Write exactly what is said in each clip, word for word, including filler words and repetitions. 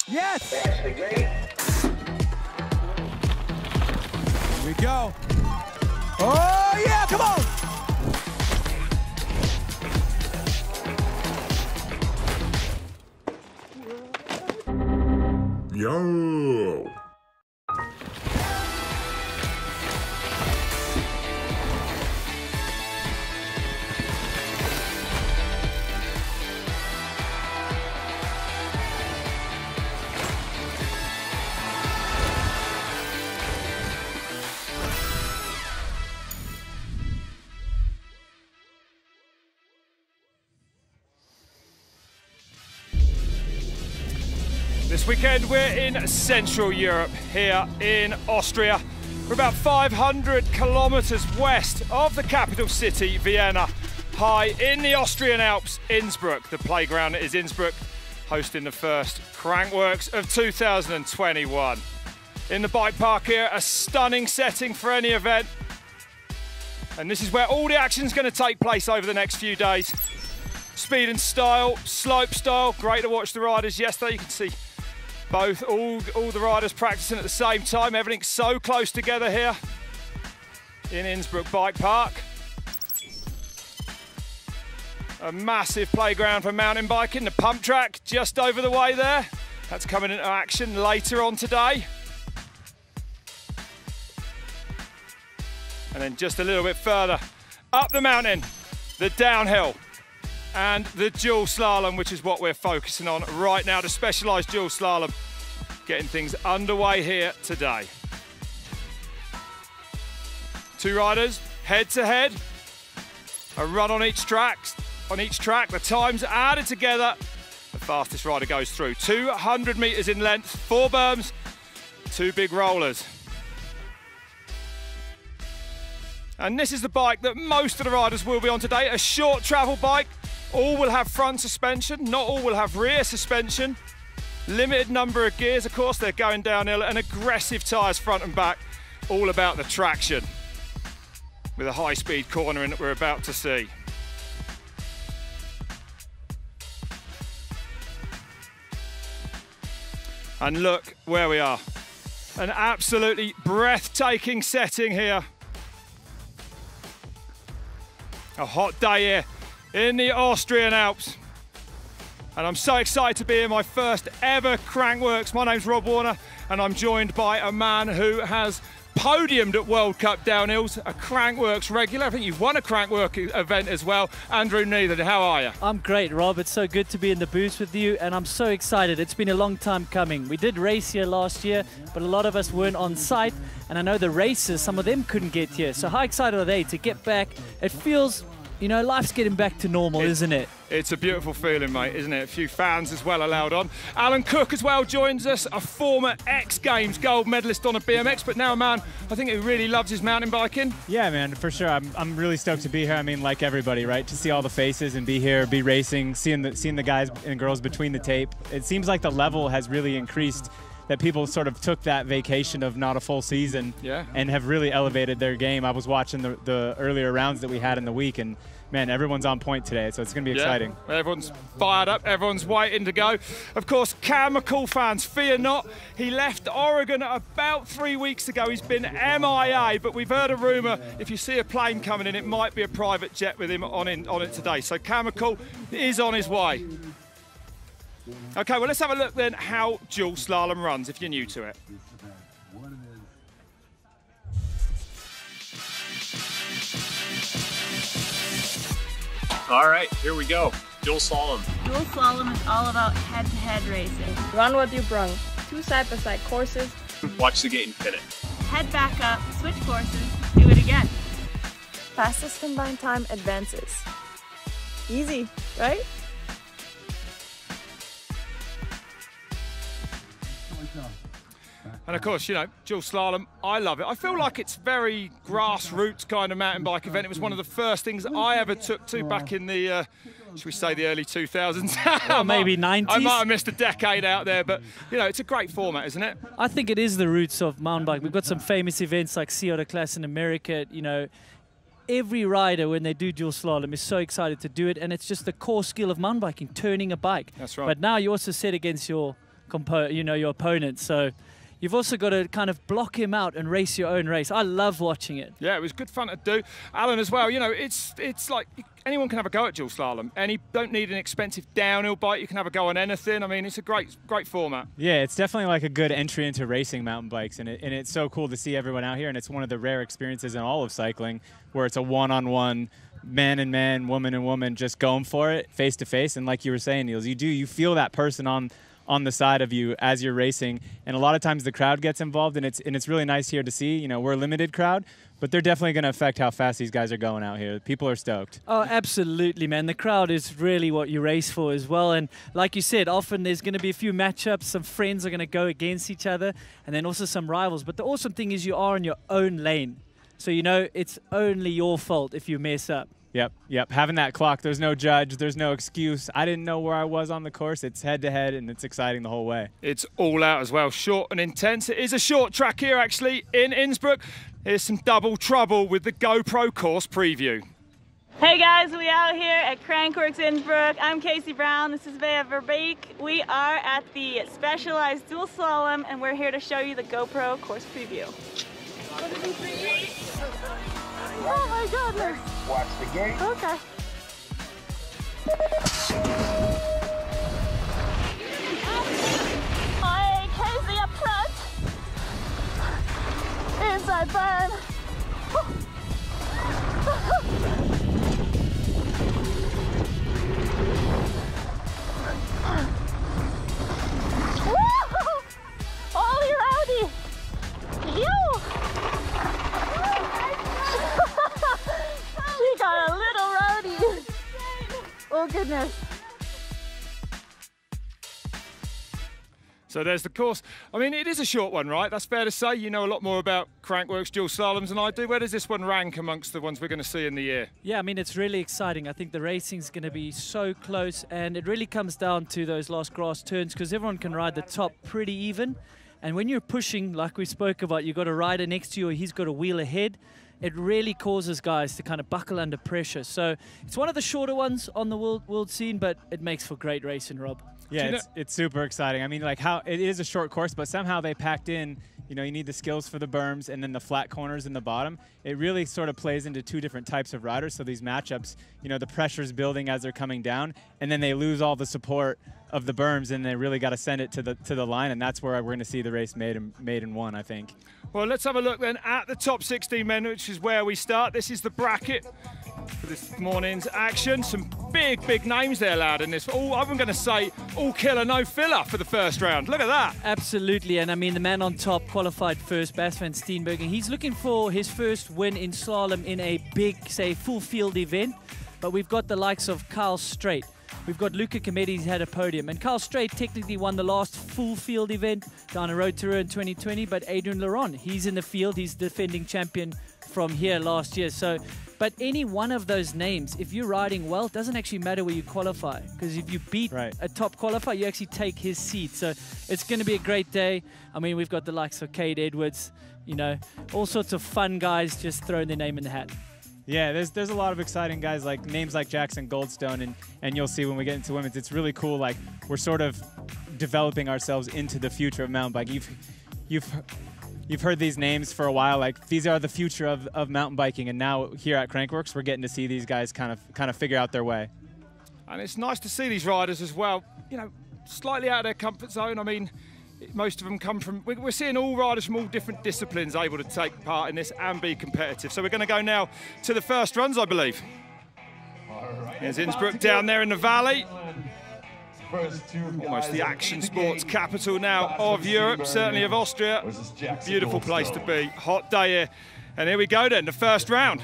Yes! Here we go. Oh, yeah, come on! Yo! This weekend we're in Central Europe, here in Austria. We're about five hundred kilometers west of the capital city, Vienna, high in the Austrian Alps, Innsbruck. The playground is Innsbruck, hosting the first Crankworx of two thousand twenty-one. In the bike park here, a stunning setting for any event. And this is where all the action is going to take place over the next few days. Speed and style, slope style, great to watch the riders. Yesterday you can see both, all, all the riders practicing at the same time. Everything's so close together here in Innsbruck Bike Park. A massive playground for mountain biking. The pump track just over the way there. That's coming into action later on today. And then just a little bit further up the mountain, the downhill and the dual slalom, which is what we're focusing on right now, the specialised dual slalom, getting things underway here today. Two riders head to head, a run on each track. On each track, the times are added together. The fastest rider goes through. two hundred metres in length, four berms, two big rollers. And this is the bike that most of the riders will be on today, a short travel bike. All will have front suspension, not all will have rear suspension. Limited number of gears, of course, they're going downhill, and aggressive tyres front and back, all about the traction. With a high-speed cornering that we're about to see. And look where we are. An absolutely breathtaking setting here. A hot day here in the Austrian Alps. And I'm so excited to be in my first ever Crankworx. My name's Rob Warner, and I'm joined by a man who has podiumed at World Cup downhills, a Crankworx regular. I think you've won a Crankworx event as well. Andrew Neither, how are you? I'm great, Rob. It's so good to be in the booth with you, and I'm so excited. It's been a long time coming. We did race here last year, but a lot of us weren't on site, and I know the racers, some of them couldn't get here. So how excited are they to get back? It feels, you know, life's getting back to normal, it, isn't it? It's a beautiful feeling, mate, isn't it? A few fans as well allowed on. Alan Cook as well joins us, a former X Games gold medalist on a B M X, but now a man, I think, who really loves his mountain biking. Yeah, man, for sure. I'm, I'm really stoked to be here. I mean, like everybody, right? To see all the faces and be here, be racing, seeing the, seeing the guys and girls between the tape. It seems like the level has really increased, that people sort of took that vacation of not a full season yeah. and have really elevated their game. I was watching the, the earlier rounds that we had in the week, and man, everyone's on point today, so it's going to be yeah. exciting. Everyone's fired up, everyone's waiting to go. Of course, Cam McCall fans, fear not. He left Oregon about three weeks ago. He's been M I A, but we've heard a rumour, if you see a plane coming in, it might be a private jet with him on, in, on it today. So Cam McCall is on his way. Okay, well, let's have a look then how dual slalom runs, if you're new to it. All right, here we go. Dual slalom. Dual slalom is all about head-to-head racing. Run what you brung. Two side-by-side courses. Watch the gate and pin it. Head back up, switch courses, do it again. Fastest combined time advances. Easy, right? And of course, you know, dual slalom, I love it. I feel like it's very grassroots kind of mountain bike event. It was one of the first things I ever took to back in the, uh, should we say, the early two thousands? Well, maybe nineties. I might have missed a decade out there, but, you know, it's a great format, isn't it? I think it is the roots of mountain bike. We've got some famous events like Sea Otter Class in America, you know. Every rider, when they do dual slalom, is so excited to do it, and it's just the core skill of mountain biking, turning a bike. That's right. But now you're also set against your compo you know, your opponent. So you've also got to kind of block him out and race your own race. I love watching it. Yeah, it was good fun to do. Alan as well, you know, it's it's like anyone can have a go at dual slalom, and you don't need an expensive downhill bike. You can have a go on anything. I mean, it's a great great format. Yeah, it's definitely like a good entry into racing mountain bikes, and, it, and it's so cool to see everyone out here, and it's one of the rare experiences in all of cycling where it's a one-on-one, man and man, woman and woman just going for it face to face. And like you were saying, Niels, you do, you feel that person on on the side of you as you're racing, and a lot of times the crowd gets involved, and it's and it's really nice here to see. You know, we're a limited crowd, but they're definitely going to affect how fast these guys are going out here. People are stoked. Oh, absolutely, man. The crowd is really what you race for as well. And like you said, often there's going to be a few matchups. Some friends are going to go against each other, and then also some rivals. But the awesome thing is you are in your own lane. So, you know, it's only your fault if you mess up. Yep, yep. Having that clock, there's no judge, there's no excuse. I didn't know where I was on the course. It's head-to-head, and it's exciting the whole way. It's all out as well, short and intense. It is a short track here, actually, in Innsbruck. Here's some double trouble with the GoPro course preview. Hey guys, we out here at Crankworx Innsbruck. I'm Casey Brown, this is Vea Verbeek. We are at the Specialized Dual Slalom, and we're here to show you the GoPro course preview. Oh my goodness. Watch the gate. Okay. Hi, Casey up front. Inside burn. Woo! Holy rowdy. You. She got a little rowdy. Oh goodness. So there's the course. I mean, it is a short one, right? That's fair to say. You know a lot more about Crankworx dual slaloms than I do. Where does this one rank amongst the ones we're going to see in the year? Yeah, I mean, it's really exciting. I think the racing's going to be so close, and it really comes down to those last grass turns because everyone can ride the top pretty even. And when you're pushing, like we spoke about, you've got a rider next to you or he's got a wheel ahead. It really causes guys to kind of buckle under pressure. So it's one of the shorter ones on the world, world scene, but it makes for great racing, Rob. Yeah, it's, it's super exciting. I mean, like how it is a short course, but somehow they packed in, you know, you need the skills for the berms and then the flat corners in the bottom. It really sort of plays into two different types of riders. So these matchups, you know, the pressure's building as they're coming down, and then they lose all the support of the berms, and they really got to send it to the to the line, and that's where we're going to see the race made and made and won, I think. Well, let's have a look then at the top sixteen men, which is where we start. This is the bracket for this morning's action. Some big, big names there, lad, in this. All, I'm going to say all killer, no filler for the first round. Look at that. Absolutely, and I mean, the man on top qualified first, Bas van Steenbergen. He's looking for his first win in slalom in a big, say, full field event. But we've got the likes of Kyle Straight. We've got Luca Cometti, he's had a podium. And Kyle Straight technically won the last full field event down a Road Tour in twenty twenty, but Adrian Laurent, he's in the field. He's defending champion from here last year. So, but any one of those names, if you're riding well, it doesn't actually matter where you qualify. Because if you beat right. a top qualifier, you actually take his seat. So it's going to be a great day. I mean, we've got the likes of Cade Edwards, you know, all sorts of fun guys just throwing their name in the hat. Yeah, there's there's a lot of exciting guys, like names like Jackson Goldstone, and and you'll see when we get into women's, it's really cool. Like we're sort of developing ourselves into the future of mountain biking. You've you've you've heard these names for a while. Like these are the future of, of mountain biking, and now here at Crankworx, we're getting to see these guys kind of kind of figure out their way. And it's nice to see these riders as well. You know, slightly out of their comfort zone. I mean, most of them come from, we're seeing all riders from all different disciplines able to take part in this and be competitive. So we're going to go now to the first runs, I believe. There's Innsbruck down there in the valley. Almost the action sports capital now of Europe, certainly of Austria. Beautiful place to be, hot day here. And here we go then, the first round.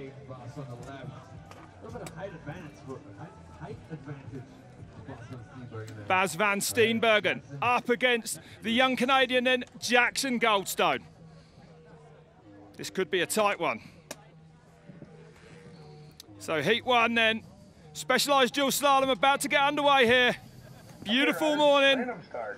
Bas van Steenbergen up against the young Canadian then, Jackson Goldstone. This could be a tight one. So heat one then, Specialized dual slalom about to get underway here. Beautiful morning.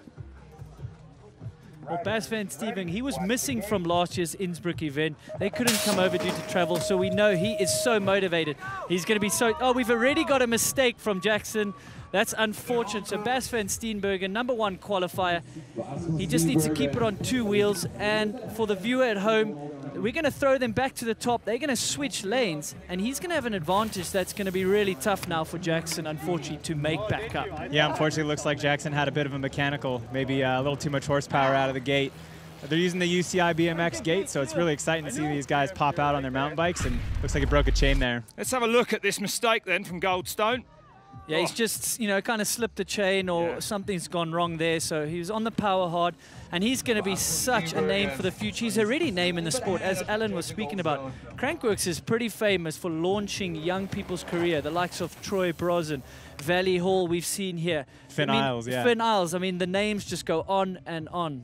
Well, Bas van Steenbergen, he was missing from last year's Innsbruck event. They couldn't come over due to travel, so we know he is so motivated. He's going to be so... Oh, we've already got a mistake from Jackson. That's unfortunate. So Bas van Steenbergen, number one qualifier. He just needs to keep it on two wheels. And for the viewer at home, we're going to throw them back to the top. They're going to switch lanes, and he's going to have an advantage that's going to be really tough now for Jackson, unfortunately, to make back up. Yeah, unfortunately, it looks like Jackson had a bit of a mechanical, maybe uh, a little too much horsepower out of the gate. They're using the U C I B M X gate, so it's really exciting to see these guys pop out on their mountain bikes, and looks like it broke a chain there. Let's have a look at this mistake then from Goldstone. Yeah, he's just, you know, kind of slipped a chain or yeah. something's gone wrong there. So he was on the power hard, and he's going to be such a name for the future. He's already a name in the sport, as Alan was speaking about. Crankworx is pretty famous for launching young people's career, the likes of Troy Brosnan, Valley Hall we've seen here. Finn I mean, Isles, yeah. Finn Isles, I mean, the names just go on and on.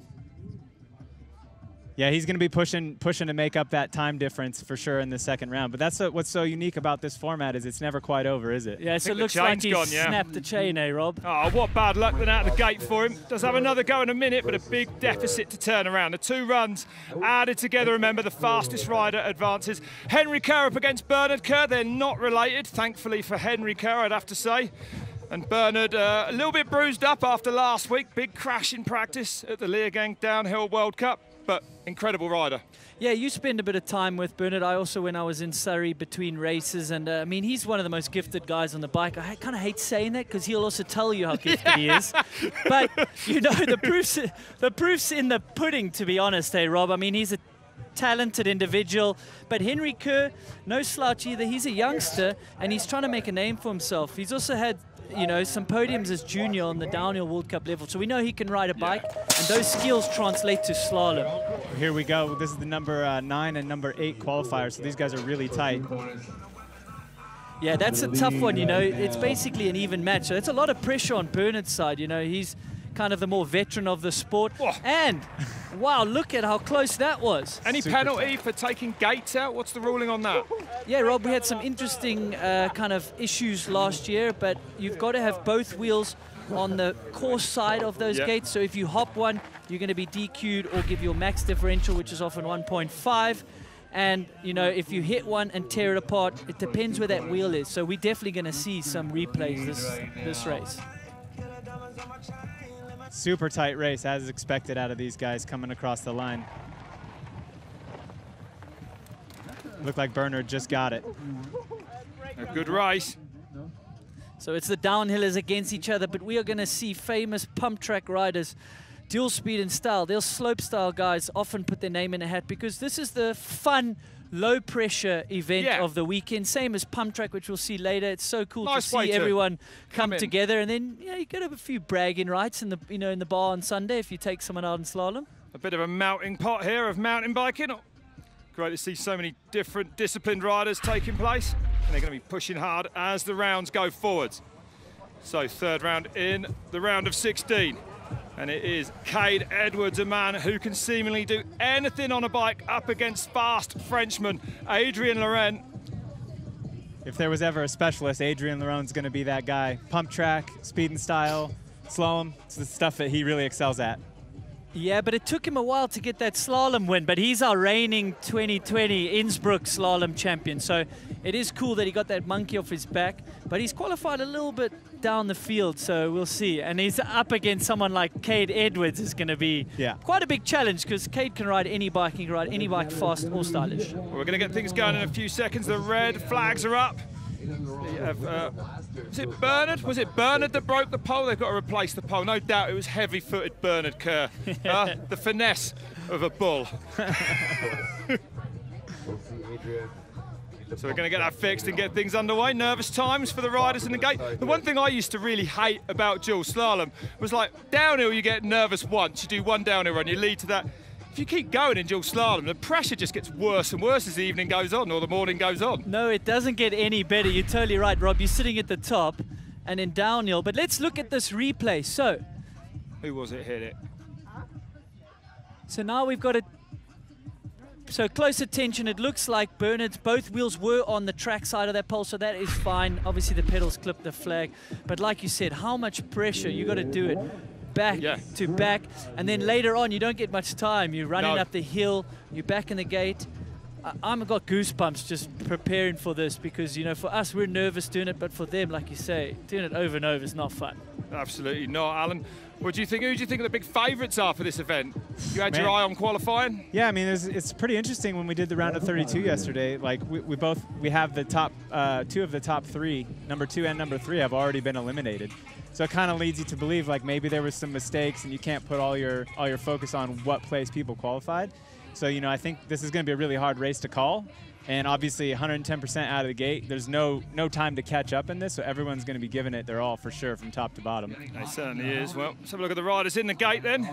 Yeah, he's going to be pushing pushing to make up that time difference for sure in the second round. But that's what's so unique about this format is it's never quite over, is it? Yeah, so it looks like he's gone, yeah. snapped the chain, eh, Rob? Oh, what bad luck then out of the gate for him. Does have another go in a minute, but a big deficit to turn around. The two runs added together, remember, the fastest rider advances. Henry Kerr up against Bernard Kerr. They're not related, thankfully for Henry Kerr, I'd have to say. And Bernard uh, a little bit bruised up after last week. Big crash in practice at the Leergang Downhill World Cup. But incredible rider. Yeah, you spend a bit of time with Bernard. I also, when I was in Surrey between races, and uh, I mean, he's one of the most gifted guys on the bike. I kind of hate saying that because he'll also tell you how gifted he is. But, you know, the proof's, the proof's in the pudding, to be honest, hey, Rob. I mean, he's a talented individual, but Henry Kerr, no slouch either. He's a youngster, and he's trying to make a name for himself. He's also had, you know, some podiums as junior on the downhill World Cup level, so we know he can ride a bike, and those skills translate to slalom. Here we go. This is the number uh, nine and number eight qualifiers, so these guys are really tight. Yeah, that's a tough one, you know. It's basically an even match, so it's a lot of pressure on Bernard's side, you know. He's kind of the more veteran of the sport. Oh. And, wow, look at how close that was. Any Super penalty tight. for taking gates out? What's the ruling on that? Yeah, Rob, we had some interesting uh, kind of issues last year, but you've got to have both wheels on the course side of those yep. gates. So if you hop one, you're going to be D Q'd or give your max differential, which is often one point five. And, you know, if you hit one and tear it apart, it depends where that wheel is. So we're definitely going to see some replays this, this race. Super tight race, as expected out of these guys coming across the line. Looked like Bernard just got it. A good race. So it's the downhillers against each other, but we are going to see famous pump track riders, dual speed and style. They'll slope style guys often put their name in a hat because this is the fun, low pressure event yeah. of the weekend. Same as pump track, which we'll see later. It's so cool nice to see everyone come, come together, and then yeah, you could have a few bragging rights in the you know in the bar on Sunday if you take someone out in slalom. A bit of a melting pot here of mountain biking. Great to see so many different disciplined riders taking place, and they're going to be pushing hard as the rounds go forwards. So third round in the round of sixteen. And it is Cade Edwards, a man who can seemingly do anything on a bike up against fast Frenchman Adrien Laurent. If there was ever a specialist, Adrien Laurent's going to be that guy. Pump track, speed and style, slalom, it's the stuff that he really excels at. Yeah, but it took him a while to get that slalom win, but he's our reigning twenty twenty Innsbruck slalom champion. So it is cool that he got that monkey off his back, but he's qualified a little bit down the field, so we'll see. And he's up against someone like Cade Edwards. Is going to be yeah. quite a big challenge because Cade can ride any bike, he can ride any bike fast or stylish. Well, we're going to get things going in a few seconds. The red flags are up. Have, uh, was it Bernard? Was it Bernard that broke the pole? They've got to replace the pole. No doubt it was heavy-footed Bernard Kerr. uh, the finesse of a bull. So we're going to get that fixed and get things underway. Nervous times for the riders in the gate. The one thing I used to really hate about dual slalom was like downhill you get nervous once. You do one downhill run, you lead to that. If you keep going in dual slalom, the pressure just gets worse and worse as the evening goes on or the morning goes on. No, it doesn't get any better. You're totally right, Rob. You're sitting at the top and in downhill. But let's look at this replay. So, who was it hit it? So now we've got it. So close attention. It looks like Bernard's both wheels were on the track side of that pole, so that is fine. Obviously, the pedals clipped the flag. But like you said, how much pressure? You got to do it back yeah. to back, and then later on you don't get much time. You're running no. up the hill, you're back in the gate. I, I've got goosebumps just preparing for this because, you know, for us, we're nervous doing it, but for them, like you say, doing it over and over is not fun. Absolutely not, Alan. What do you think? Who do you think the big favourites are for this event? You had Man. your eye on qualifying? Yeah, I mean, it's, it's pretty interesting when we did the round of thirty-two yesterday. Like, we, we both, we have the top, uh, two of the top three, number two and number three have already been eliminated. So it kind of leads you to believe, like, maybe there was some mistakes and you can't put all your, all your focus on what place people qualified. So, you know, I think this is going to be a really hard race to call. And obviously one hundred ten percent out of the gate. There's no no time to catch up in this, so everyone's going to be giving it their all for sure from top to bottom. It certainly is. Well, let's have a look at the riders in the gate then.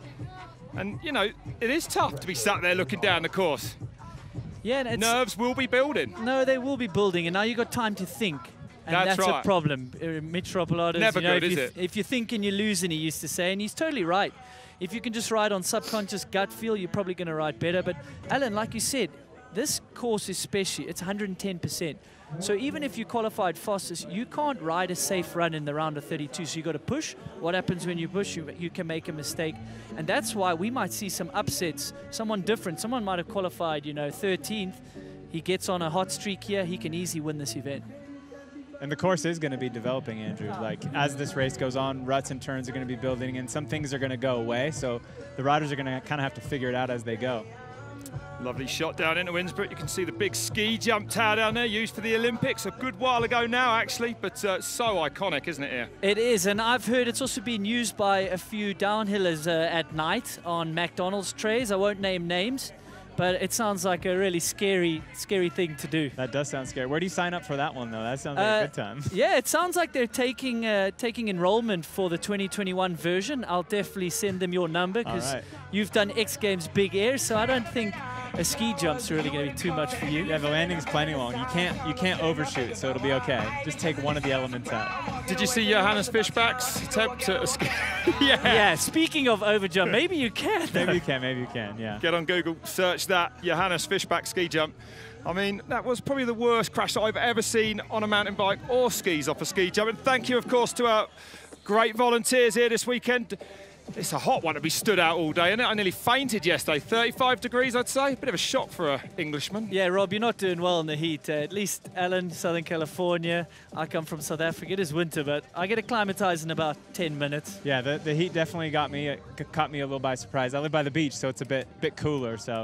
And, you know, it is tough to be sat there looking down the course. Yeah, and it's, nerves will be building. No, they will be building, and now you've got time to think. And that's, that's right. a problem. Uh, Mitch Ropolatos, Never you know, good, if is you it? If you're thinking you're losing, he used to say, and he's totally right. If you can just ride on subconscious gut feel, you're probably going to ride better. But, Alan, like you said, this course especially, it's one hundred ten percent. So even if you qualified fastest, you can't ride a safe run in the round of thirty-two. So you got to push. What happens when you push? You, you can make a mistake. And that's why we might see some upsets. Someone different. Someone might have qualified, you know, thirteenth. He gets on a hot streak here. He can easily win this event. And the course is going to be developing, Andrew. Like, as this race goes on, ruts and turns are going to be building, and some things are going to go away. So the riders are going to kind of have to figure it out as they go. Lovely shot down into Innsbruck. You can see the big ski jump tower down there, used for the Olympics a good while ago now, actually, but uh, so iconic, isn't it here? It is, and I've heard it's also been used by a few downhillers uh, at night on McDonald's trays. I won't name names, but it sounds like a really scary, scary thing to do. That does sound scary. Where do you sign up for that one, though? That sounds like uh, a good time. Yeah, it sounds like they're taking uh, taking enrollment for the twenty twenty-one version. I'll definitely send them your number because right. You've done X Games Big Air, so I don't think a ski jump's really going to be too much for you. Yeah, the landing's plenty long. You can't you can't overshoot, so it'll be okay. Just take one of the elements out. Did you see Johannes Fischbach's attempt at a ski? yeah. Yeah, speaking of overjump, maybe you can. Maybe you can, maybe you can, yeah. Get on Google, search that, Johannes Fischbach ski jump. I mean, that was probably the worst crash that I've ever seen on a mountain bike or skis off a ski jump. And thank you, of course, to our great volunteers here this weekend. It's a hot one to be stood out all day, isn't it? I nearly fainted yesterday. thirty-five degrees, I'd say. Bit of a shock for an Englishman. Yeah, Rob, you're not doing well in the heat. Uh, at least Alan, Southern California. I come from South Africa. It is winter, but I get acclimatized in about ten minutes. Yeah, the, the heat definitely got me, uh, caught me a little by surprise. I live by the beach, so it's a bit bit cooler, so.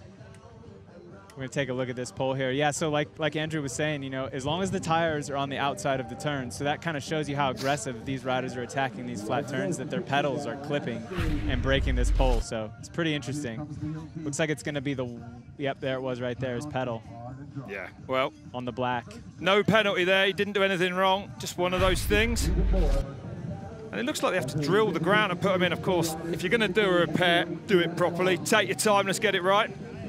We're going to take a look at this pole here. Yeah, so like like Andrew was saying, you know, as long as the tires are on the outside of the turn, so that kind of shows you how aggressive these riders are attacking these flat turns, that their pedals are clipping and breaking this pole. So it's pretty interesting. Looks like it's going to be the, yep, there it was right there, his pedal. Yeah, well. On the black. No penalty there. He didn't do anything wrong. Just one of those things. And it looks like they have to drill the ground and put them in, of course. If you're going to do a repair, do it properly. Take your time, let's get it right.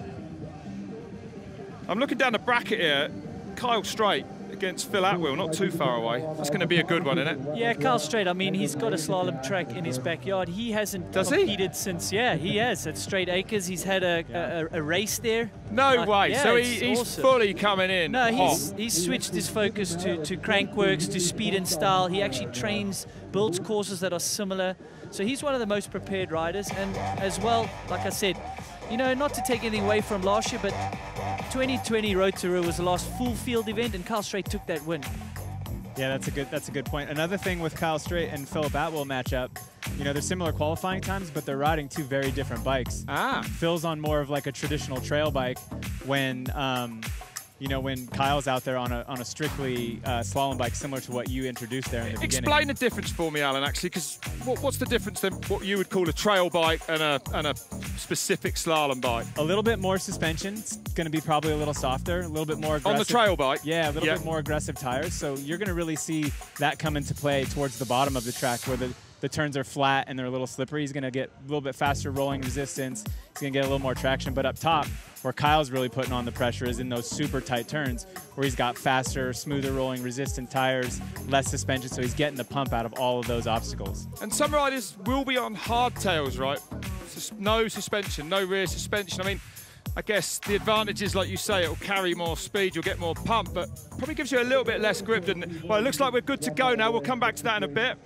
I'm looking down the bracket here. Kyle Straight against Phil Atwill, not too far away. That's going to be a good one, isn't it? Yeah, Kyle Straight, I mean, he's got a slalom track in his backyard. He hasn't Does competed he? since, yeah, he has. At Straight Acres, he's had a, Yeah. a, a race there. No Uh, way. yeah, so it's he, he's awesome. fully coming in. No, he's, hot. he's switched his focus to, to Crankworx, to speed and style. He actually trains, builds courses that are similar. So he's one of the most prepared riders. And as well, like I said, you know, not to take anything away from last year, but twenty twenty Road Tour was the last full field event, and Kyle Straight took that win. Yeah, that's a good that's a good point. Another thing with Kyle Straight and Philip Atwill matchup, you know, they're similar qualifying times, but they're riding two very different bikes. Ah. Phil's on more of like a traditional trail bike when, um, you know, when Kyle's out there on a on a strictly uh, slalom bike, similar to what you introduced there in the beginning. Explain the difference for me, Alan, actually, because what, what's the difference then what you would call a trail bike and a, and a specific slalom bike? A little bit more suspension. It's going to be probably a little softer, a little bit more aggressive. On the trail bike? Yeah, a little Yep. bit more aggressive tires. So you're going to really see that come into play towards the bottom of the track where the, the turns are flat and they're a little slippery. He's going to get a little bit faster rolling resistance. He's going to get a little more traction. But up top, where Kyle's really putting on the pressure is in those super tight turns where he's got faster, smoother rolling, resistant tires, less suspension. So he's getting the pump out of all of those obstacles. And some riders will be on hardtails, right? Sus no suspension, no rear suspension. I mean, I guess the advantage is, like you say, it'll carry more speed, you'll get more pump, but probably gives you a little bit less grip, doesn't it? Well, it looks like we're good to go now. We'll come back to that in a bit.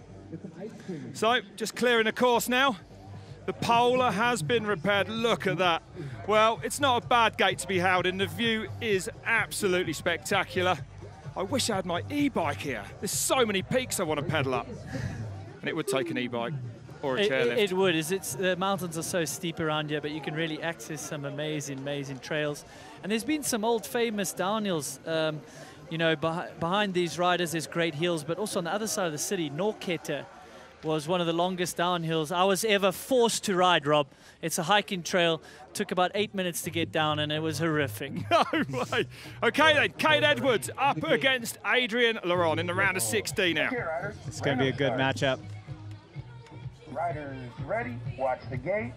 So, just clearing the course now. The polar has been repaired. Look at that. Well, it's not a bad gate to be held in. The view is absolutely spectacular. I wish I had my e-bike here. There's so many peaks I want to pedal up. And it would take an e-bike or a It, chairlift. it, it would. Is it's the mountains are so steep around here, but you can really access some amazing, amazing trails. And there's been some old famous downhills. Um, you know, beh behind these riders, there's great hills, but also on the other side of the city, Norrkötter was one of the longest downhills I was ever forced to ride, Rob. It's a hiking trail. Took about eight minutes to get down, and it was horrific. No way. Okay then, Cade Edwards up against Adrian Laurent in the round of sixteen now. It's going to be a good matchup. Riders ready, watch the gate.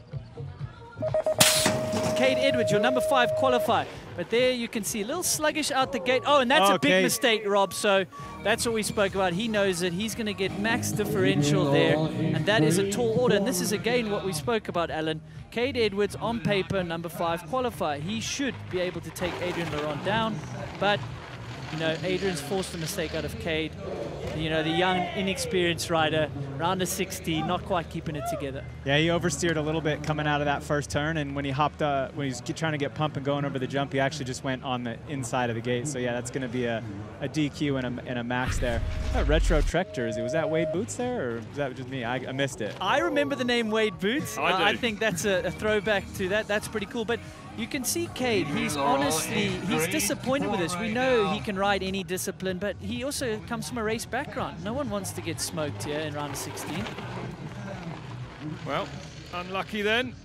Cade Edwards, your number five qualifier. But there you can see a little sluggish out the gate. Oh, and that's oh, a big Cade. mistake, Rob. So that's what we spoke about. He knows it. He's going to get max differential there. And that is a tall order. And this is, again, what we spoke about, Alan. Cade Edwards, on paper, number five qualifier. He should be able to take Adrian Laurent down. But, you know, Adrian's forced a mistake out of Cade. You know, the young, inexperienced rider, round of sixty, not quite keeping it together. Yeah, he oversteered a little bit coming out of that first turn, and when he hopped, uh, when he was trying to get pump and going over the jump, he actually just went on the inside of the gate. So yeah, that's going to be a, a D Q and a, and a max there. That retro Trek jersey, was that Wade Boots there, or was that just me? I, I missed it. I remember the name Wade Boots. I do. I think that's a, a throwback to that. That's pretty cool. But you can see Cade, he's honestly, he's disappointed with us. We know he can ride any discipline, but he also comes from a race background. No one wants to get smoked here in round of sixteen. Well, unlucky then.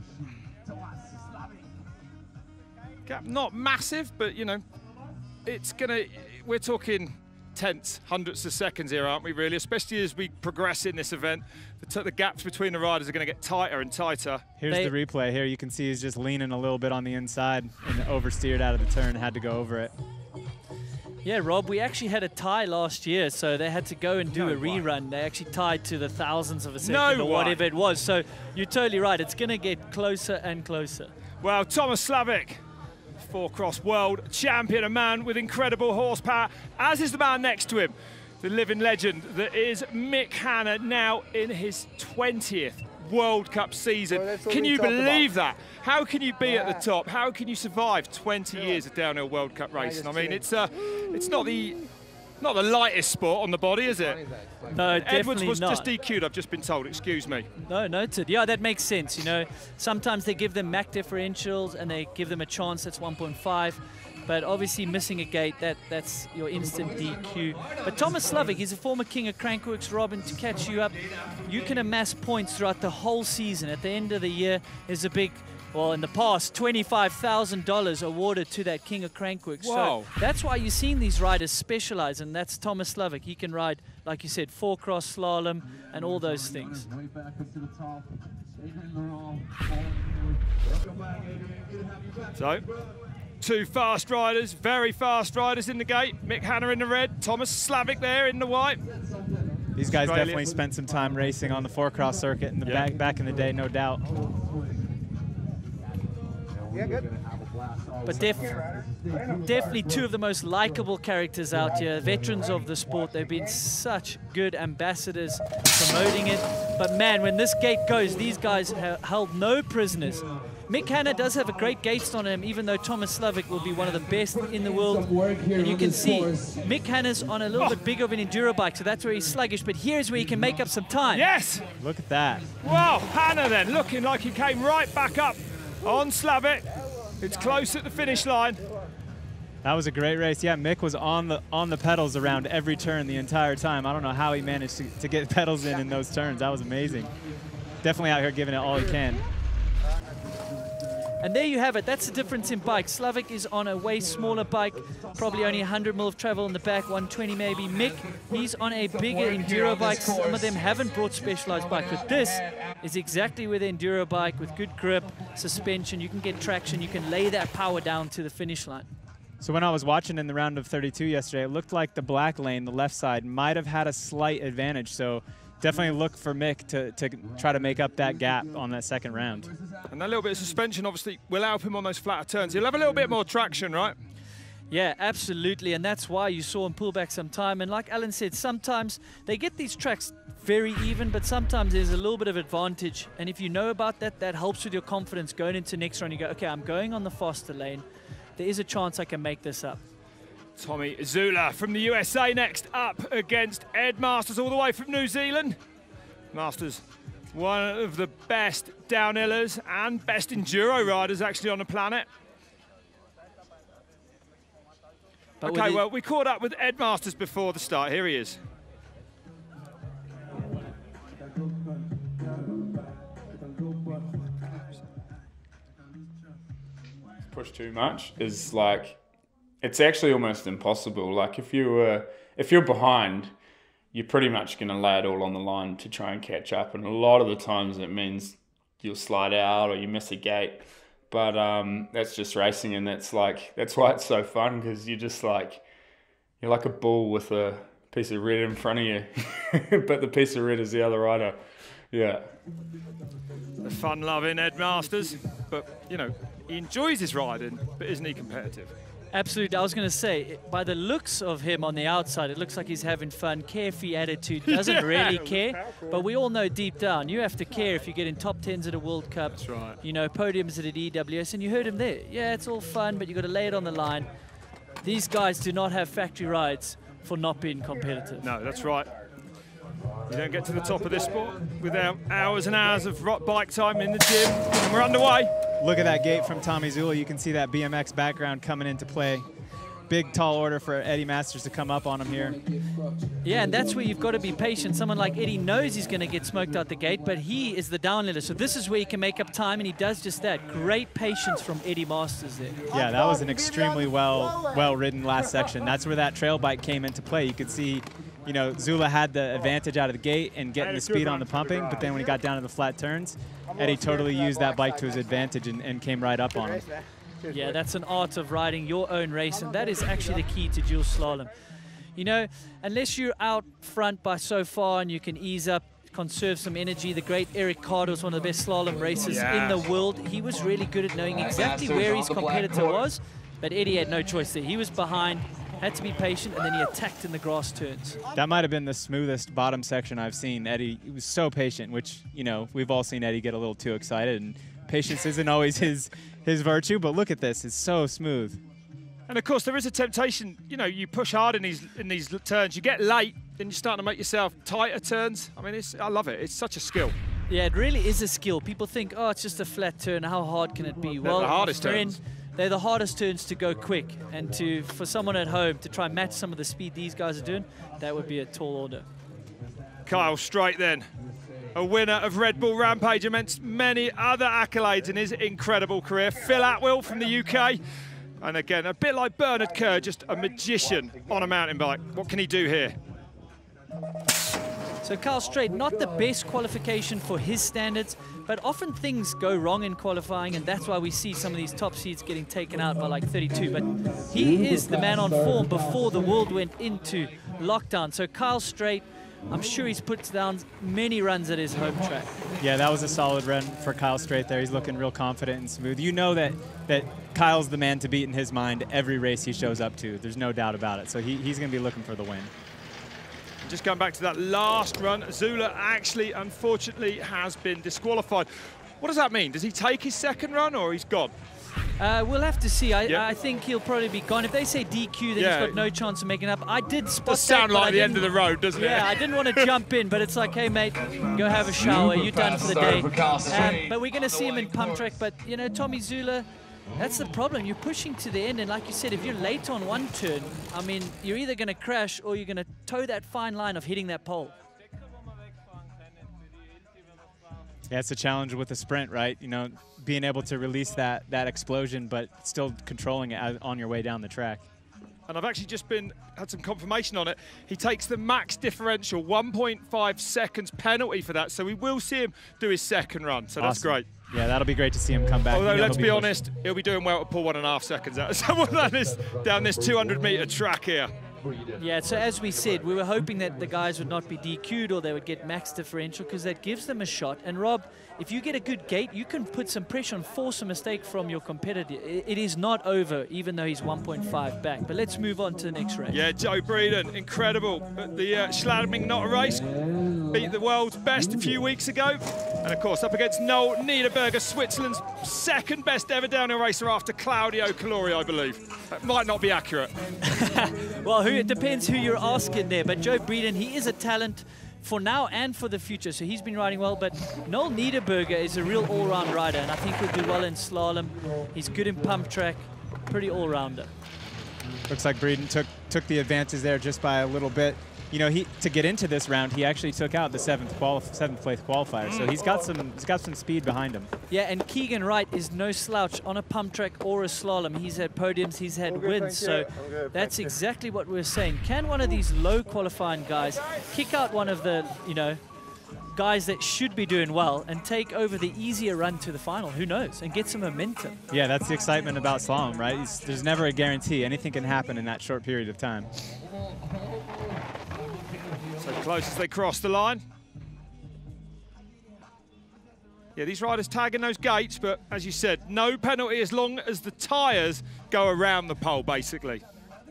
Gap not massive, but you know, it's gonna, we're talking tenths, hundredths of seconds here, aren't we, really? Especially as we progress in this event. The, the gaps between the riders are going to get tighter and tighter. Here's They, the replay. Here you can see he's just leaning a little bit on the inside and oversteered out of the turn, had to go over it. Yeah, Rob, we actually had a tie last year, so they had to go and do No a way. rerun. They actually tied to the thousandths of a second No or way. whatever it was. So you're totally right. It's going to get closer and closer. Well, Thomas Slavik, four-cross world champion, a man with incredible horsepower, as is the man next to him, the living legend that is Mick Hanna, now in his twentieth World Cup season. Well, that's what can we you talk believe about. that? How can you be at the top? How can you survive twenty years of downhill World Cup racing? I mean, it's uh, it's not the not the lightest sport on the body, is it? No, Edwards definitely was not. just D Q'd, I've just been told, excuse me. No, noted. Yeah, that makes sense. You know, sometimes they give them Mach differentials and they give them a chance that's one point five. But obviously missing a gate, that that's your instant D Q. But Thomas Slavik, he's a former king of Crankworx, Robin, to catch you up. You can amass points throughout the whole season. At the end of the year, there's a big, well, in the past, twenty-five thousand dollars awarded to that king of Crankworx. Wow. So that's why you're seeing these riders specialize, and that's Thomas Slavik. He can ride, like you said, four-cross slalom and all those things. So, two fast riders, very fast riders in the gate. Mick Hanna in the red, Thomas Slavik there in the white. These guys Australia. definitely spent some time racing on the four-cross circuit in the Yeah. back back in the day, no doubt. Yeah, good. But def definitely two of the most likable characters out here, veterans of the sport. They've been such good ambassadors promoting it. But man, when this gate goes, these guys have held no prisoners. Mick Hanna does have a great gate on him, even though Thomas Slavik will be one of the best in the world. And you can see Mick Hanna's on a little bit bigger of an enduro bike, so that's where he's sluggish. But here's where he can make up some time. Yes! Look at that. Wow, Hanna then, looking like he came right back up on Slavik. It's close at the finish line. That was a great race. Yeah, Mick was on the on the pedals around every turn the entire time. I don't know how he managed to, to get pedals in in those turns. That was amazing. Definitely out here giving it all he can. And there you have it. That's the difference in bikes. Slavik is on a way smaller bike, probably only one hundred mil of travel in the back, one twenty maybe. Mick, he's on a bigger enduro bike. Some of them haven't brought specialized bikes, but this is exactly with the enduro bike with good grip, suspension. You can get traction. You can lay that power down to the finish line. So when I was watching in the round of thirty-two yesterday, it looked like the black lane, the left side, might have had a slight advantage. So definitely look for Mick to, to try to make up that gap on that second round. And that little bit of suspension obviously will help him on those flatter turns. He'll have a little bit more traction, right? Yeah, absolutely, and that's why you saw him pull back some time. And like Alan said, sometimes they get these tracks very even, but sometimes there's a little bit of advantage. And if you know about that, that helps with your confidence going into next round. You go, okay, I'm going on the faster lane. There is a chance I can make this up. Tommy Zula from the U S A next up against Ed Masters all the way from New Zealand. Masters, one of the best downhillers and best enduro riders actually on the planet. But okay, well, we caught up with Ed Masters before the start. Here he is. Push too much is like, it's actually almost impossible. Like if you were, if you're behind, you're pretty much going to lay it all on the line to try and catch up. And a lot of the times it means you'll slide out or you miss a gate. But um, that's just racing, and that's like, that's why it's so fun, because you're just like, you're like a bull with a piece of red in front of you, but the piece of red is the other rider. Yeah. The fun-loving Ed Masters, but you know, he enjoys his riding, but isn't he competitive? Absolutely. I was going to say, by the looks of him on the outside, it looks like he's having fun, carefree attitude, doesn't yeah. really care. But we all know deep down, you have to care if you get in top tens at a World Cup. That's right. You know, podiums at an E W S, and you heard him there. Yeah, it's all fun, but you got to lay it on the line. These guys do not have factory rides for not being competitive. No, that's right. You don't get to the top of this sport without hours and hours of bike time in the gym, and we're underway. Look at that gate from Tommy Zula. You can see that B M X background coming into play. Big, tall order for Eddie Masters to come up on him here. Yeah, and that's where you've got to be patient. Someone like Eddie knows he's going to get smoked out the gate, but he is the downhiller. So this is where he can make up time, and he does just that. Great patience from Eddie Masters there. Yeah, that was an extremely well, well-ridden last section. That's where that trail bike came into play. You could see, you know, Zula had the advantage out of the gate and getting the speed on the pumping, but then when he got down to the flat turns, Eddie totally used that bike to his advantage and, and came right up on him. Yeah, that's an art of riding your own race, and that is actually the key to dual slalom. You know, unless you're out front by so far and you can ease up, conserve some energy. The great Eric Carter was one of the best slalom racers yeah. in the world. He was really good at knowing exactly where his competitor was, but Eddie had no choice there. He was behind, had to be patient, and then he attacked in the grass turns. That might have been the smoothest bottom section I've seen. Eddie he was so patient, which, you know, we've all seen Eddie get a little too excited, and patience isn't always his, his virtue, but look at this. It's so smooth. And of course, there is a temptation. You know, you push hard in these in these turns. You get late, then you're starting to make yourself tighter turns. I mean, it's, I love it. It's such a skill. Yeah, it really is a skill. People think, oh, it's just a flat turn. How hard can it be? They're well, the hardest friend, turns. They're the hardest turns to go quick. And to for someone at home to try and match some of the speed these guys are doing, that would be a tall order. Kyle Straight then. A winner of Red Bull Rampage amongst many other accolades in his incredible career. Phil Atwill from the U K. And again, a bit like Bernard Kerr, just a magician on a mountain bike. What can he do here? So Kyle Straight, not the best qualification for his standards, but often things go wrong in qualifying, and that's why we see some of these top seeds getting taken out by like thirty-two. But he is the man on form before the world went into lockdown. So Kyle Straight, I'm sure he's put down many runs at his home track. Yeah, that was a solid run for Kyle Straight there. He's looking real confident and smooth. You know that, that Kyle's the man to beat in his mind every race he shows up to. There's no doubt about it. So he, he's going to be looking for the win. Just going back to that last run, Zula actually, unfortunately, has been disqualified. What does that mean? Does he take his second run or he's gone? Uh, we'll have to see. I, yep. I think he'll probably be gone. If they say D Q, then yeah. he's got no chance of making up. I did spot Does sound that, like the end of the road, doesn't yeah, it? Yeah, I didn't want to jump in, but it's like, hey, mate, go have a shower. You're done for the day. Um, but we're going to see him in pump track. But, you know, Tommy Zula, that's the problem. You're pushing to the end, and like you said, if you're late on one turn, I mean, you're either going to crash or you're going to toe that fine line of hitting that pole. Yeah, it's a challenge with a sprint, right? You know, being able to release that, that explosion, but still controlling it on your way down the track. And I've actually just been had some confirmation on it. He takes the max differential, one point five seconds penalty for that. So we will see him do his second run. So awesome. That's great. Yeah, that'll be great to see him come back. Although, you know, let's be, be honest, he'll be doing well to pull one and a half seconds out of someone down this, down this two hundred meter track here. Yeah, so as we said, we were hoping that the guys would not be D Q'd or they would get max differential because that gives them a shot. And Rob, if you get a good gate, you can put some pressure and force a mistake from your competitor. It is not over, even though he's one point five back. But let's move on to the next race. Yeah, Joe Breeden, incredible. At the uh, Slaloming Not a Race, beat the world's best a few weeks ago. And of course, up against Noel Niederberger, Switzerland's second best ever downhill racer after Claudio Calori, I believe. That might not be accurate. Well, who, it depends who you're asking there. But Joe Breeden, he is a talent for now and for the future. So he's been riding well. But Noel Niederberger is a real all-round rider. And I think he'll do well in slalom. He's good in pump track. Pretty all-rounder. Looks like Breeden took took the advantage there just by a little bit. You know, he to get into this round, he actually took out the seventh qualif seventh place qualifier. So he's got some he's got some speed behind him. Yeah, and Keegan Wright is no slouch on a pump track or a slalom. He's had podiums, he's had Okay, wins. So okay, that's exactly what we're saying. Can one of these low qualifying guys kick out one of the, you know, guys that should be doing well and take over the easier run to the final? Who knows? And get some momentum. Yeah, that's the excitement about slalom, right? It's, there's never a guarantee. Anything can happen in that short period of time. So close as they cross the line. Yeah, these riders tagging those gates, but as you said, no penalty as long as the tyres go around the pole, basically.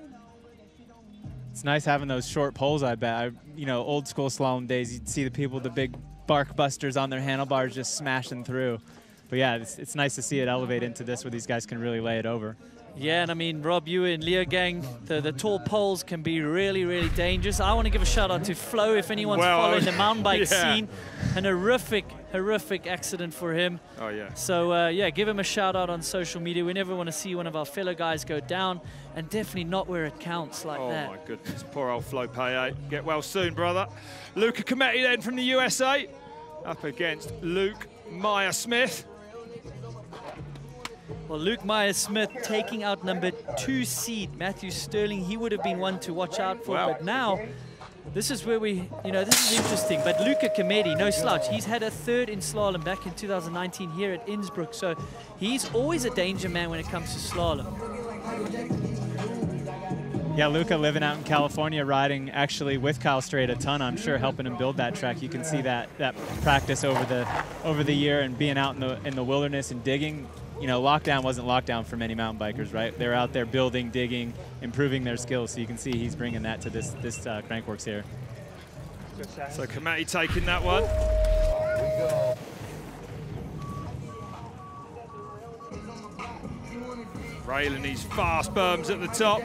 It's nice having those short poles, I bet. I, you know, old school slalom days, you'd see the people with the big bark busters on their handlebars just smashing through. But yeah, it's, it's nice to see it elevate into this where these guys can really lay it over. Yeah, and I mean, Rob, you and Leo gang, the, the tall poles can be really, really dangerous. I want to give a shout out to Flo if anyone's well, following the mountain bike yeah. scene. An horrific, horrific accident for him. Oh, yeah. So, uh, yeah, give him a shout out on social media. We never want to see one of our fellow guys go down, and definitely not where it counts like oh that. Oh, my goodness. Poor old Flo Payet. Get well soon, brother. Luca Cometti then from the U S A up against Luke Meyer-Smith. Well, Luke Meyer-Smith taking out number two seed, Matthew Sterling. He would have been one to watch out for, Wow. but now this is where we, you know, this is interesting. But Luca Cometti, no slouch. He's had a third in slalom back in two thousand nineteen here at Innsbruck. So he's always a danger man when it comes to slalom. Yeah, Luca living out in California, riding actually with Kyle Strait a ton, I'm sure, helping him build that track. You can see that that practice over the over the year and being out in the in the wilderness and digging. You know, lockdown wasn't lockdown for many mountain bikers, right? They're out there building, digging, improving their skills. So you can see he's bringing that to this this uh, Crankworx here. So Cometti taking that one. Railing these fast berms at the top.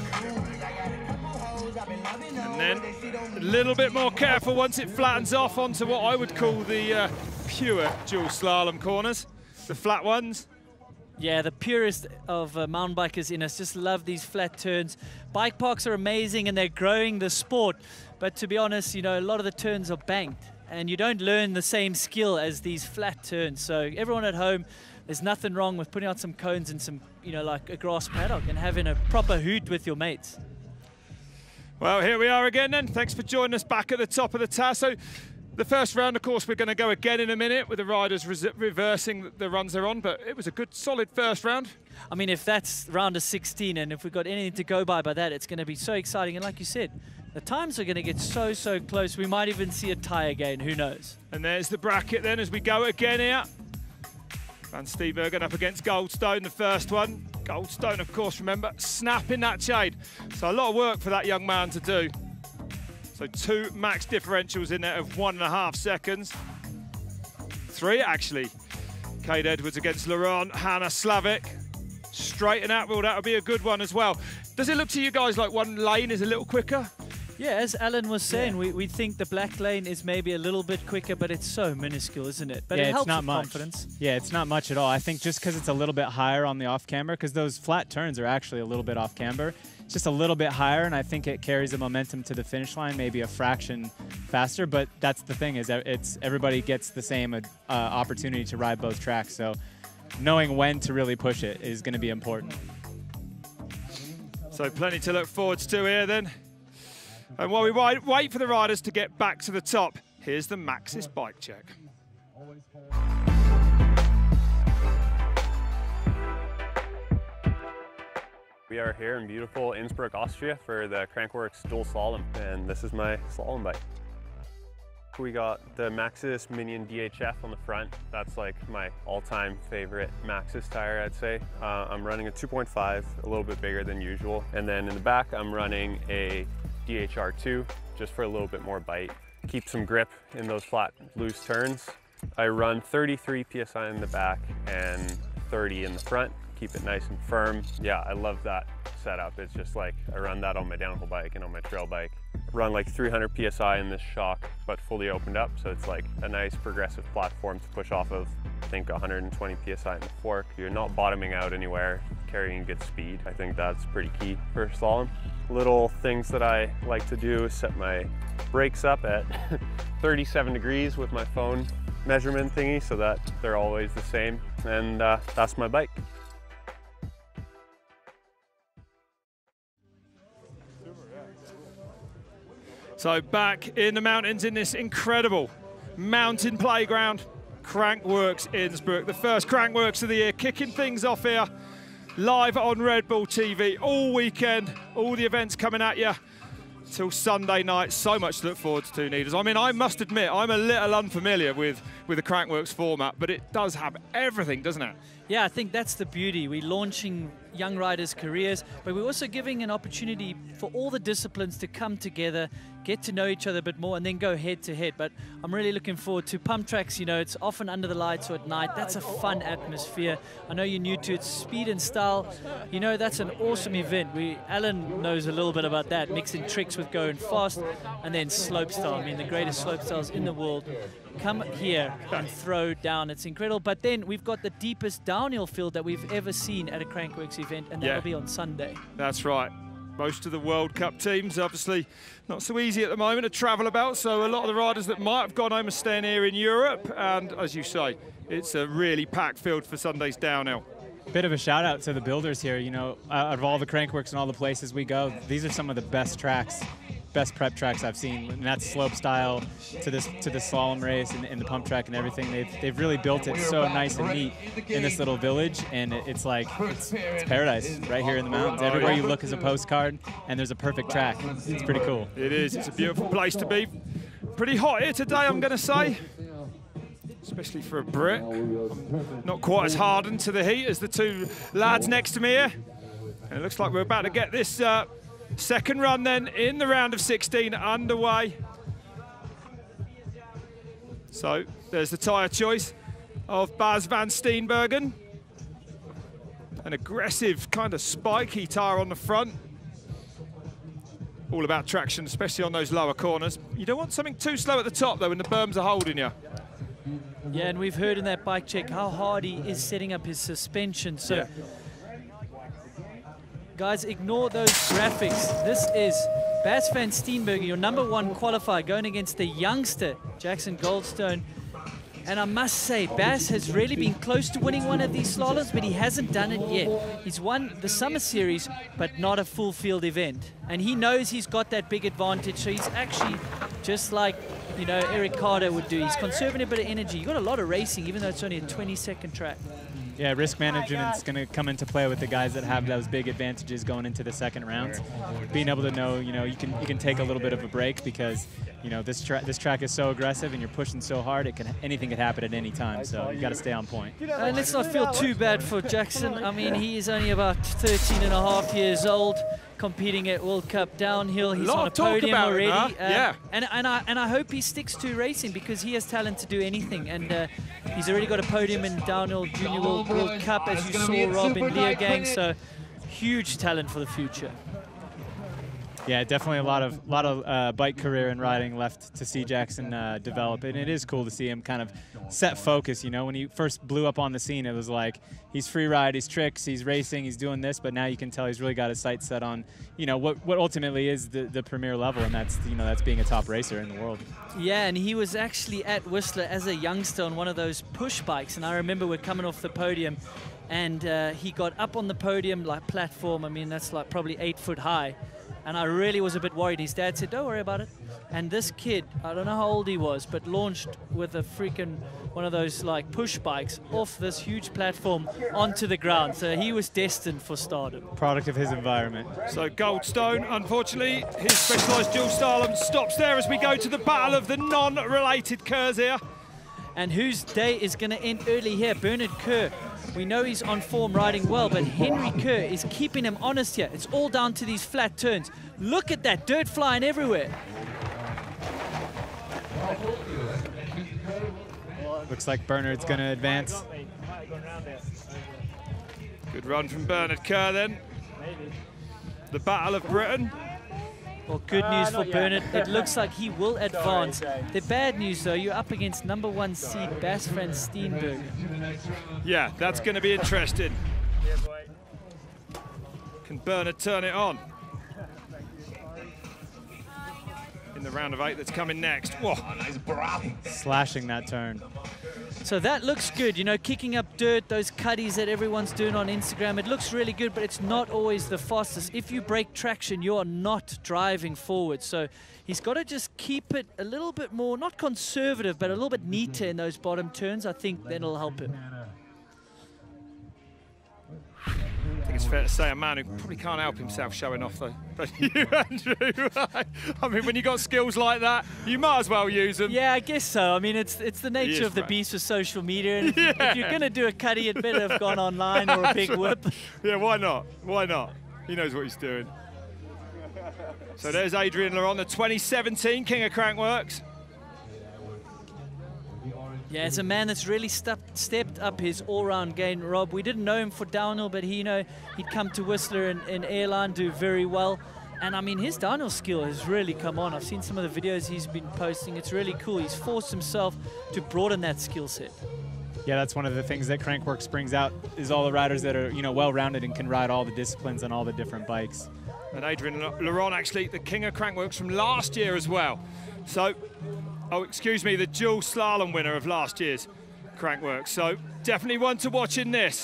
And then a little bit more careful once it flattens off onto what I would call the uh, pure dual slalom corners, the flat ones. Yeah, the purest of uh, mountain bikers in us just love these flat turns. Bike parks are amazing and they're growing the sport. But to be honest, you know, a lot of the turns are banked and you don't learn the same skill as these flat turns. So everyone at home, there's nothing wrong with putting out some cones and some, you know, like a grass paddock and having a proper hoot with your mates. Well, here we are again then. Thanks for joining us back at the top of the T A S. So the first round, of course, we're going to go again in a minute with the riders reversing the runs they're on, but it was a good, solid first round. I mean, if that's round of sixteen, and if we've got anything to go by by that, it's going to be so exciting. And like you said, the times are going to get so, so close. We might even see a tie again. Who knows? And there's the bracket then as we go again here. Van Steenbergen up against Goldstone, the first one. Goldstone, of course, remember, snapping that chain. So a lot of work for that young man to do. So two max differentials in there of one and a half seconds. Three, actually. Cade Edwards against Laurent Hannah Slavic. Straight and out, well, that would be a good one as well. Does it look to you guys like one lane is a little quicker? Yeah, as Alan was saying, Yeah. we, we think the black lane is maybe a little bit quicker, but it's so minuscule, isn't it? But yeah, it it's helps not with much. confidence. Yeah, it's not much at all. I think just because it's a little bit higher on the off camber, because those flat turns are actually a little bit off camber. It's just a little bit higher, and I think it carries the momentum to the finish line, maybe a fraction faster. But that's the thing, is that it's everybody gets the same uh, opportunity to ride both tracks. So knowing when to really push it is going to be important. So plenty to look forward to here then. And while we wait for the riders to get back to the top, here's the Maxxis bike check. We are here in beautiful Innsbruck, Austria for the Crankworx dual slalom, and this is my slalom bike. We got the Maxxis Minion D H F on the front. That's like my all-time favorite Maxxis tire, I'd say. Uh, I'm running a two point five, a little bit bigger than usual. And then in the back, I'm running a D H R two, just for a little bit more bite. Keep some grip in those flat, loose turns. I run thirty-three P S I in the back and thirty in the front. Keep it nice and firm. Yeah, I love that setup. It's just like, I run that on my downhill bike and on my trail bike. Run like three hundred P S I in this shock, but fully opened up. So it's like a nice progressive platform to push off of. I think one hundred twenty P S I in the fork. You're not bottoming out anywhere, carrying good speed. I think that's pretty key for slalom. Little things that I like to do is set my brakes up at thirty-seven degrees with my phone measurement thingy so that they're always the same. And uh, that's my bike. So back in the mountains in this incredible mountain playground, Crankworx Innsbruck, the first Crankworx of the year, kicking things off here, live on Red Bull T V all weekend, all the events coming at you till Sunday night. So much to look forward to, Needles. I mean, I must admit, I'm a little unfamiliar with, with the Crankworx format, but it does have everything, doesn't it? Yeah, I think that's the beauty. We're launching young riders' careers, but we're also giving an opportunity for all the disciplines to come together, get to know each other a bit more, and then go head to head. But I'm really looking forward to pump tracks. You know, it's often under the lights or at night. That's a fun atmosphere. I know you're new to it. Speed and style, you know, that's an awesome event. We, Alan knows a little bit about that, mixing tricks with going fast, and then slope style. I mean, the greatest slope styles in the world come here and throw down. It's incredible. But then we've got the deepest downhill field that we've ever seen at a Crankworx event, and that'll Yeah. be on Sunday. That's right. Most of the World Cup teams, obviously not so easy at the moment to travel about, so a lot of the riders that might have gone home are staying here in Europe, and as you say, it's a really packed field for Sunday's downhill. Bit of a shout out to the builders here. You know, out of all the Crankworx and all the places we go, these are some of the best tracks, best prep tracks I've seen. And that's slope style to this to the slalom race and, and the pump track and everything. They've they've really built it so nice and neat in this little village, and it, it's like it's, it's paradise right here in the mountains. Everywhere you look is a postcard, and there's a perfect track. It's pretty cool. It is. It's a beautiful place to be. Pretty hot here today, I'm going to say. Especially for a Brit. I'm not quite as hardened to the heat as the two lads next to me here. And it looks like we're about to get this uh, second run then in the round of sixteen underway. So there's the tyre choice of Bas van Steenbergen. An aggressive kind of spiky tyre on the front. All about traction, especially on those lower corners. You don't want something too slow at the top though when the berms are holding you. Yeah, and we've heard in that bike check how hard he is setting up his suspension. So, yeah. Guys, ignore those graphics. This is Bas van Steenbergen, your number one qualifier, going against the youngster, Jackson Goldstone. And I must say, Bas has really been close to winning one of these slaloms, but he hasn't done it yet. He's won the Summer Series, but not a full field event. And he knows he's got that big advantage, so he's actually just like, you know, Eric Carter would do. He's conserving a bit of energy. You've got a lot of racing, even though it's only a twenty second track. Yeah, risk management's going to come into play with the guys that have those big advantages going into the second rounds. Being able to know, you know, you can you can take a little bit of a break because, you know, this track this track is so aggressive and you're pushing so hard. It can anything could happen at any time. So you got to stay on point. And let's not feel too bad for Jackson. I mean, he is only about thirteen and a half years old, competing at World Cup downhill. He's on a podium already. It, huh? uh, yeah. And and I and I hope he sticks to racing because he has talent to do anything. And uh, he's already got a podium in downhill Junior World, World Cup, as you saw Rob in Leogang. So huge talent for the future. Yeah, definitely a lot of lot of uh, bike career and riding left to see Jackson uh, develop, and it is cool to see him kind of set focus. You know, when he first blew up on the scene, it was like he's free ride, he's tricks, he's racing, he's doing this, but now you can tell he's really got his sights set on, you know, what what ultimately is the the premier level, and that's you know that's being a top racer in the world. Yeah, and he was actually at Whistler as a youngster on one of those push bikes, and I remember we're coming off the podium, and uh, he got up on the podium like platform. I mean, that's like probably eight foot high. and I really was a bit worried. His dad said, don't worry about it. And this kid, I don't know how old he was, but launched with a freaking one of those like push bikes off this huge platform onto the ground. So he was destined for stardom. Product of his environment. So Goldstone, unfortunately, his specialised dual slalom stops there as we go to the battle of the non-related Kerrs here. And whose day is going to end early here? Bernard Kerr. We know he's on form riding well, but Henry Kerr is keeping him honest here. It's all down to these flat turns. Look at that dirt flying everywhere. Looks like Bernard's going to advance. Good run from Bernard Kerr then. The Battle of Britain. Well, good news for Bernard. It looks like he will advance. The bad news, though, you're up against number one seed Bas van Steenbergen. Yeah, that's going to be interesting. Can Bernard turn it on? In the round of eight that's coming next. Whoa. Slashing that turn. So that looks good, you know, kicking up dirt, those cuddies that everyone's doing on Instagram. It looks really good, but it's not always the fastest. If you break traction, you are not driving forward. So he's got to just keep it a little bit more, not conservative, but a little bit neater in those bottom turns. I think that'll help him. I think it's fair to say a man who probably can't help himself showing off, though. But you, Andrew, I mean, when you've got skills like that, you might as well use them. Yeah, I guess so. I mean, it's it's the nature of the right. beast with social media. And if, Yeah. if you're going to do a cuddy, it better have gone online or a big whip. Yeah, why not? Why not? He knows what he's doing. So there's Adrian Laurent, the twenty seventeen King of Crankworx. Yeah, it's a man that's really stepped, stepped up his all-round game, Rob. We didn't know him for downhill, but he, you know, he'd come to Whistler and, and Airline, do very well. And, I mean, his downhill skill has really come on. I've seen some of the videos he's been posting. It's really cool. He's forced himself to broaden that skill set. Yeah, that's one of the things that Crankworx brings out is all the riders that are, you know, well-rounded and can ride all the disciplines on all the different bikes. And Adrian Laurent, actually, the King of Crankworx from last year as well. So, oh, excuse me, the dual slalom winner of last year's Crankworx. So, definitely one to watch in this.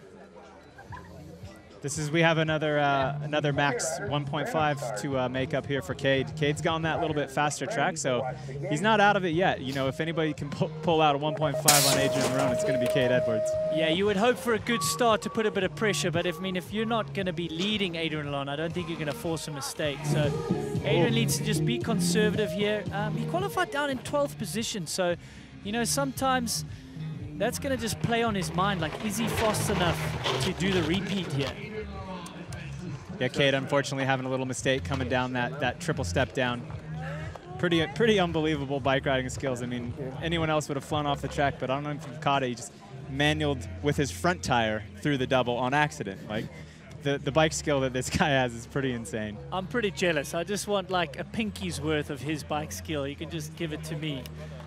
This is, we have another uh, another max one point five to uh, make up here for Cade. Cade's gone that little bit faster track, so he's not out of it yet. You know, if anybody can pu pull out a one point five on Adrian Laurent, it's going to be Cade Edwards. Yeah, you would hope for a good start to put a bit of pressure, but if, I mean, if you're not going to be leading Adrian Laurent, I don't think you're going to force a mistake. So Adrian needs to just be conservative here. Um, he qualified down in twelfth position, so, you know, sometimes that's going to just play on his mind, like, is he fast enough to do the repeat here? Yeah, Cade unfortunately having a little mistake coming down that, that triple step down. Pretty pretty unbelievable bike riding skills. I mean, anyone else would have flown off the track, but I don't know if you've caught it. He just manualed with his front tire through the double on accident. Like, the, the bike skill that this guy has is pretty insane. I'm pretty jealous. I just want like a pinky's worth of his bike skill. You can just give it to me.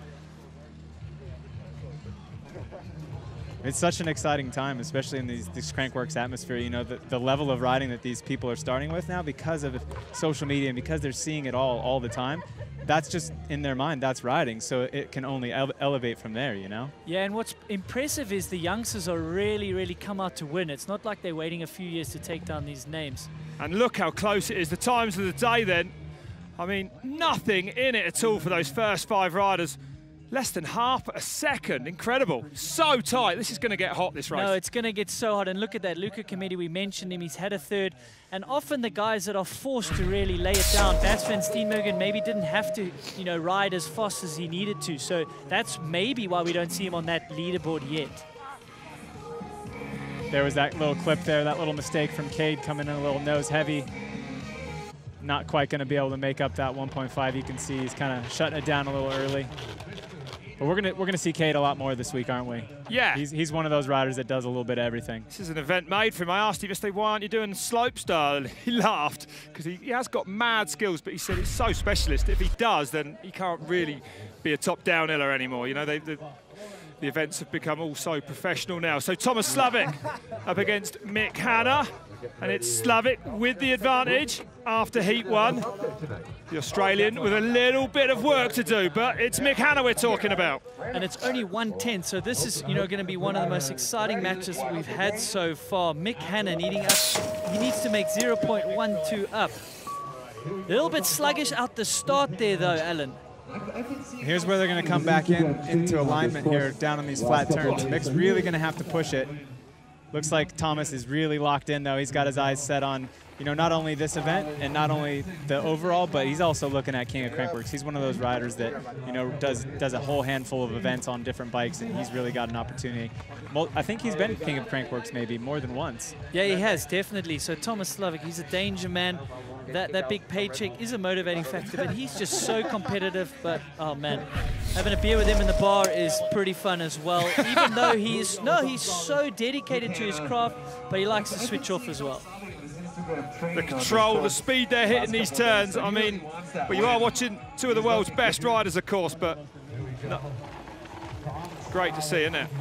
It's such an exciting time, especially in these, this Crankworx atmosphere. You know, the, the level of riding that these people are starting with now because of social media and because they're seeing it all all the time. That's just in their mind, that's riding. So it can only ele elevate from there, you know? Yeah, and what's impressive is the youngsters are really, really come out to win. It's not like they're waiting a few years to take down these names. And look how close it is. The times of the day then, I mean, nothing in it at all for those first five riders. Less than half a second. Incredible. So tight. This is going to get hot, this race. No, it's going to get so hot. And look at that. Luca Committee, we mentioned him. He's had a third. And often the guys that are forced to really lay it down, Bas van Steenbergen maybe didn't have to, you know, ride as fast as he needed to. So that's maybe why we don't see him on that leaderboard yet. There was that little clip there, that little mistake from Cade coming in a little nose heavy. Not quite going to be able to make up that one point five. You can see he's kind of shutting it down a little early. But we're gonna we're gonna see Cade a lot more this week, aren't we? Yeah. He's he's one of those riders that does a little bit of everything. This is an event made for him. I asked him yesterday, why aren't you doing slopestyle? And he laughed because he, he has got mad skills, but he said it's so specialist. If he does, then he can't really be a top downhiller anymore. You know, they, they, the events have become all so professional now. So Thomas Slavic up against Mick Hanna, and it's Slavic with the advantage after heat one. The Australian with a little bit of work to do, but it's Mick Hanna we're talking about. And it's only one ten, so this is, you know, going to be one of the most exciting matches we've had so far. Mick Hanna needing up, he needs to make zero point one two up. A little bit sluggish out the start there, though, Alan. Here's where they're going to come back in into alignment here, down on these flat turns. Mick's really going to have to push it. Looks like Thomas is really locked in, though. He's got his eyes set on, you know, not only this event and not only the overall, but he's also looking at King of Crankworx. He's one of those riders that, you know, does does a whole handful of events on different bikes, and he's really got an opportunity. I think he's been King of Crankworx maybe more than once. Yeah, he has, definitely. So Thomas Slavic, he's a danger man. That, that big paycheck is a motivating factor, but he's just so competitive. But, oh, man, having a beer with him in the bar is pretty fun as well, even though he's, no, he's so dedicated to his craft, but he likes to switch off as well. The control, the speed they're hitting these turns. I mean, well, you are watching two of the world's best riders, of course, but no. Great to see, isn't it?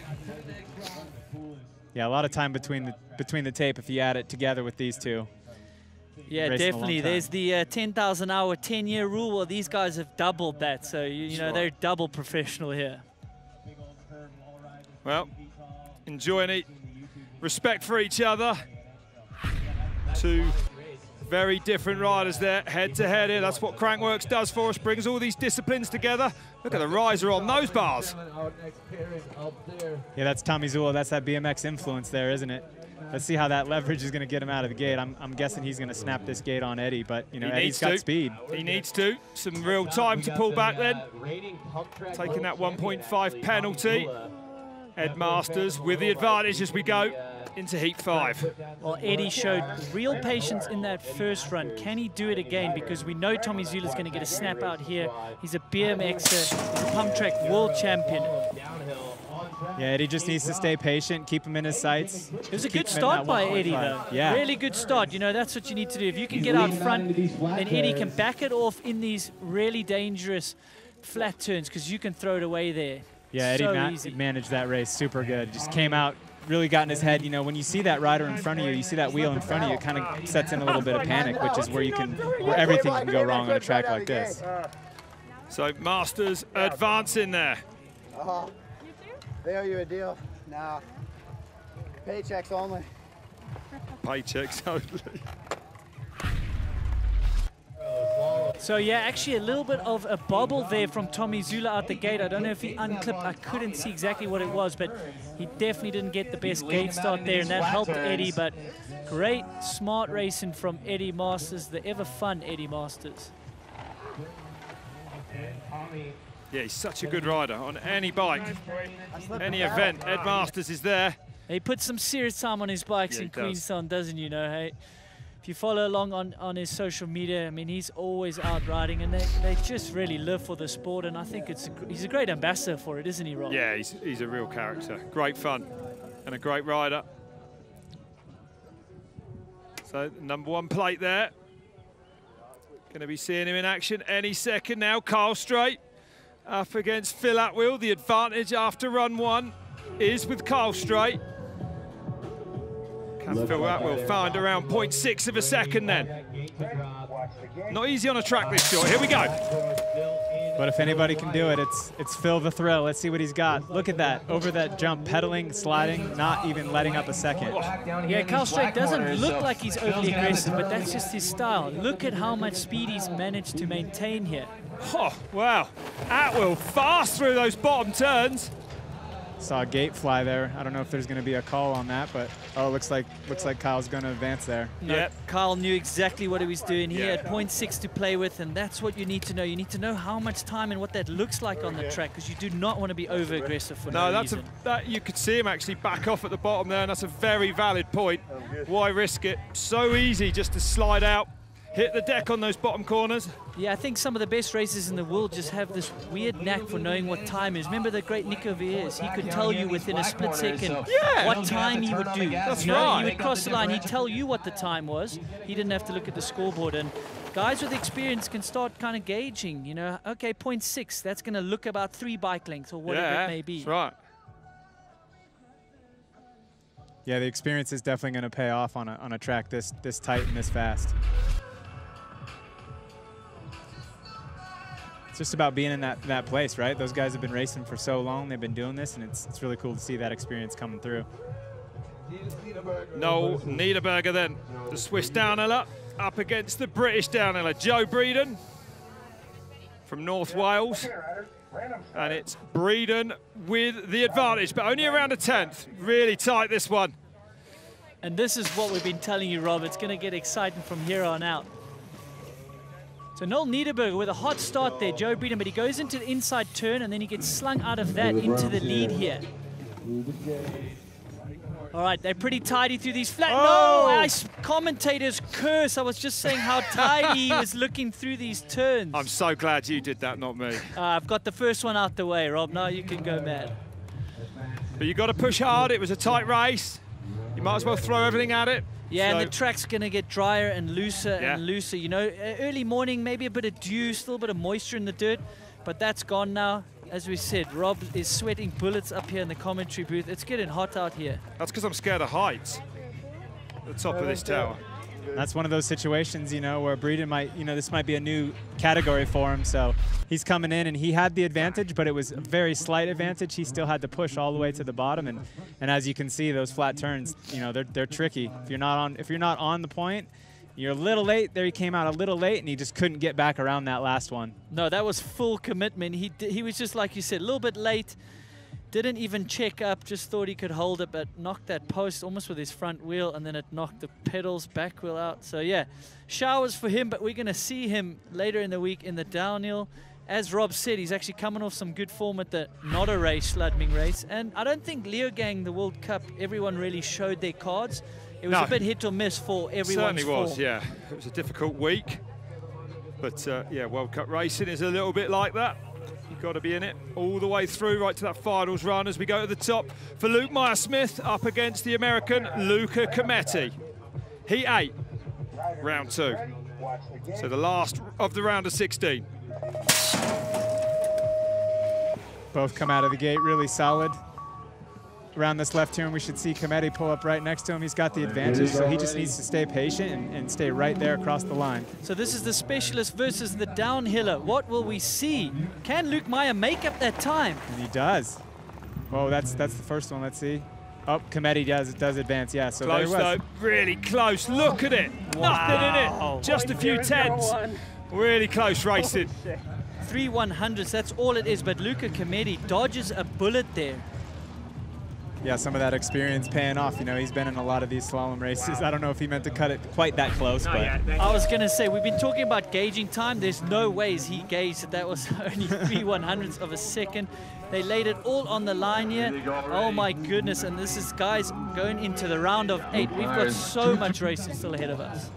Yeah, a lot of time between the between the tape if you add it together with these two. Yeah, definitely. There's the uh, ten thousand hour, ten year rule. Well, these guys have doubled that, so you, you know Sure. they're double professional here. Well, enjoying it. Respect for each other. Two very different riders there, head to head here. That's what Crankworx does for us, brings all these disciplines together. Look at the riser on those bars. Yeah, that's Tommy Zula. That's that B M X influence there, isn't it? Let's see how that leverage is going to get him out of the gate. I'm, I'm guessing he's going to snap this gate on Eddie, but, you know, He Eddie's got to. speed. He needs to. Some real time to pull back then. Taking that one point five penalty. Ed Masters with the advantage as we go into heat five. Well, Eddie showed real patience in that first run. Can he do it again? Because we know Tommy Zula's going to get a snap out here. He's a B M Xer, pump track world champion. Yeah, Eddie just needs to stay patient, keep him in his sights. It was a good start by Eddie, though. Yeah. Really good start. You know, that's what you need to do. If you can get out front, then Eddie can back it off in these really dangerous flat turns, because you can throw it away there. Yeah, Eddie so ma easy. managed that race super good. Just came out, really got in his head. You know, when you see that rider in front of you, you see that wheel in front of you, it kind of sets in a little bit of panic, which is where you can, where everything can go wrong on a track like this. So Masters advancing there. Uh-huh. They owe you a deal. Nah. Paychecks only. Paychecks only. So yeah, actually a little bit of a bobble there from Tommy Zula out the gate. I don't know if he unclipped. I couldn't see exactly what it was, but he definitely didn't get the best gate start there, and that helped Eddie. But great, smart racing from Eddie Masters, the ever fun Eddie Masters. Yeah, he's such a good rider on any bike, any event. Ed Masters is there. He puts some serious time on his bikes Yeah, in he does. Queenstown, doesn't you know, hey? If you follow along on, on his social media, I mean, he's always out riding, and they, they just really live for the sport, and I think it's a, he's a great ambassador for it, isn't he, Rob? Yeah, he's, he's a real character. Great fun and a great rider. So, number one plate there. Going to be seeing him in action any second now. Carl Strait up against Phil Atwill. The advantage after run one is with Carl Strait. Can Phil Atwill find around zero point six of a second then? Not easy on a track this short. Here we go. But if anybody can do it, it's it's Phil the Thrill. Let's see what he's got. Look at that, over that jump, pedaling, sliding, not even letting up a second. Yeah, Carl Strait doesn't look like he's overly aggressive, but that's just his style. Look at how much speed he's managed to maintain here. Oh, wow. Atwill fast through those bottom turns. Saw a gate fly there. I don't know if there's going to be a call on that, but oh, looks like looks like Kyle's going to advance there. No, Yep. Kyle knew exactly what he was doing. He Yeah. had zero point six to play with, and that's what you need to know. You need to know how much time and what that looks like on the track, because you do not want to be over-aggressive for no, No, that's reason. a, that you could see him actually back off at the bottom there, and that's a very valid point. Why risk it? So easy just to slide out, hit the deck on those bottom corners. Yeah, I think some of the best racers in the world just have this weird knack for knowing what time is. Remember the great Nico Viers? He could tell you within a split second Yeah. what time he would do. That's you know, right. He would cross the line, he'd tell you what the time was. He didn't have to look at the scoreboard. And guys with experience can start kind of gauging, you know, okay, zero point six, that's going to look about three bike lengths or whatever yeah, it may be. That's right. Yeah, the experience is definitely going to pay off on a, on a track this, this tight and this fast. It's just about being in that, that place, right? Those guys have been racing for so long, they've been doing this, and it's, it's really cool to see that experience coming through. No, Niederberger then, the Swiss downhiller, up against the British downhiller, Joe Breeden from North Wales. And it's Breeden with the advantage, but only around a tenth. Really tight, this one. And this is what we've been telling you, Rob. It's going to get exciting from here on out. So Noel Niederberger with a hot start there, Joe Breeden, but he goes into the inside turn and then he gets slung out of that into the lead here. All right, they're pretty tidy through these flat. Oh! No, I, commentators curse. I was just saying how tidy he was looking through these turns. I'm so glad you did that, not me. Uh, I've got the first one out the way, Rob. Now you can go mad. But you got to push hard. It was a tight race. You might as well throw everything at it. Yeah, so. and the track's going to get drier and looser yeah. and looser. You know, early morning, maybe a bit of dew, still a bit of moisture in the dirt, but that's gone now. As we said, Rob is sweating bullets up here in the commentary booth. It's getting hot out here. That's because I'm scared of heights. The top of this tower. That's one of those situations, you know, where Breeden might, you know, this might be a new category for him. So he's coming in and he had the advantage, but it was a very slight advantage. He still had to push all the way to the bottom. And, and as you can see, those flat turns, you know, they're, they're tricky. If you're not on, if you're not on the point, you're a little late. There he came out a little late and he just couldn't get back around that last one. No, that was full commitment. He, he was just, like you said, a little bit late. Didn't even check up, just thought he could hold it, but knocked that post almost with his front wheel, and then it knocked the pedals back wheel out. So yeah, showers for him, but we're going to see him later in the week in the downhill. As Rob said, he's actually coming off some good form at the not a race, Sludming race. And I don't think Leogang, the World Cup, everyone really showed their cards. It was no. a bit hit or miss for everyone's Certainly was, form. yeah. It was a difficult week. But uh, yeah, World Cup racing is a little bit like that. You've got to be in it all the way through, right to that finals run as we go to the top for Luke Meyer-Smith up against the American Luca Cometti. Heat eight, round two. So the last of the round of sixteen. Both come out of the gate really solid. Around this left turn, we should see Cometti pull up right next to him. He's got the advantage, so he just needs to stay patient and, and stay right there across the line. So this is the specialist versus the downhiller. What will we see? Can Luke Meyer make up that time? And he does. Whoa, that's that's the first one. Let's see. Oh, Cometti does does advance. Yeah, so close there he was. though, really close. Look at it. Wow. Nothing in it. Just a few tenths. Really close racing. Three one hundredths, that's all it is. But Luca Cometti dodges a bullet there. Yeah, some of that experience paying off. You know, he's been in a lot of these slalom races. I don't know if he meant to cut it quite that close, but I was going to say, we've been talking about gauging time. There's no ways he gauged that. That was only three one hundredths of a second. They laid it all on the line here. Oh my goodness, and this is guys going into the round of eight. We've got so much racing still ahead of us.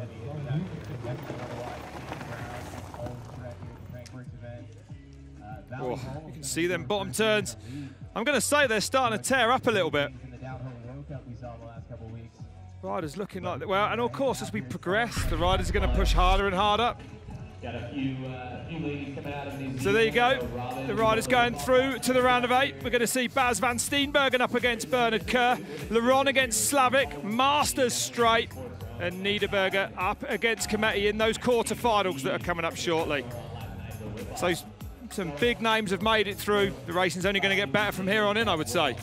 Oh, you can see them bottom turns. I'm going to say they're starting to tear up a little bit. Riders looking like, well, and of course as we progress, the riders are going to push harder and harder. So there you go, the riders going through to the round of eight. We're going to see Bas van Steenbergen up against Bernard Kerr, Laurent against Slavik, Masters straight, and Niederberger up against Cometti in those quarterfinals that are coming up shortly. So some big names have made it through. The racing's only going to get better from here on in, I would say.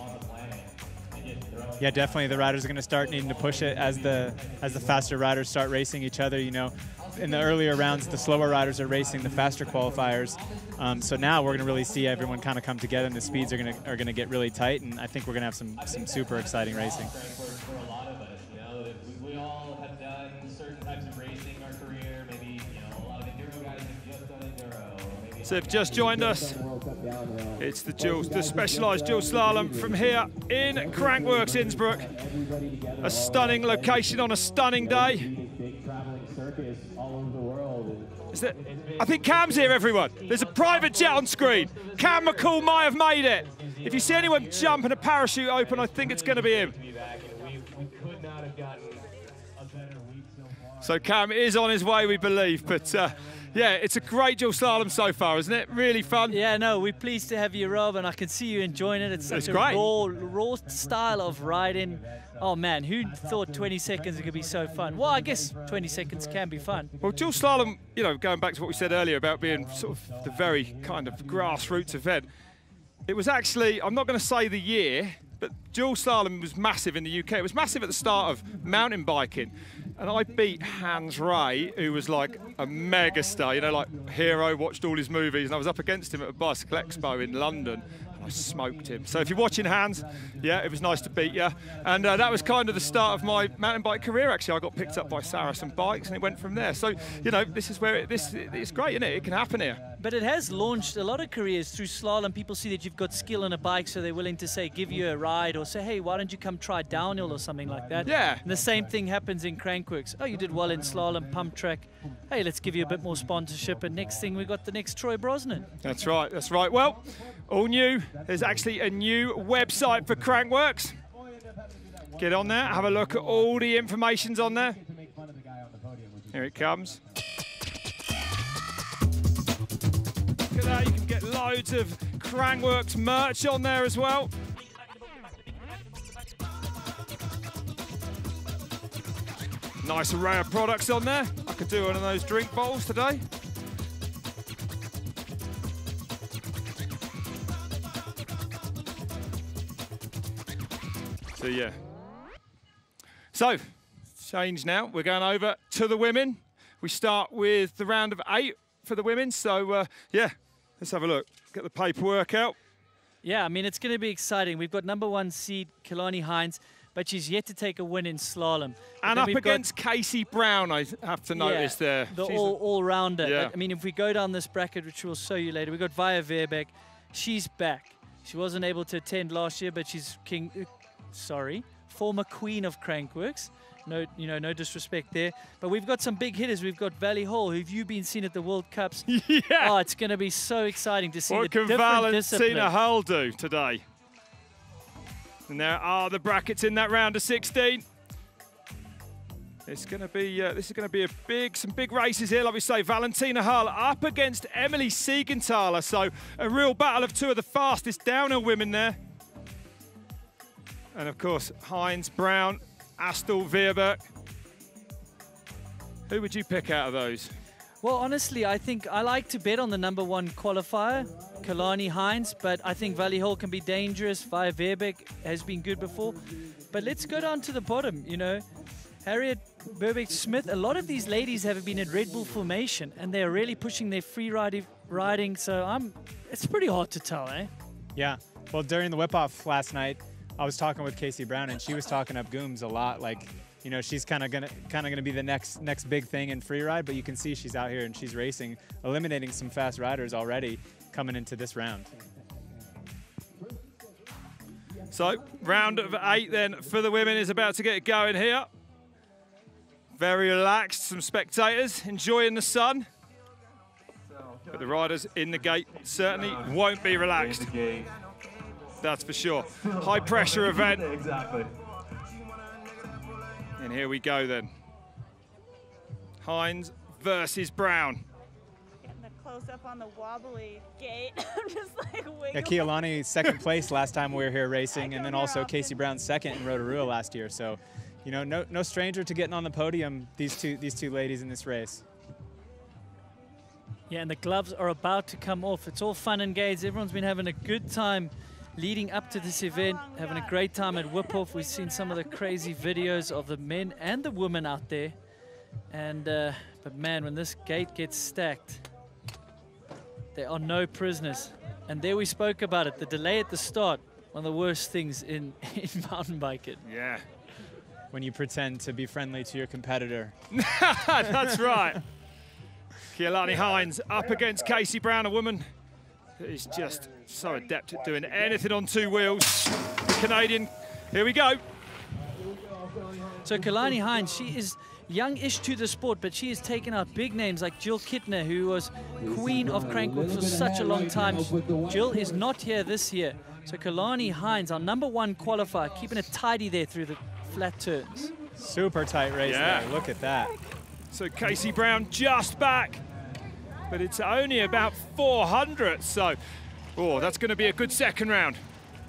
Yeah, definitely the riders are going to start needing to push it as the as the faster riders start racing each other. You know, in the earlier rounds, the slower riders are racing the faster qualifiers. Um, so now we're going to really see everyone kind of come together, and the speeds are going to are going to get really tight. And I think we're going to have some some super exciting racing. So if you've just joined us, it's the dual, the specialised dual slalom from here in Crankworx Innsbruck. A stunning location on a stunning day. Is that, I think Cam's here, everyone. There's a private jet on screen. Cam McCall might have made it. If you see anyone jump and a parachute open, I think it's going to be him. So Cam is on his way, we believe, but uh, yeah, it's a great dual slalom so far, isn't it? Really fun. Yeah, no, we're pleased to have you, Rob, and I can see you enjoying it. It's such it's a great. raw, raw style of riding. Oh man, who thought twenty seconds could be so fun? Well, I guess twenty seconds can be fun. Well, dual slalom, you know, going back to what we said earlier about being sort of the very kind of grassroots event, it was actually, I'm not going to say the year, but dual slalom was massive in the U K. It was massive at the start of mountain biking. And I beat Hans Ray, who was like a mega star, you know, like hero, watched all his movies, and I was up against him at a Bicycle Expo in London. I smoked him. So if you're watching, Hans, yeah, it was nice to beat you. And uh, that was kind of the start of my mountain bike career, actually. I got picked up by Saracen Bikes, and it went from there. So, you know, this is where it, this it's great, isn't it? It can happen here. But it has launched a lot of careers through slalom. People see that you've got skill on a bike, so they're willing to say, give you a ride, or say, hey, why don't you come try downhill or something like that. Yeah. And the same thing happens in Crankworx. Oh, you did well in slalom, pump track. Hey, let's give you a bit more sponsorship. And next thing, we got the next Troy Brosnan. That's right, that's right. Well, all new. There's actually a new website for Crankworx. Get on there, have a look at all the information's on there. Here it comes. Look at that, you can get loads of Crankworx merch on there as well. Nice array of products on there. I could do one of those drink bowls today. So yeah. So, change now. We're going over to the women. We start with the round of eight for the women. So uh, yeah, let's have a look. Get the paperwork out. Yeah, I mean, it's going to be exciting. We've got number one seed, Kalani Hines, but she's yet to take a win in slalom. But and up against Casey Brown, I have to notice yeah, there. The She's all, all-rounder. Yeah. I mean, if we go down this bracket, which we'll show you later, we've got Via Verbeek. She's back. She wasn't able to attend last year, but she's king, uh, sorry, former queen of Crankworx. No, you know, no disrespect there. But we've got some big hitters. We've got Valley Hall, who've you been seen at the World Cups. Yeah. Oh, it's going to be so exciting to see what the can different Valentina disciplines. Hull do today? And there are the brackets in that round of sixteen. It's going to be, uh, this is going to be a big, some big races here. Like we say, Valentina Hull up against Emily Siegenthaler. So a real battle of two of the fastest downhill women there. And of course, Hines, Brown, Astel, Verbeek. Who would you pick out of those? Well, honestly, I think I like to bet on the number one qualifier, Kalani Hines, but I think Valley Hall can be dangerous. Via Verbeek has been good before. But let's go down to the bottom, you know. Harriet, Burbidge-Smith, a lot of these ladies have been in Red Bull formation, and they're really pushing their free riding, riding so I'm, it's pretty hard to tell, eh? Yeah. Well, during the whip-off last night, I was talking with Casey Brown, and she was talking up Gooms a lot. Like, you know, she's kind of gonna kind of gonna be the next next big thing in free ride. But you can see she's out here and she's racing, eliminating some fast riders already coming into this round. So round of eight then for the women is about to get going here. Very relaxed, some spectators enjoying the sun. But the riders in the gate certainly won't be relaxed. That's for sure. High pressure event. Exactly. And here we go then. Hines versus Brown. Getting the close up on the wobbly gate. I'm just like wiggling. Yeah, Keolani second place last time we were here racing, and then also Casey Brown second in Rotorua last year. So, you know, no no stranger to getting on the podium. These two these two ladies in this race. Yeah, and the gloves are about to come off. It's all fun and games. Everyone's been having a good time leading up to this event, having a great time at Whip-Off. We've seen some of the crazy videos of the men and the women out there. And, uh, but man, when this gate gets stacked, there are no prisoners. And there we spoke about it, the delay at the start, one of the worst things in, in mountain biking. Yeah. When you pretend to be friendly to your competitor. That's right. Keolani Hines up against Casey Brown, a woman that is just so adept at doing anything on two wheels. The Canadian, here we go. So Kalani Hines, she is young-ish to the sport, but she has taken out big names like Jill Kittner, who was queen of Crankworx for such a long time. Jill is not here this year. So Kalani Hines, our number one qualifier, keeping it tidy there through the flat turns. Super tight race Yeah. there, look at that. So Casey Brown just back, but it's only about four hundred, so oh, that's going to be a good second round.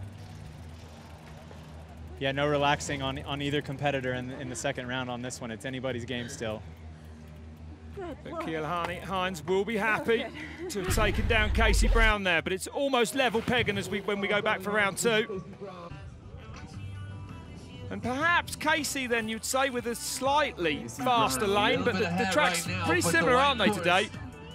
Yeah, no relaxing on, on either competitor in, in the second round on this one. It's anybody's game still. But Keolani Hines will be happy to have taken down Casey Brown there, but it's almost level pegging as we when we go back for round two. And perhaps Casey, then, you'd say, with a slightly faster lane, but the, the track's pretty similar, aren't they, today?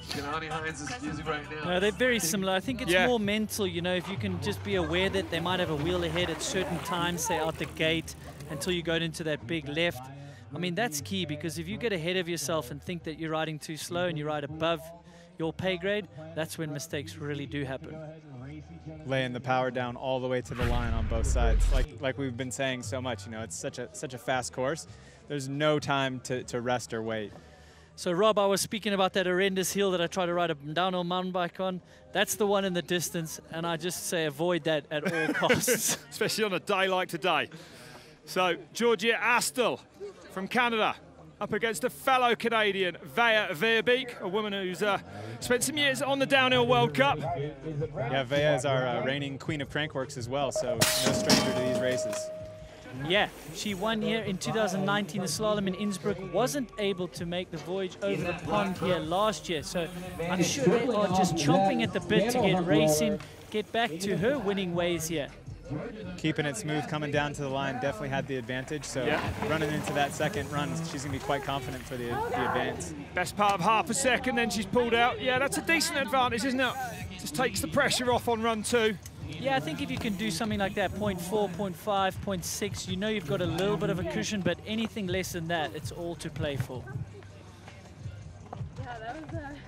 No, they're very similar. I think it's Yeah. more mental, you know, if you can just be aware that they might have a wheel ahead at certain times, say out the gate, until you go into that big left. I mean, that's key, because if you get ahead of yourself and think that you're riding too slow and you ride above your pay grade, that's when mistakes really do happen. Laying the power down all the way to the line on both sides. Like like we've been saying so much, you know, it's such a such a fast course. There's no time to, to rest or wait. So, Rob, I was speaking about that horrendous hill that I try to ride a downhill mountain bike on. That's the one in the distance, and I just say avoid that at all costs. Especially on a day like today. So, Georgia Astle from Canada up against a fellow Canadian, Vea Verbeek, a woman who's uh, spent some years on the Downhill World Cup. Yeah, Vea is our uh, reigning queen of Crankworx as well, so no stranger to these races. Yeah, she won here in two thousand nineteen, the Slalom in Innsbruck. Wasn't able to make the voyage over the pond here last year, so I'm sure they are just chomping at the bit to get racing, get back to her winning ways here. Keeping it smooth, coming down to the line, definitely had the advantage, so yeah. running into that second run, she's going to be quite confident for the, the advance. Best part of half a second, then she's pulled out. Yeah, that's a decent advantage, isn't it? Just takes the pressure off on run two. Yeah, I think if you can do something like that, point four, point five, point six, you know you've got a little bit of a cushion, but anything less than that, it's all to play for. Yeah, that was uh...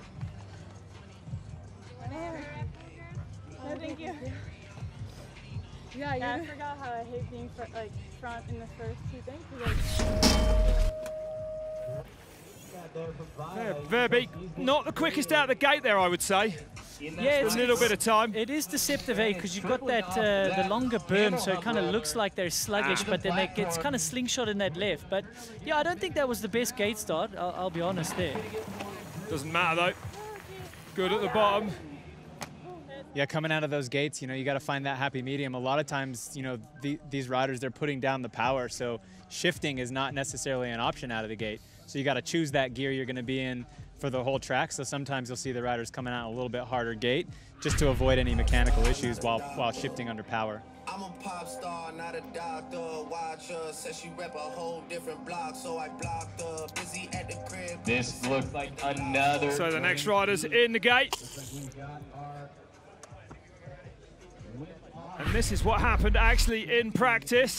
No, thank you. Yeah, yeah, I forgot how I hate being fr like front in the first two things. Yeah, Verbeek, not the quickest out the gate there, I would say. Yeah, it's a little bit of time. It is deceptive, eh? Because you've got that uh, the longer berm, so it kind of looks like they're sluggish, but then they get kind of slingshot in that left. But yeah, I don't think that was the best gate start. I'll, I'll be honest there. Doesn't matter though. Good at the bottom. Yeah, coming out of those gates, you know, you got to find that happy medium. A lot of times, you know, the, these riders, they're putting down the power, so shifting is not necessarily an option out of the gate. So you got to choose that gear you're going to be in for the whole track. So sometimes you'll see the riders coming out a little bit harder gate just to avoid any mechanical issues while while shifting under power. I'm a pop star, not a doctor. Watch her, says she rep a whole different block, so I blocked her. Busy at the crib. This looks like another. So the next rider's in the gate. And this is what happened actually in practice.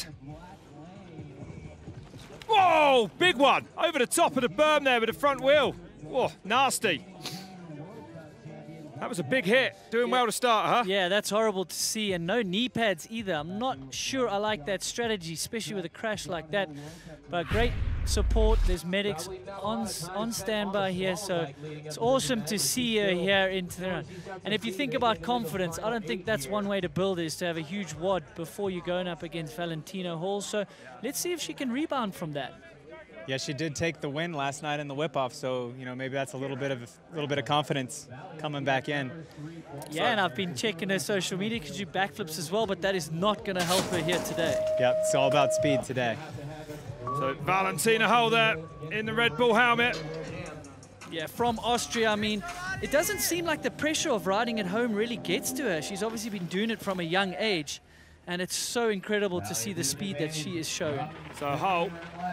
Whoa, big one. Over the top of the berm there with the front wheel. Whoa, nasty. That was a big hit. Doing well to start, huh? Yeah, that's horrible to see. And no knee pads either. I'm not sure I like that strategy, especially with a crash like that. But great support. There's medics on, on standby here. So it's awesome to see her here into the run. And if you think about confidence, I don't think that's one way to build it, is to have a huge wad before you're going up against Valentina Hall. So let's see if she can rebound from that. Yeah, she did take the win last night in the whip-off, so you know maybe that's a little bit of a little bit of confidence coming back in. Yeah, and I've been checking her social media because you backflips as well, but that is not going to help her here today. Yep, it's all about speed today. So Valentina Hall there in the Red Bull helmet. Yeah, from Austria. I mean, it doesn't seem like the pressure of riding at home really gets to her. She's obviously been doing it from a young age. And it's so incredible to see the speed that she is showing. So Hull,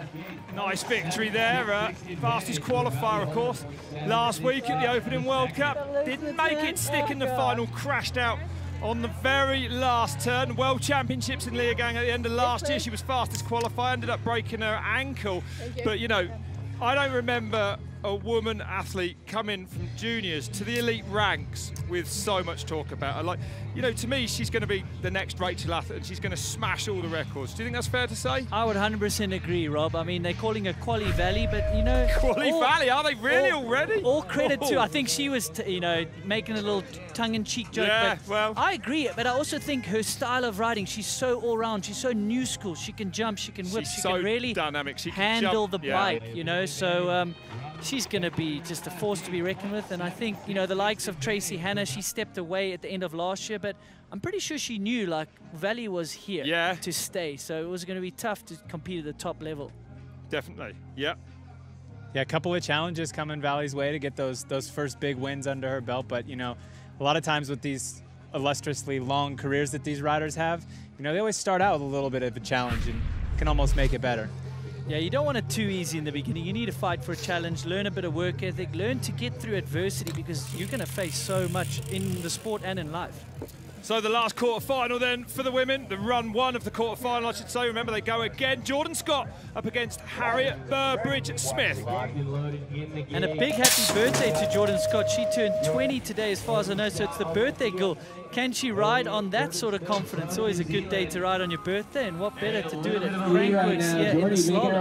nice victory there. Uh, fastest qualifier, of course. Last week at the opening World Cup. Didn't make it stick in the final, crashed out on the very last turn. World Championships in Leogang at the end of last year. She was fastest qualifier, ended up breaking her ankle. But, you know, I don't remember a woman athlete coming from juniors to the elite ranks with so much talk about her. Like, you know, to me, she's going to be the next Rachel Atherton, and she's going to smash all the records. Do you think that's fair to say? I would one hundred percent agree, Rob. I mean, they're calling her Quali Valley, but, you know... Quali all, Valley? Are they really all, already? All credit oh. to... I think she was, t you know, making a little tongue-in-cheek joke. Yeah, but well... I agree, but I also think her style of riding, she's so all-round. She's so new school. She can jump, she can whip, she's she so can really dynamic. She can handle jump. the yeah. bike, you know, so... Um, she's going to be just a force to be reckoned with. And I think, you know, the likes of Tracy Hanna, she stepped away at the end of last year, but I'm pretty sure she knew, like, Valley was here yeah. to stay. So it was going to be tough to compete at the top level. Definitely, yeah. Yeah, a couple of challenges coming Valley's way to get those those first big wins under her belt. But, you know, a lot of times with these illustriously long careers that these riders have, you know, they always start out with a little bit of a challenge and can almost make it better. Yeah, you don't want it too easy in the beginning. You need to fight for a challenge, learn a bit of work ethic, learn to get through adversity, because you're going to face so much in the sport and in life. So the last quarter-final then for the women, the run one of the quarter-final, I should say. Remember, they go again. Jordan Scott up against Harriet Burbidge-Smith. And a big happy birthday to Jordan Scott. She turned twenty today, as far as I know, so it's the birthday girl. Can she ride on that sort of confidence? Always a good day to ride on your birthday, and what better to do it at Crankworx here in the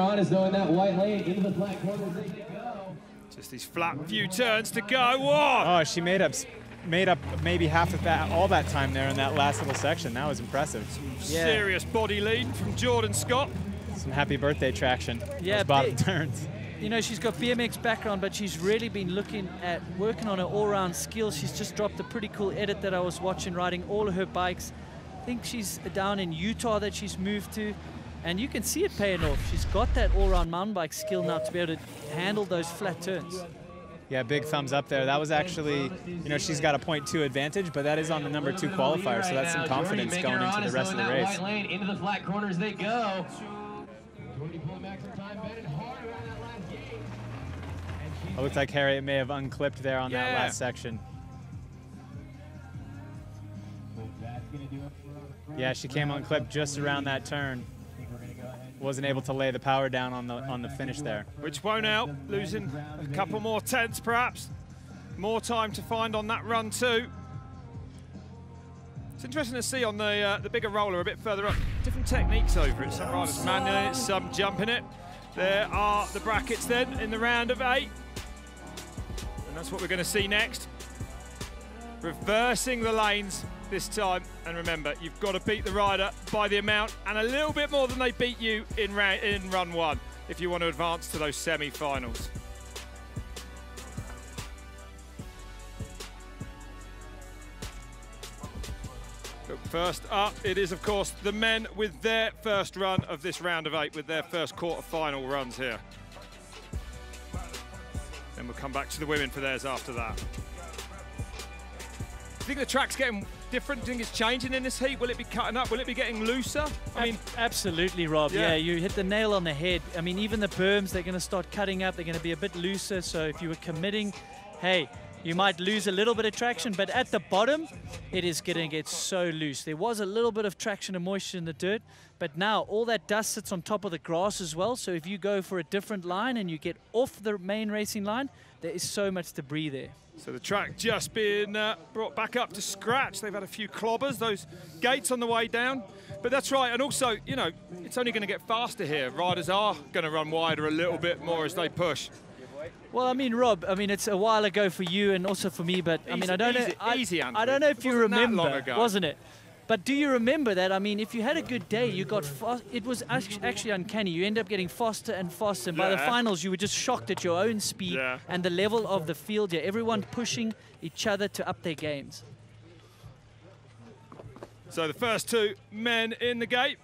Slalom. Just these flat few turns to go. Whoa! Oh, she made up made up maybe half of that, all that time there in that last little section. That was impressive. Yeah. Serious body lead from Jordan Scott. Some happy birthday traction. Yeah, those bottom big, turns. You know, she's got B M X background, but she's really been looking at working on her all-round skills. She's just dropped a pretty cool edit that I was watching, riding all of her bikes. I think she's down in Utah that she's moved to, and you can see it paying off. She's got that all-round mountain bike skill now to be able to handle those flat turns. Yeah, big thumbs up there. That was actually, you know, she's got a point two advantage, but that is on the number two qualifier, so that's some confidence going into the rest of the race. Lane, into the flat corners they go. It looked like Harriet may have unclipped there on yeah. that last section. Yeah, she came unclipped just around that turn. Wasn't able to lay the power down on the on the finish there. Which won't help, losing a couple more tenths perhaps. More time to find on that run too. It's interesting to see on the uh, the bigger roller a bit further up, different techniques over it. Some riders manually it, some jumping it. There are the brackets then in the round of eight. And that's what we're going to see next. Reversing the lanes this time, and remember, you've got to beat the rider by the amount and a little bit more than they beat you in, ra in run one if you want to advance to those semi-finals. But first up, it is of course the men with their first run of this round of eight, with their first quarter-final runs here. Then we'll come back to the women for theirs after that. Do you think the track's getting different? Do you think it's changing in this heat? Will it be cutting up? Will it be getting looser? I mean, absolutely, Rob. Yeah. Yeah, you hit the nail on the head. I mean, even the berms, they're going to start cutting up. They're going to be a bit looser. So if you were committing, hey, you might lose a little bit of traction, but at the bottom, it is going to get so loose. There was a little bit of traction and moisture in the dirt, but now all that dust sits on top of the grass as well. So if you go for a different line and you get off the main racing line, there is so much debris there. So the track just being uh, brought back up to scratch. They've had a few clobbers, those gates on the way down. But that's right, and also, you know, it's only going to get faster here. Riders are going to run wider a little bit more as they push. Well, I mean, Rob, I mean, it's a while ago for you and also for me, but I mean, I don't easy, know. I, easy, I don't know if you remember, long ago. wasn't it? But do you remember that? I mean, if you had a good day, you got fast. It was actually uncanny. You end up getting faster and faster. And by Yeah. the finals, you were just shocked at your own speed Yeah. and the level of the field here. Everyone pushing each other to up their games. So the first two men in the gate.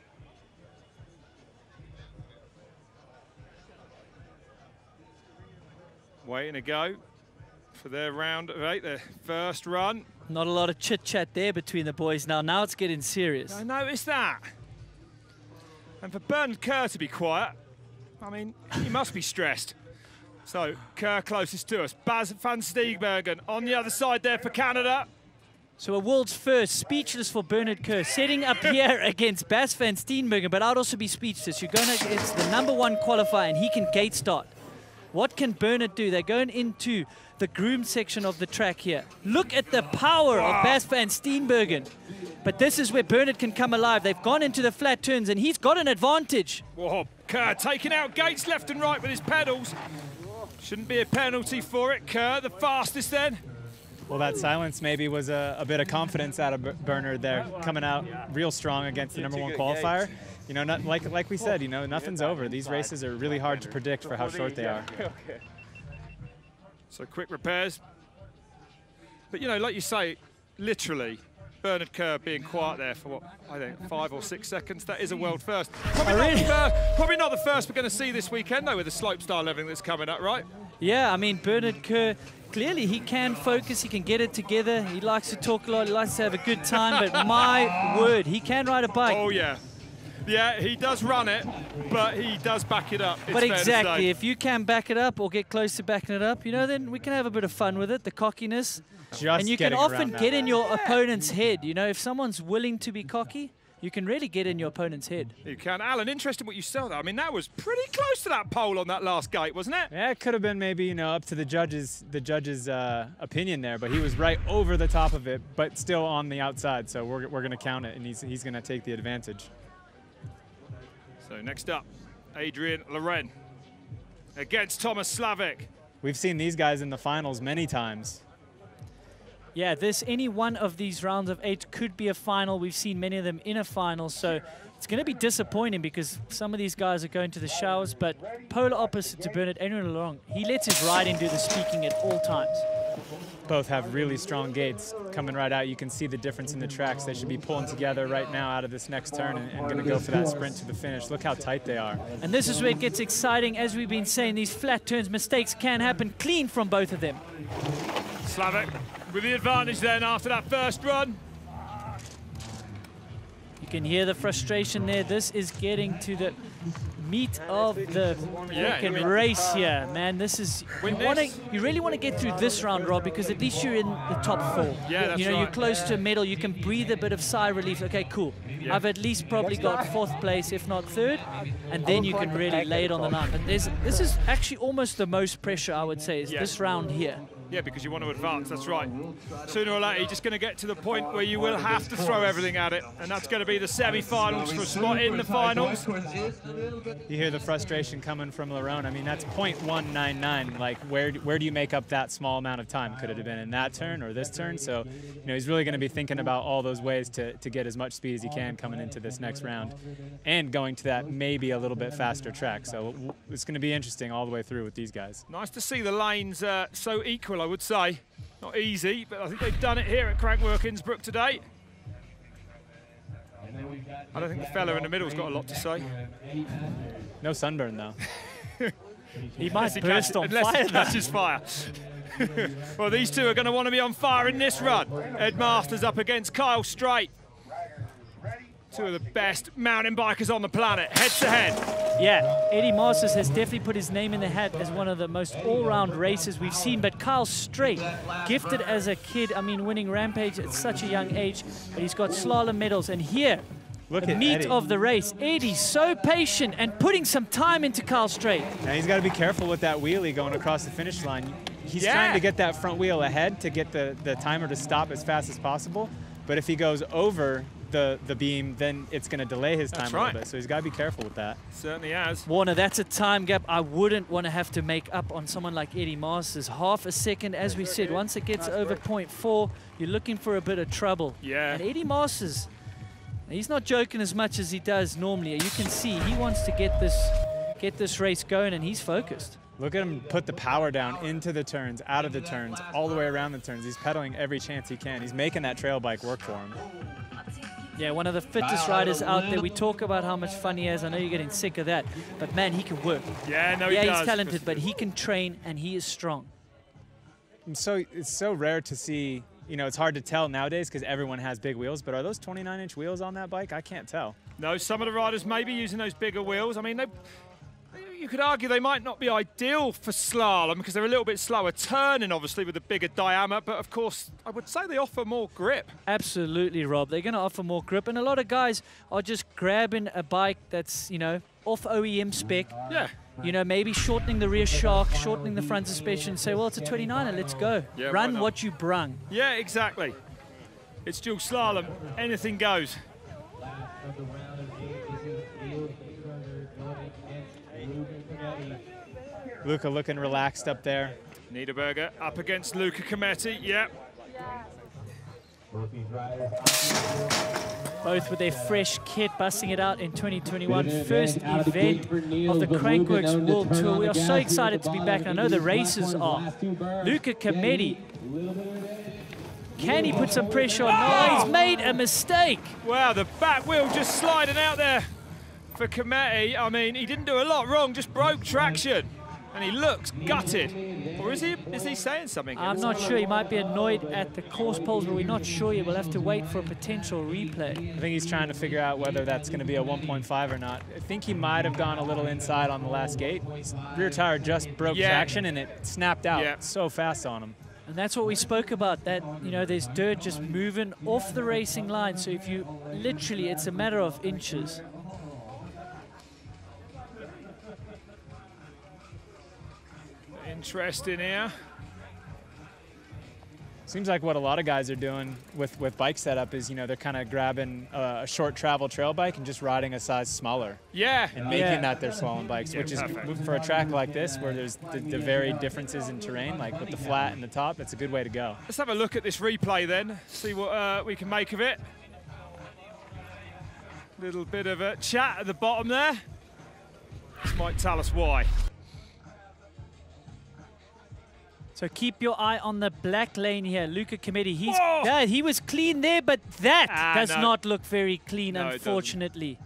Waiting to go for their round of eight, their first run. Not a lot of chit-chat there between the boys now. Now it's getting serious. I noticed that. And for Bernard Kerr to be quiet, I mean, he must be stressed. So, Kerr closest to us. Bas van Steenbergen on the other side there for Canada. So a world's first, speechless for Bernard Kerr, setting up here against Bas van Steenbergen, but I'd also be speechless. You're going against the number one qualifier, and he can gate start. What can Bernard do? They're going into the groomed section of the track here. Look at the power of Bas van Steenbergen. But this is where Bernard can come alive. They've gone into the flat turns, and he's got an advantage. Whoa, Kerr taking out gates left and right with his pedals. Shouldn't be a penalty for it. Kerr, the fastest then. Well, that silence maybe was a, a bit of confidence out of Bernard there, coming out real strong against the number one qualifier. You know, not, like like we said, you know, nothing's over. These races are really hard to predict for how short they are. So quick repairs. But, you know, like you say, literally, Bernard Kerr being quiet there for, what, I think, five or six seconds. That is a world first. Probably, not, the first, probably not the first we're going to see this weekend, though, with the slopestyle leveling that's coming up, right? Yeah, I mean, Bernard Kerr, clearly he can focus, he can get it together. He likes to talk a lot, he likes to have a good time, but my word, he can ride a bike. Oh, yeah. Yeah, he does run it, but he does back it up. But exactly, if you can back it up or get close to backing it up, you know, then we can have a bit of fun with it, the cockiness. Just and you can often get in your yeah. opponent's head. You know, if someone's willing to be cocky, you can really get in your opponent's head. You can. Alan, interesting what you said there. I mean, that was pretty close to that pole on that last gate, wasn't it? Yeah, it could have been maybe, you know, up to the judge's the judge's uh, opinion there, but he was right over the top of it, but still on the outside. So we're we're going to count it, and he's he's going to take the advantage. So next up, Adrian Loren against Thomas Slavic. We've seen these guys in the finals many times. Yeah, this any one of these rounds of eight could be a final. We've seen many of them in a final, so it's going to be disappointing because some of these guys are going to the showers, but polar opposite to Bernard, Adrian Loren, he lets his riding do the speaking at all times. Both have really strong gates coming right out. You can see the difference in the tracks. They should be pulling together right now out of this next turn and, and going to go for that sprint to the finish. Look how tight they are. And this is where it gets exciting. As we've been saying, these flat turns, mistakes can happen clean from both of them. Slavic with the advantage then after that first run. You can hear the frustration there. This is getting to the meat of the yeah, freaking I mean, race here, man. This is you, this, wanna, you really want to get through this round, Rob, because at least you're in the top four. Yeah, that's You know, right. you're close to a medal. You can breathe a bit of sigh of relief. Okay, cool. Yeah. I've at least probably got fourth place, if not third, and then you can really lay it on the line. But there's, this is actually almost the most pressure, I would say, is Yeah. this round here. Yeah, because you want to advance, that's right. Sooner or later, you're just going to get to the point where you will have to throw everything at it, and that's going to be the semi-finals for a spot in the finals. You hear the frustration coming from Loren. I mean, that's point one nine nine. Like, where, where do you make up that small amount of time? Could it have been in that turn or this turn? So, you know, he's really going to be thinking about all those ways to, to get as much speed as he can coming into this next round and going to that maybe a little bit faster track. So it's going to be interesting all the way through with these guys. Nice to see the lanes uh, so equal, I would say. Not easy, but I think they've done it here at Crankworx Innsbruck today. I don't think the fella in the middle's got a lot to say. No sunburn, though. He might he burst catches, on unless fire. he catches fire. Well, these two are going to want to be on fire in this run. Ed Masters up against Kyle Strait. Two of the best mountain bikers on the planet, head to head. Yeah, Eddie Masters has definitely put his name in the hat as one of the most all-round racers we've seen, but Kyle Strait, gifted as a kid, I mean, winning Rampage at such a young age, but he's got slalom medals, and here, Look the at meat Eddie. of the race. Eddie's so patient and putting some time into Kyle Strait. Now he's got to be careful with that wheelie going across the finish line. He's Yeah. trying to get that front wheel ahead to get the, the timer to stop as fast as possible, but if he goes over the, the beam, then it's going to delay his time That's a right. little bit, so he's got to be careful with that. Certainly has. Warner, that's a time gap I wouldn't want to have to make up on someone like Eddie Masters. Half a second, as we said, once it gets over point four, you're looking for a bit of trouble. Yeah. And Eddie Masters, he's not joking as much as he does normally. You can see he wants to get this, get this race going, and he's focused. Look at him put the power down into the turns, out of the turns, all the way around the turns. He's pedaling every chance he can. He's making that trail bike work for him. Yeah, one of the fittest riders out there. We talk about how much fun he has. I know you're getting sick of that, but man, he can work. Yeah, no, he yeah, does. he's talented, but he can train, and he is strong. And so it's so rare to see, you know, it's hard to tell nowadays because everyone has big wheels, but are those twenty-nine inch wheels on that bike? I can't tell. No, some of the riders may be using those bigger wheels. I mean, they, you could argue they might not be ideal for slalom because they're a little bit slower turning, obviously, with a bigger diameter. But, of course, I would say they offer more grip. Absolutely, Rob. They're going to offer more grip. And a lot of guys are just grabbing a bike that's, you know, off O E M spec. Yeah. You know, maybe shortening the rear shock, shortening the front suspension, and say, well, it's a twenty-niner, let's go. Yeah, Run why not? what you brung. Yeah, exactly. It's dual slalom. Anything goes. Luca looking relaxed up there. Niederberger up against Luca Cometti. Yep. Both with their fresh kit, busting it out in twenty twenty-one. First event of the Crankworx World Tour. We are so excited to be back. I know the racers are. Luca Cometti. Can he put some pressure on? No, he's made a mistake. Wow, the back wheel just sliding out there for Cometti. I mean, he didn't do a lot wrong, just broke traction. And he looks gutted. Or is he? is he saying something? I'm not sure. He might be annoyed at the course poles, but we're not sure yet. We'll have to wait for a potential replay. I think he's trying to figure out whether that's going to be a one point five or not. I think he might have gone a little inside on the last gate. His rear tire just broke Yeah. traction, and it snapped out Yeah. so fast on him. And that's what we spoke about, that, you know, there's dirt just moving off the racing line. So if you literally, it's a matter of inches. Interesting here. Seems like what a lot of guys are doing with, with bike setup is, you know, they're kind of grabbing a, a short travel trail bike and just riding a size smaller. Yeah. And making Yeah. that their slalom bikes, Yeah, which is, perfect. for a track like this, where there's the, the varied differences in terrain, like with the flat and the top, that's a good way to go. Let's have a look at this replay then, see what uh, we can make of it. Little bit of a chat at the bottom there. This might tell us why. So keep your eye on the black lane here. Luca Cometti, he's, Whoa! yeah, he was clean there, but that Ah, does no. not look very clean, No, it doesn't. unfortunately.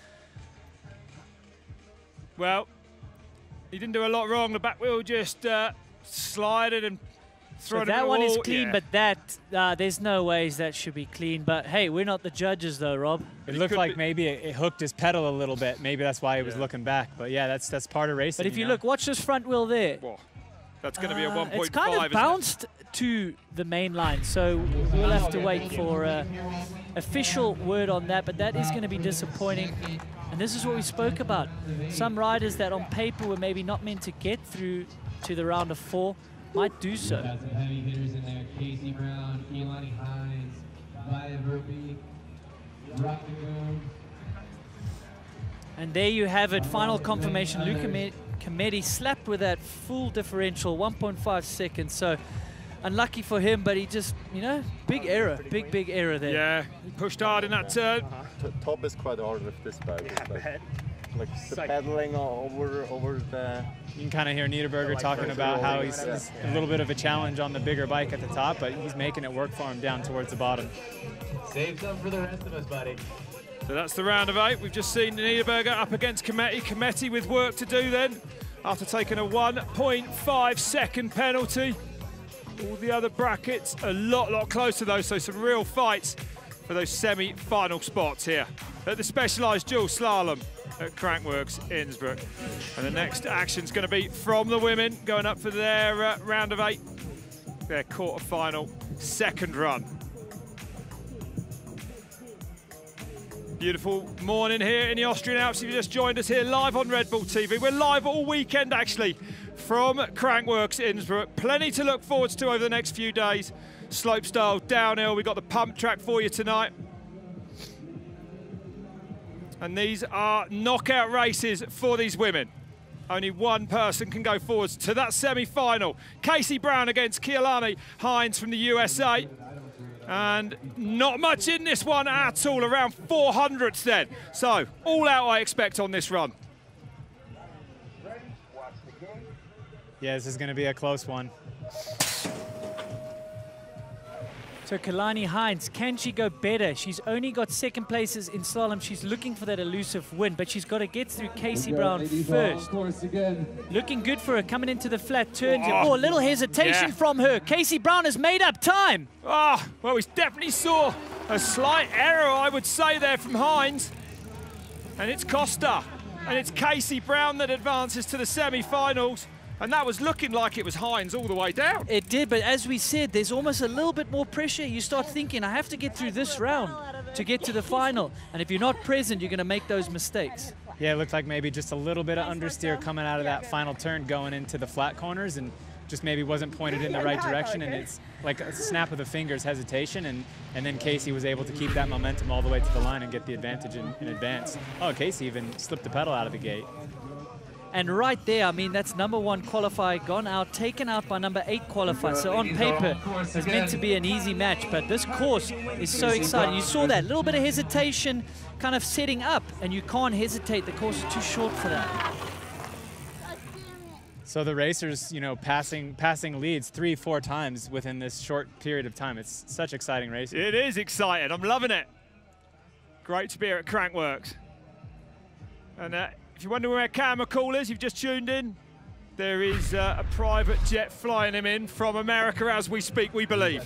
Well, he didn't do a lot wrong. The back wheel just uh, slided and So thrown it that in the one is wall. clean, Yeah. but that, uh, there's no ways that should be clean. But hey, we're not the judges though, Rob. It looked like maybe it, it hooked his pedal a little bit. Maybe that's why he was looking back. But yeah, that's that's part of racing. But if you know? look, watch this front wheel there. Whoa. That's going to be a Uh, one point five. It's kind of bounced to the main line, so we'll have to wait for uh, official word on that, but that is going to be disappointing. And this is what we spoke about. Some riders that on paper were maybe not meant to get through to the round of four might do so. Got some heavy hitters in there. Casey Brown, Elani Hines, Via Verbeek, Rock the Goon. And there you have it, final confirmation. Luca Cometti slapped with that full differential, one point five seconds. So unlucky for him, but he just, you know, big error, big, big error there. Yeah, he pushed hard in that turn. T top is quite hard with this bike. Yeah, It's like, bad. like the like- pedaling over over the. You can kind of hear Niederberger like talking first about how rolling, he's, yeah. he's a little bit of a challenge on the bigger bike at the top, but he's making it work for him down towards the bottom. Save some for the rest of us, buddy. So that's the round of eight. We've just seen Niederberger up against Cometti. Cometti with work to do then, after taking a one point five second penalty. All the other brackets a lot, lot closer though, so some real fights for those semi-final spots here at the Specialised Dual Slalom at Crankworx Innsbruck. And the next action's going to be from the women, going up for their uh, round of eight, their quarter-final second run. Beautiful morning here in the Austrian Alps. If you just joined us here live on Red Bull T V. We're live all weekend actually from Crankworx Innsbruck. Plenty to look forward to over the next few days. Slopestyle, downhill, we've got the pump track for you tonight. And these are knockout races for these women. Only one person can go forwards to that semi-final. Casey Brown against Keilani Hines from the U S A. And not much in this one at all, around four hundredths then. So, all out I expect on this run. Yeah, this is going to be a close one. So Keilani Hines, can she go better? She's only got second places in slalom. She's looking for that elusive win, but she's got to get through Casey Brown first. Looking good for her, coming into the flat turns. here. Oh, Oh, a little hesitation yeah. from her. Casey Brown has made up time. Ah, well, we definitely saw a slight error, I would say, there from Hines. And it's Costa. And it's Casey Brown that advances to the semi-finals. And that was looking like it was Hines all the way down. It did, but as we said, there's almost a little bit more pressure. You start thinking, I have to get through this round to get to the final. And if you're not present, you're going to make those mistakes. Yeah, it looked like maybe just a little bit of understeer coming out of that final turn going into the flat corners, and just maybe wasn't pointed in the right direction, and it's like a snap of the fingers hesitation, and, and then Casey was able to keep that momentum all the way to the line and get the advantage in, in advance. Oh, Casey even slipped the pedal out of the gate. And right there, I mean, that's number one qualifier gone out, taken out by number eight qualifier. So on paper, it's meant to be an easy match, but this course is so exciting. You saw that little bit of hesitation kind of setting up, and you can't hesitate. The course is too short for that. So the racers, you know, passing passing leads three, four times within this short period of time. It's such exciting racing. It is exciting. I'm loving it. Great to be here at Crankworx. And uh, if you're wondering where Camera Cool is, you've just tuned in. There is uh, a private jet flying him in from America as we speak, we believe.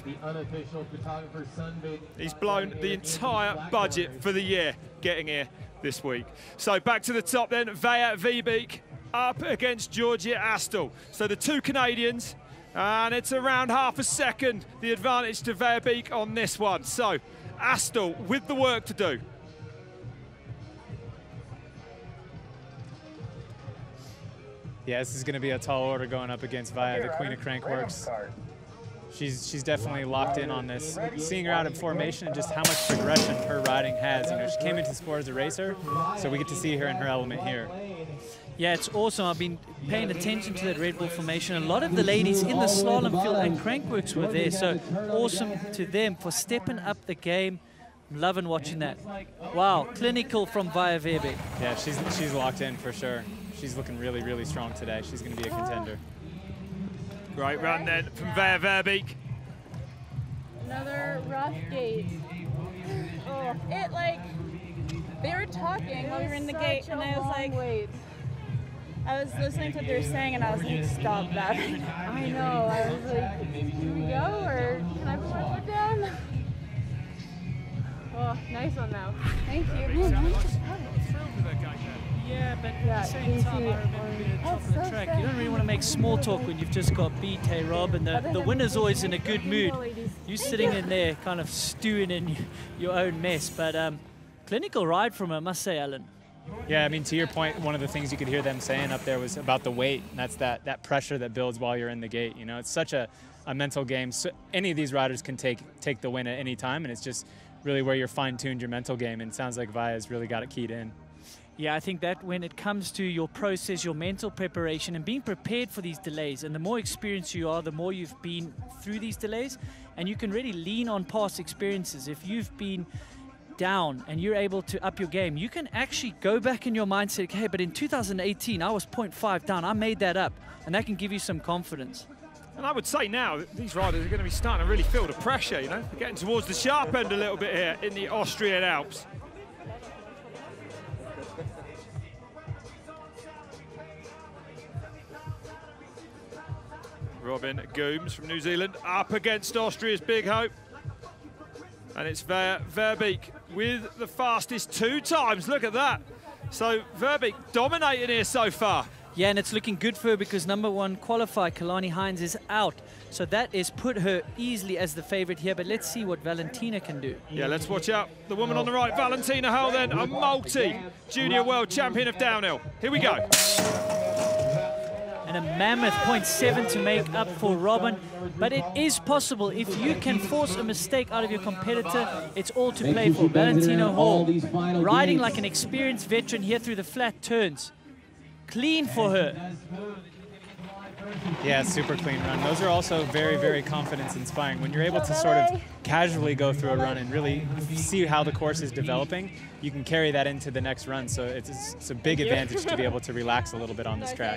He's blown the entire budget for the year getting here this week. So back to the top then, Vea Verbeek up against Georgia Astle. So the two Canadians, and it's around half a second the advantage to Verbeek on this one. So Astle with the work to do. Yeah, this is going to be a tall order going up against Vea, the queen of Crankworx. She's she's definitely locked in on this. Seeing her out in formation and just how much progression her riding has. You know, she came into the sport as a racer, so we get to see her in her element here. Yeah, it's awesome. I've been paying attention to that Red Bull formation. A lot of the ladies in the slalom field and Crankworx were there, so awesome to them for stepping up the game. I'm loving watching that. Wow, clinical from Vea Verbeek. Yeah, she's she's locked in for sure. She's looking really, really strong today. She's going to be a contender. Great run then from Vea Verbeek. Another rough gate. Oh, it like, they were talking while we were in the gate, and I was like, wait. I was listening to what they were saying, and I was like, stop that. I know. I was like, here we go, or can I put my foot down? Oh, nice one now. Thank you. Yeah, but at the same time, I remember being at the top of the track. You don't really want to make small talk when you've just got beat, hey Rob, and the, the winner's always in a good mood. You're sitting in there kind of stewing in your own mess, but um, clinical ride from her, I must say, Alan. Yeah, I mean, to your point, one of the things you could hear them saying up there was about the weight, and that's that, that pressure that builds while you're in the gate. You know, it's such a, a mental game. So any of these riders can take, take the win at any time, and it's just really where you're fine-tuned your mental game, and it sounds like Vea's really got it keyed in. Yeah, I think that when it comes to your process, your mental preparation, and being prepared for these delays, and the more experienced you are, the more you've been through these delays, and you can really lean on past experiences. If you've been down and you're able to up your game, you can actually go back in your mind and say, hey, but in two thousand eighteen, I was zero point five down. I made that up, and that can give you some confidence. And I would say now that these riders are going to be starting to really feel the pressure, you know. They're getting towards the sharp end a little bit here in the Austrian Alps. Robin Gooms from New Zealand up against Austria's Big Hope. And it's Vea Verbeek with the fastest two times. Look at that. So Verbeek dominating here so far. Yeah, and it's looking good for her because number one qualifier, Kalani Hines, is out. So that is put her easily as the favorite here, but let's see what Valentina can do. Yeah, let's watch out. The woman on the right, Valentina Hull then, a multi-junior world champion of downhill. Here we go. And a mammoth point seven to make up for Robin. But it is possible. If you can force a mistake out of your competitor, it's all to play for. Valentina Hall riding like an experienced veteran here through the flat turns. Clean for her. Yeah, super clean run. Those are also very, very confidence-inspiring. When you're able to sort of casually go through a run and really see how the course is developing, you can carry that into the next run. So it's, it's a big advantage to be able to relax a little bit on this track.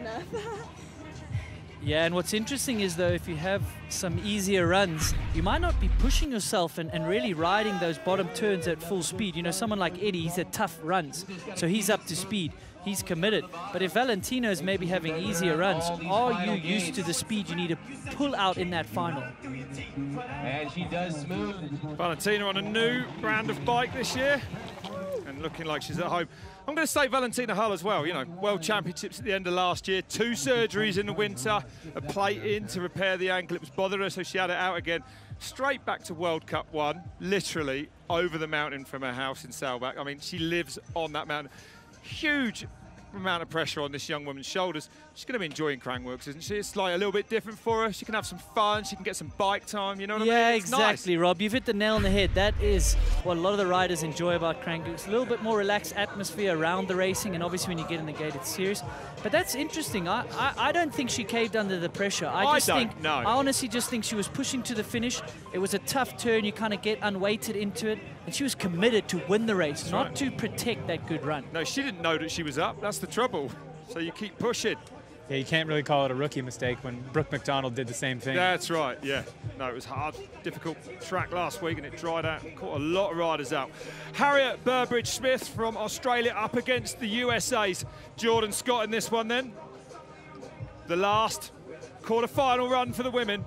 Yeah, and what's interesting is, though, if you have some easier runs, you might not be pushing yourself and, and really riding those bottom turns at full speed. You know, someone like Eddie, he's had tough runs, so he's up to speed. He's committed. But if Valentina is maybe having easier runs, are you used to the speed you need to pull out in that final? And she does smooth. Valentina on a new brand of bike this year and looking like she's at home. I'm going to say Valentina Hull as well. You know, World Championships at the end of last year, two surgeries in the winter, a plate in to repair the ankle. It was bothering her, so she had it out again. Straight back to World Cup one, literally over the mountain from her house in Sailback. I mean, she lives on that mountain. Huge amount of pressure on this young woman's shoulders. She's going to be enjoying Crankworx, isn't she? It's like a little bit different for her. She can have some fun. She can get some bike time. You know what yeah, I mean? Yeah, exactly, nice. Rob. You've hit the nail on the head. That is what a lot of the riders enjoy about Crankworx. A little bit more relaxed atmosphere around the racing, and obviously when you get in the gate, it's serious. But that's interesting. I, I, I don't think she caved under the pressure. I, I just don't, think, no. I honestly just think she was pushing to the finish. It was a tough turn. You kind of get unweighted into it. And she was committed to win the race, that's not right. to protect that good run. No, she didn't know that she was up. That's the trouble. So you keep pushing. Yeah, you can't really call it a rookie mistake when Brooke McDonald did the same thing. That's right, yeah. No, it was hard, difficult track last week, and it dried out and caught a lot of riders out. Harriet Burbidge-Smith from Australia up against the U S A's Jordan Scott in this one then. the last quarter-final run for the women.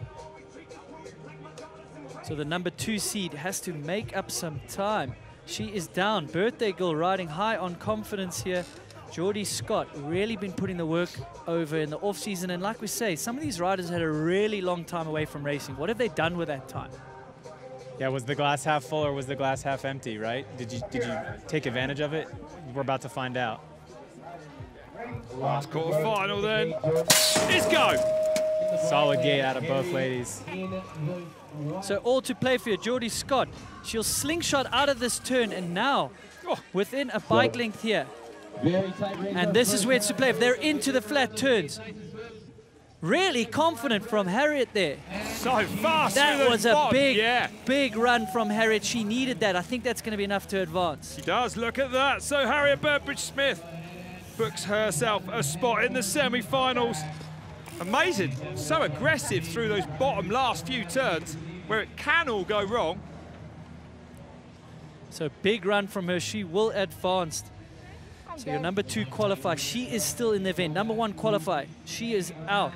So the number two seed has to make up some time. She is down. Birthday girl riding high on confidence here. Geordie Scott really been putting the work over in the off-season. And like we say, some of these riders had a really long time away from racing. What have they done with that time? Yeah, was the glass half full or was the glass half empty, right? Did you, did you take advantage of it? We're about to find out. Last quarter final then. Let's go! Solid gate out of both ladies. So all to play for you. Geordie Scott, she'll slingshot out of this turn and now within a bike length here. And this is where it's to play. If they're into the flat turns. Really confident from Harriet there. So fast. That was a bottom. big, yeah. big run from Harriet. She needed that. I think that's going to be enough to advance. She does. Look at that. So Harriet Burbidge-Smith books herself a spot in the semi-finals. Amazing. So aggressive through those bottom last few turns where it can all go wrong. So big run from her. She will advance. So your number two qualifier, she is still in the event. Number one qualifier, she is out.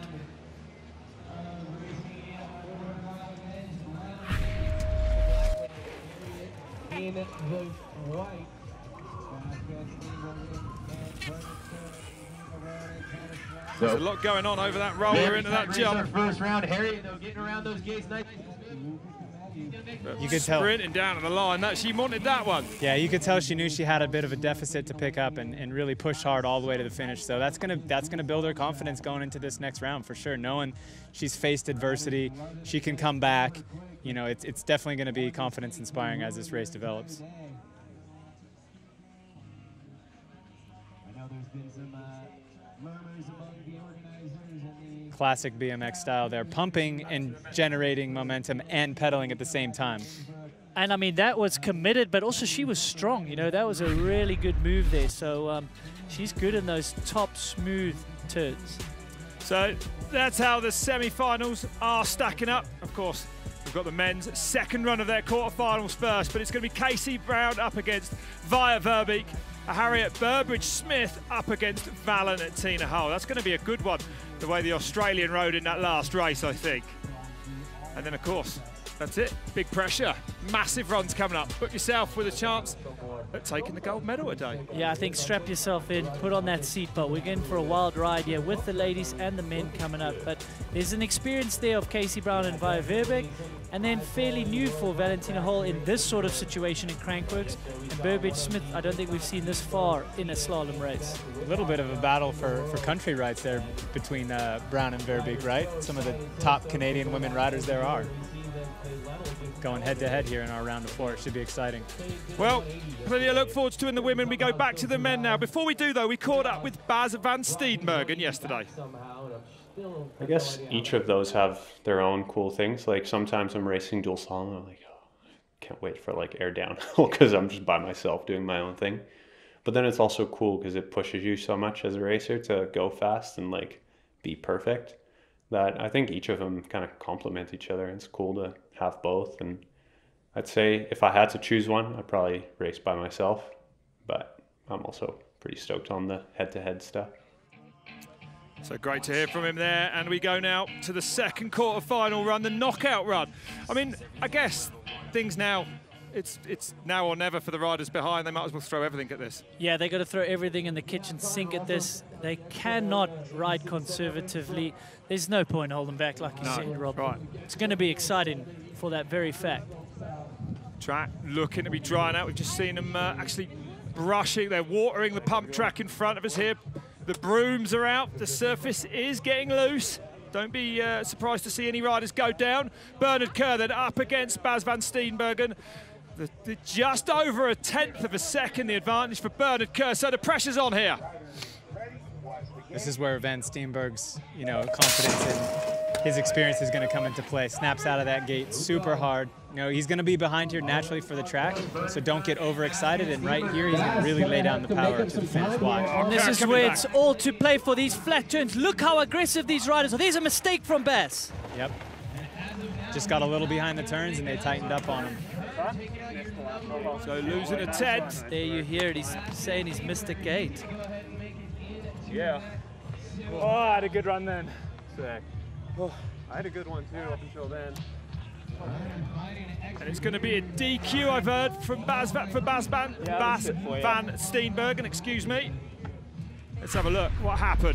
There's a lot going on over that roller into that jump. First round, Harriet though getting around those gates. Nice. You could tell. Sprinting down to the line. That she wanted that one. Yeah, you could tell she knew she had a bit of a deficit to pick up and, and really push hard all the way to the finish. So that's gonna that's gonna build her confidence going into this next round for sure. Knowing she's faced adversity, she can come back. You know, it's it's definitely gonna be confidence inspiring as this race develops. Classic B M X style there, pumping and generating momentum and pedaling at the same time. And I mean, that was committed, but also she was strong. You know, that was a really good move there. So um, she's good in those top smooth turns. So that's how the semi-finals are stacking up. Of course, we've got the men's second run of their quarterfinals first, but it's going to be Casey Brown up against Via Verbeek. Harriet Burbidge-Smith up against Valentina Hull. That's going to be a good one, the way the Australian rode in that last race, I think. And then, of course, that's it. Big pressure. Massive runs coming up. Put yourself with a chance at taking the gold medal today. Yeah, I think strap yourself in, put on that seatbelt. We're going for a wild ride here with the ladies and the men coming up. But there's an experience there of Casey Brown and Via Verbeek, and then fairly new for Valentina Hull in this sort of situation in Crankworx. And Burbidge-Smith, I don't think we've seen this far in a slalom race. A little bit of a battle for, for country rights there between uh, Brown and Verbeek, right? Some of the top Canadian women riders there are. Going head-to-head here in our round of four. It should be exciting. Well, plenty to look forward to in the women. We go back to the men now. Before we do, though, we caught up with Bas van Steenbergen yesterday. I guess each of those have their own cool things. Like sometimes I'm racing dual slalom, I'm like, oh, I can't wait for like air downhill because I'm just by myself doing my own thing. But then it's also cool because it pushes you so much as a racer to go fast and like be perfect, that I think each of them kind of complement each other. It's cool to have both. And I'd say if I had to choose one, I'd probably race by myself, but I'm also pretty stoked on the head-to-head stuff. So great to hear from him there. And we go now to the second quarter-final run, the knockout run. I mean, I guess things now, it's it's now or never for the riders behind. They might as well throw everything at this. Yeah, they got to throw everything in the kitchen sink at this. They cannot ride conservatively. There's no point holding back, like you No, said, Rob. right. It's going to be exciting for that very fact. Track looking to be drying out. We've just seen them uh, actually brushing. They're watering the pump track in front of us here. The brooms are out. The surface is getting loose. Don't be uh, surprised to see any riders go down. Bernard Kerr then up against Bas van Steenbergen. The, the just over a tenth of a second, the advantage for Bernard Kerr. So the pressure's on here. This is where Van Steenberg's, you know, confidence in his experience is going to come into play. Snaps out of that gate super hard. You know, he's going to be behind here naturally for the track, so don't get overexcited. And right here, he's going to really lay down the power to the finish. Watch. And this is where it's all to play for these flat turns. Look how aggressive these riders are. There's a mistake from Bas. Yep. Just got a little behind the turns, and they tightened up on him. So losing a tenth. There you hear it. He's saying he's missed a gate. Yeah. Oh, I had a good run then. Sick. Oh, I had a good one too up until then. And it's going to be a D Q, I've heard, from Bas, for Bas Van, Yeah, Bas that's good for you. Van Steenbergen, excuse me. Let's have a look. What happened?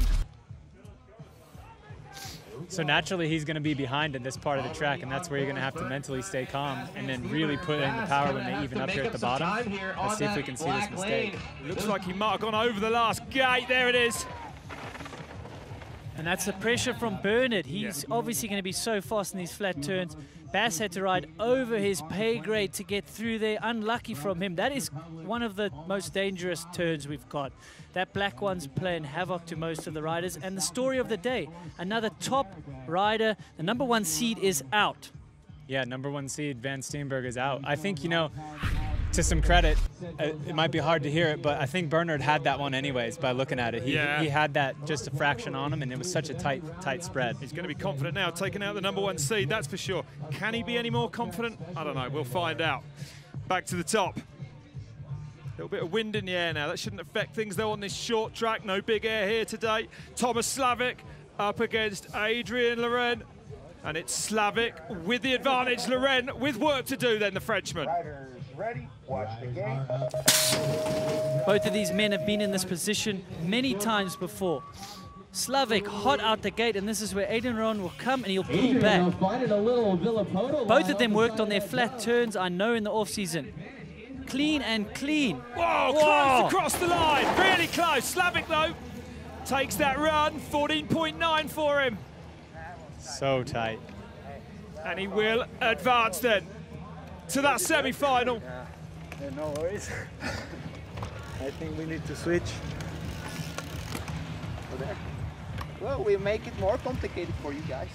So naturally, he's going to be behind in this part of the track, and that's where you're going to have to mentally stay calm and then really put in the power when they even up here at the bottom. Let's see if we can see this mistake. Looks like he might have gone over the last gate. There it is. And that's the pressure from Bernard. He's yeah. obviously going to be so fast in these flat turns. Bass had to ride over his pay grade to get through there. Unlucky from him. That is one of the most dangerous turns we've got. That black one's playing havoc to most of the riders. And the story of the day, another top rider, the number one seed is out. Yeah, number one seed, Van Steenberg, is out. I think, you know, to some credit, uh, it might be hard to hear it, but I think Bernard had that one anyways by looking at it. He, yeah. he had that just a fraction on him, and it was such a tight, tight spread. He's going to be confident now, taking out the number one seed, that's for sure. Can he be any more confident? I don't know, we'll find out. Back to the top. A little bit of wind in the air now. That shouldn't affect things, though, on this short track. No big air here today. Thomas Slavik up against Adrien Loren. And it's Slavik with the advantage. Loren with work to do then, the Frenchman. Riders ready, watch the game. Both of these men have been in this position many times before. Slavik hot out the gate, and this is where Adrien Loren will come and he'll pull back. Both of them worked on their flat turns, I know, in the off-season. Clean and clean. Whoa, Whoa, close across the line, really close. Slavik, though, takes that run, fourteen point nine for him. So tight. And he will advance then to that semi-final. Yeah. Yeah, no worries. I think we need to switch. Well, we make it more complicated for you guys.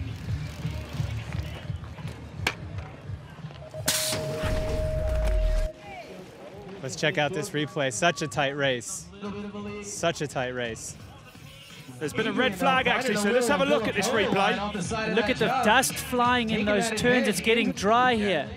Let's check out this replay. Such a tight race. Such a tight race. There's been a red flag, actually, so let's have a look at this replay. Look at the dust flying in those turns. It's getting dry here.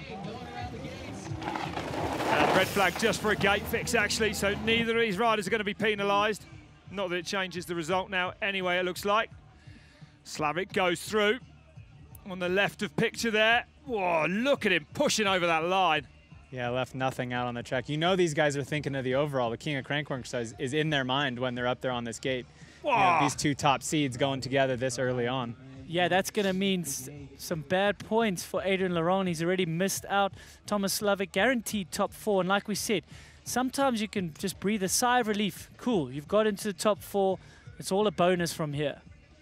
And red flag just for a gate fix, actually, so neither of these riders are going to be penalised. Not that it changes the result now anyway, it looks like. Slavik goes through on the left of picture there. Whoa, look at him pushing over that line. Yeah, left nothing out on the track. You know these guys are thinking of the overall. The King of Crankworx is, is in their mind when they're up there on this gate. You know, these two top seeds going together this early on. Yeah, that's going to mean some bad points for Adrien Loren. He's already missed out. Thomas Slavik guaranteed top four. And like we said, sometimes you can just breathe a sigh of relief. Cool, you've got into the top four. It's all a bonus from here.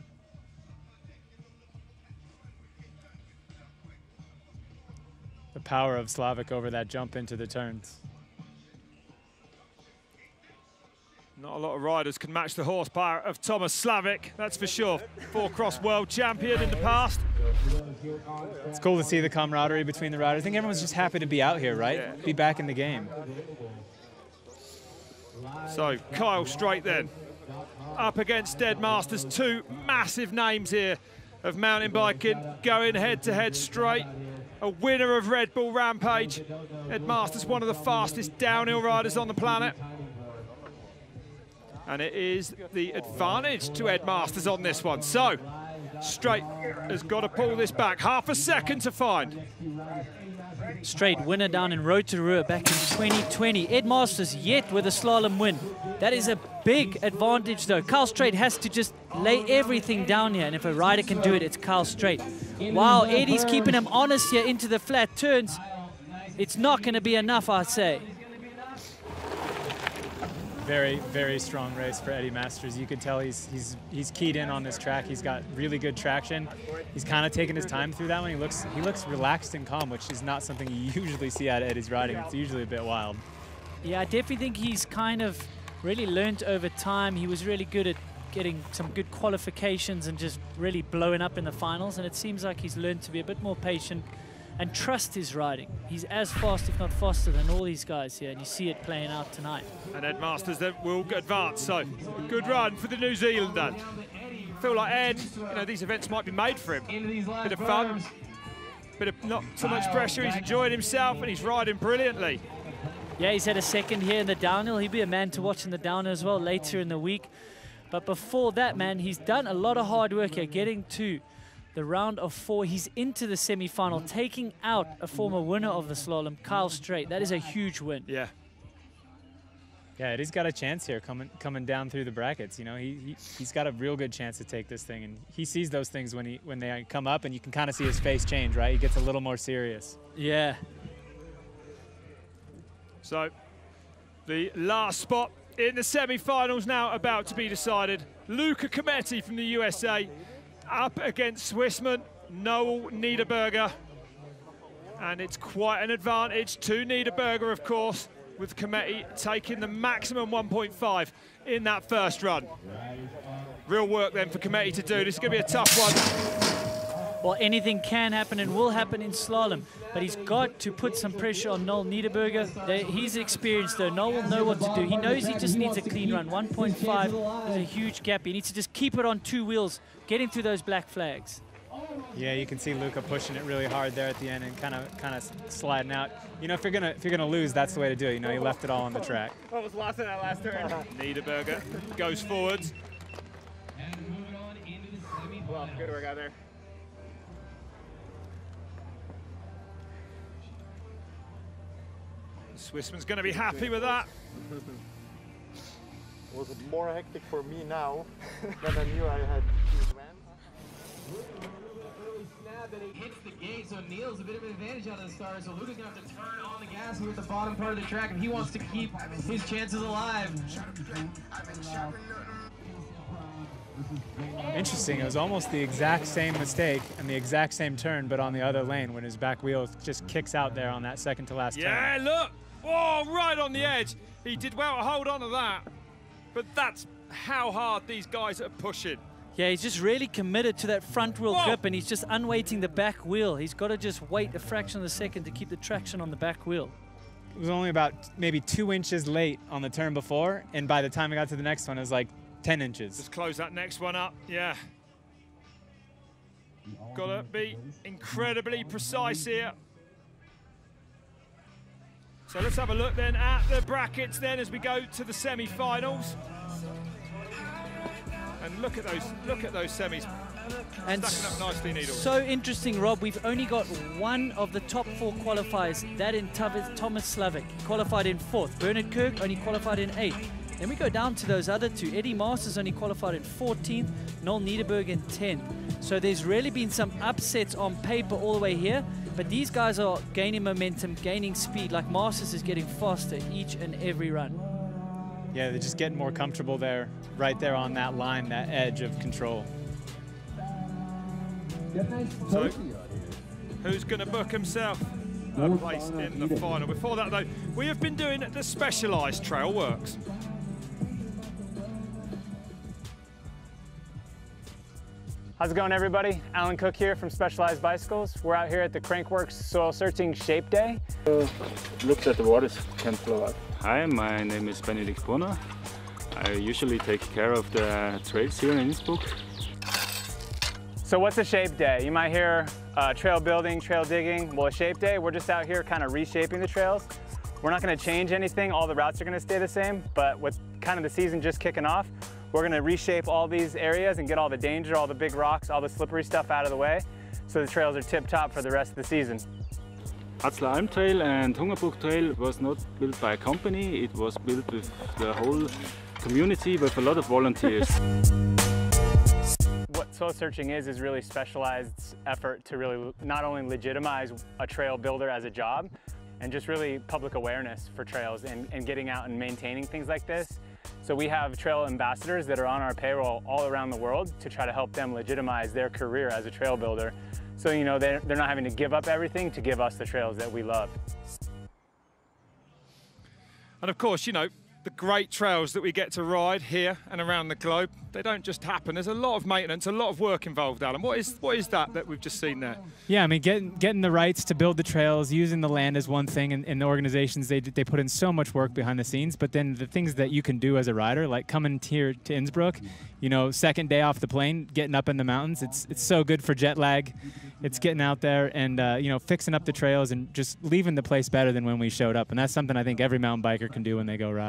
The power of Slavik over that jump into the turns. Not a lot of riders can match the horsepower of Thomas Slavik, that's for sure. Four-cross world champion in the past. It's cool to see the camaraderie between the riders. I think everyone's just happy to be out here, right? Yeah. Be back in the game. So, Kyle Straight then, up against Ed Masters. Two massive names here of mountain biking, going head-to-head straight. A winner of Red Bull Rampage. Ed Masters, one of the fastest downhill riders on the planet. And it is the advantage to Ed Masters on this one. So, Straight has got to pull this back. Half a second to find. Straight winner down in Rotorua back in twenty twenty. Ed Masters yet with a slalom win. That is a big advantage though. Kyle Straight has to just lay everything down here, and if a rider can do it, it's Kyle Straight. Wow, Eddie's keeping him honest here into the flat turns. It's not going to be enough, I'd say. Very, very strong race for Eddie Masters. You could tell he's he's he's keyed in on this track. He's got really good traction. He's kind of taking his time through that one. He looks he looks relaxed and calm, which is not something you usually see out of Eddie's riding. It's usually a bit wild. Yeah, I definitely think he's kind of really learned over time. He was really good at getting some good qualifications and just really blowing up in the finals. And it seems like he's learned to be a bit more patient and trust his riding. He's as fast, if not faster, than all these guys here, and you see it playing out tonight. And Ed Masters then will advance, so good run for the New Zealander. I feel like Ed, you know, these events might be made for him. Bit of fun, bit of not so much pressure, he's enjoying himself and he's riding brilliantly. Yeah, he's had a second here in the downhill. He'll be a man to watch in the downhill as well later in the week. But before that, man, he's done a lot of hard work here, getting to the round of four. He's into the semi-final, taking out a former winner of the slalom, Kyle Strait. That is a huge win. Yeah. Yeah, he's got a chance here coming coming down through the brackets. You know, he, he he's got a real good chance to take this thing, and he sees those things when he when they come up, and you can kind of see his face change, right? He gets a little more serious. Yeah. So, the last spot in the semi-finals now about to be decided. Luca Cometti from the U S A up against Swissman Noel Niederberger, and it's quite an advantage to Niederberger, of course, with Cometti taking the maximum one point five in that first run. Real work then for Cometti to do. This is going to be a tough one. Well, anything can happen and will happen in slalom, but he's got to put some pressure on Noel Niederberger. They, he's experienced though. Noel will know what to do. He knows he just needs a clean run. one point five is a huge gap. He needs to just keep it on two wheels, getting through those black flags. Yeah, you can see Luca pushing it really hard there at the end and kind of kind of sliding out. You know, if you're gonna if you're gonna lose, that's the way to do it. You know, he left it all on the track. Almost lost in that last turn. Niederberger goes forwards. Well, good work out there. Swissman's going to be happy with that. Was it more hectic for me now than I knew I had these vans? Hits the gate, so Neil's a bit of an advantage out of the start. So Luca's gonna have to turn on the gas here at the bottom part of the track if he wants to keep his chances alive. Interesting, it was almost the exact same mistake and the exact same turn, but on the other lane when his back wheel just kicks out there on that second to last turn. Yeah, look! Oh, right on the edge. He did well to hold on to that. But that's how hard these guys are pushing. Yeah, he's just really committed to that front wheel Whoa. grip, and he's just unweighting the back wheel. He's got to just wait a fraction of a second to keep the traction on the back wheel. It was only about maybe two inches late on the turn before, and by the time I got to the next one, it was like ten inches. Just close that next one up, yeah. Gotta be incredibly precise here. So let's have a look then at the brackets then as we go to the semi-finals. And look at those, look at those semis. And stacking up nicely, Needle. So interesting, Rob. We've only got one of the top four qualifiers, that in Thomas Slavic. He qualified in fourth. Bernard Kirk only qualified in eighth. Then we go down to those other two. Eddie Masters only qualified in fourteenth, Noel Niederberger in tenth. So there's really been some upsets on paper all the way here, but these guys are gaining momentum, gaining speed, like Masters is getting faster each and every run. Yeah, they're just getting more comfortable there, right there on that line, that edge of control. So, who's going to book himself a place in the final? Before that, though, we have been doing the Specialized Trailworks. How's it going, everybody? Alan Cook here from Specialized Bicycles. We're out here at the Crankworx Soil Searching Shape Day. Uh, looks at the waters can flow out. Hi, my name is Benedikt Brunner. I usually take care of the trails here in Innsbruck. So what's a shape day? You might hear uh, trail building, trail digging. Well, a shape day, we're just out here kind of reshaping the trails. We're not going to change anything. All the routes are going to stay the same, but with kind of the season just kicking off, we're going to reshape all these areas and get all the danger, all the big rocks, all the slippery stuff out of the way, so the trails are tip-top for the rest of the season. Hatzler Alm Trail and Hungerbrook Trail was not built by a company, it was built with the whole community with a lot of volunteers. What soil searching is, is really specialized effort to really not only legitimize a trail builder as a job, and just really public awareness for trails and, and getting out and maintaining things like this. So we have trail ambassadors that are on our payroll all around the world to try to help them legitimize their career as a trail builder. So, you know, they're, they're not having to give up everything to give us the trails that we love. And of course, you know, the great trails that we get to ride here and around the globe, they don't just happen. There's a lot of maintenance, a lot of work involved, Alan. What is, what is that that we've just seen there? Yeah, I mean, getting, getting the rights to build the trails, using the land is one thing, and, and the organizations, they, they put in so much work behind the scenes, but then the things that you can do as a rider, like coming here to Innsbruck, you know, second day off the plane, getting up in the mountains, it's, it's so good for jet lag. It's getting out there and, uh, you know, fixing up the trails and just leaving the place better than when we showed up. And that's something I think every mountain biker can do when they go ride.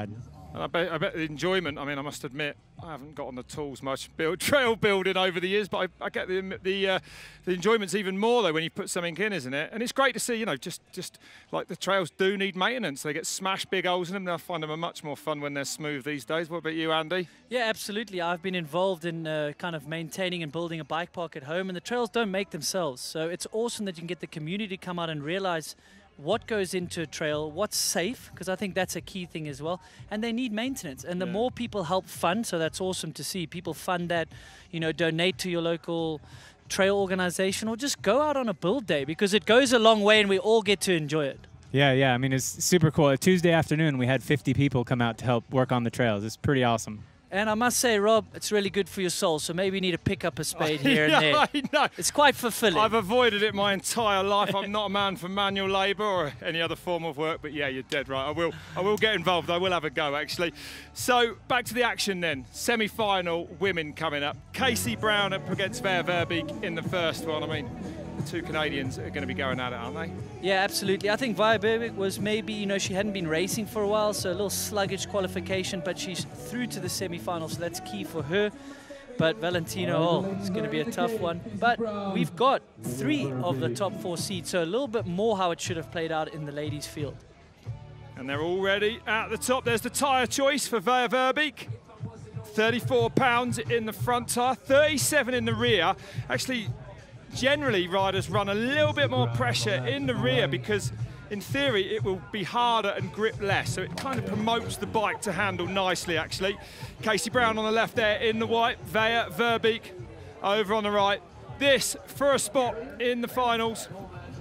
And I bet, I bet the enjoyment, I mean, I must admit, I haven't got on the tools much build, trail building over the years, but I, I get the the, uh, the enjoyment's even more, though, when you put something in, isn't it? And it's great to see, you know, just, just like the trails do need maintenance. They get smashed big holes in them, and I find them are much more fun when they're smooth these days. What about you, Andy? Yeah, absolutely. I've been involved in uh, kind of maintaining and building a bike park at home, and the trails don't make themselves. So it's awesome that you can get the community to come out and realize what goes into a trail, what's safe, because I think that's a key thing as well, and they need maintenance. And the Yeah. more people help fund, so that's awesome to see. People fund that, you know, donate to your local trail organization, or just go out on a build day, because it goes a long way and we all get to enjoy it. Yeah, yeah. I mean, it's super cool. A Tuesday afternoon, we had fifty people come out to help work on the trails. It's pretty awesome. And I must say, Rob, it's really good for your soul, so maybe you need to pick up a spade here yeah, and there. I know. It's quite fulfilling. I've avoided it my entire life. I'm not a man for manual labour or any other form of work, but yeah, you're dead right. I will, I will get involved. I will have a go, actually. So back to the action then. Semi-final women coming up. Casey Brown up against Vera Verbeek in the first one. I mean, the two Canadians are going to be going at it, aren't they? Yeah, absolutely. I think Vera Verbeek was maybe, you know, she hadn't been racing for a while, so a little sluggish qualification, but she's through to the semi-final, so that's key for her. But Valentina, oh, it's going to be a tough one. But we've got three of the top four seeds, so a little bit more how it should have played out in the ladies' field. And they're already at the top. There's the tyre choice for Vera Verbeek. thirty-four pounds in the front tyre, thirty-seven in the rear. Actually, generally riders run a little bit more pressure in the rear because in theory it will be harder and grip less, so it kind of promotes the bike to handle nicely actually. Casey Brown on the left there in the white, Vera Verbeek over on the right. This for a spot in the finals.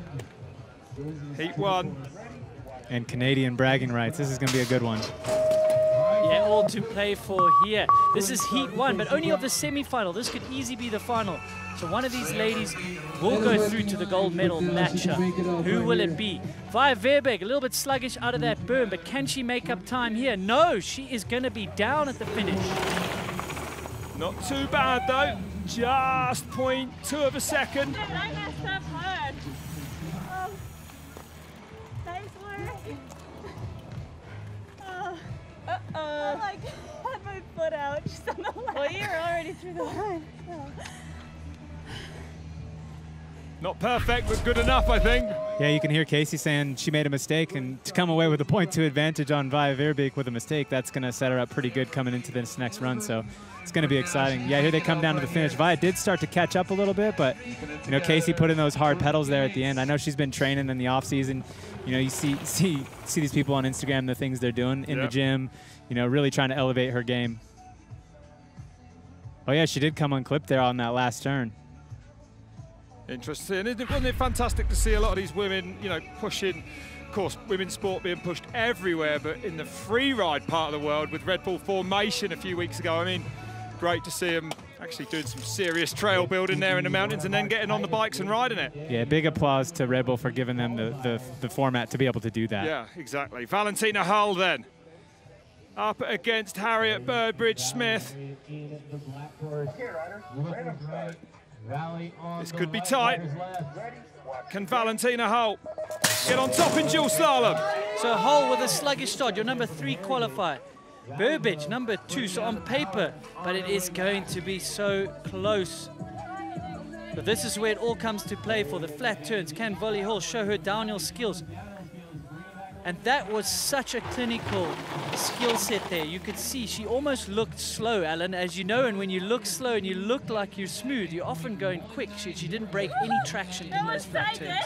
Heat one. And Canadian bragging rights. This is going to be a good one. Yeah, all to play for here. This is heat one, but only of the semi-final. This could easily be the final. So one of these ladies will go through to the gold medal matchup. Who will it be? Vera Verbeek, a little bit sluggish out of that berm, but can she make up time here? No, she is going to be down at the finish. Not too bad though. Just zero point two of a second. I messed up hard. Oh, nice work. Oh, uh-oh. I like had my foot out just on the line. Well, you were already through the line. Oh. Not perfect, but good enough, I think. Yeah, you can hear Casey saying she made a mistake, and to come away with a point two advantage on Vera Verbeek with a mistake, that's going to set her up pretty good coming into this next run. So it's going to be exciting. Yeah, here they come down to the finish. Via did start to catch up a little bit, but you know, Casey put in those hard pedals there at the end. I know she's been training in the off season. You know, you see see see these people on Instagram, the things they're doing in yep. the gym. You know, really trying to elevate her game. Oh yeah, she did come unclipped there on that last turn. Interesting. Wasn't it fantastic to see a lot of these women, you know, pushing, of course, women's sport being pushed everywhere, but in the free ride part of the world with Red Bull Formation a few weeks ago, I mean, great to see them actually doing some serious trail building there in the mountains and then getting on the bikes and riding it. Yeah, big applause to Red Bull for giving them the, the, the format to be able to do that. Yeah, exactly. Valentina Hull then. Up against Harriet Burbidge-Smith. This could be tight. Can Valentina Hull get on top in dual slalom? So Hull with a sluggish start, your number three qualifier. Burbidge, number two, so on paper, but it is going to be so close. But this is where it all comes to play for the flat turns. Can Volley Hall show her downhill skills? And that was such a clinical skill set there. You could see she almost looked slow, Alan, as you know, and when you look slow and you look like you're smooth, you're often going quick. She, she didn't break any traction in those flat turns.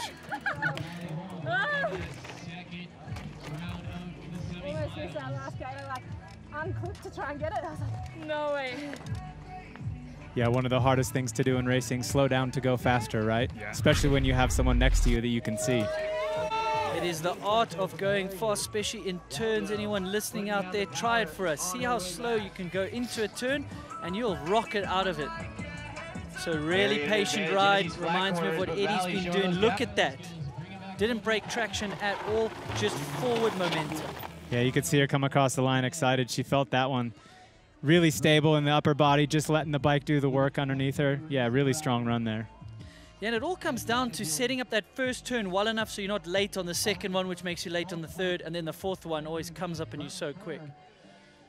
Almost missed that last guy to like unclip to try and get it. I was like, no way. Yeah, one of the hardest things to do in racing, slow down to go faster, right? Yeah. Especially when you have someone next to you that you can see. It is the art of going fast, especially in turns. Anyone listening out there, try it for us. See how slow you can go into a turn and you'll rocket out of it. So really patient ride. Reminds me of what Eddie's been doing. Look at that. Didn't break traction at all, just forward momentum. Yeah, you could see her come across the line excited. She felt that one. Really stable in the upper body, just letting the bike do the work underneath her. Yeah, really strong run there. Yeah, and it all comes down to setting up that first turn well enough so you're not late on the second one, which makes you late on the third, and then the fourth one always comes up and you're so quick.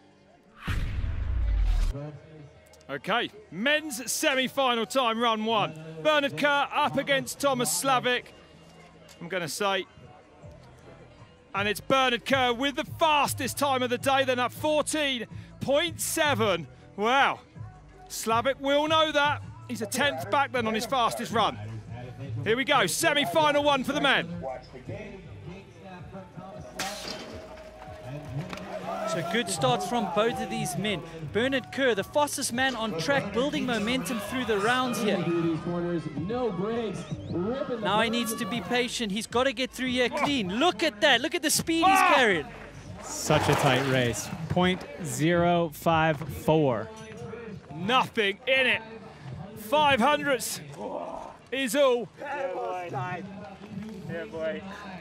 Okay, men's semi-final time, run one. Bernard Kerr up against Thomas Slavic. I'm going to say, and it's Bernard Kerr with the fastest time of the day, then at fourteen point seven. Wow, Slavic will know that. He's a tenth back then on his fastest run. Here we go, semi-final one for the men. So good starts from both of these men. Bernard Kerr, the fastest man on track, building momentum through the rounds here. Now he needs to be patient. He's got to get through here clean. Look at that. Look at the speed he's carrying. Such a tight race. point zero five four. Nothing in it. five hundredths is all. Yeah, boy. Yeah, boy.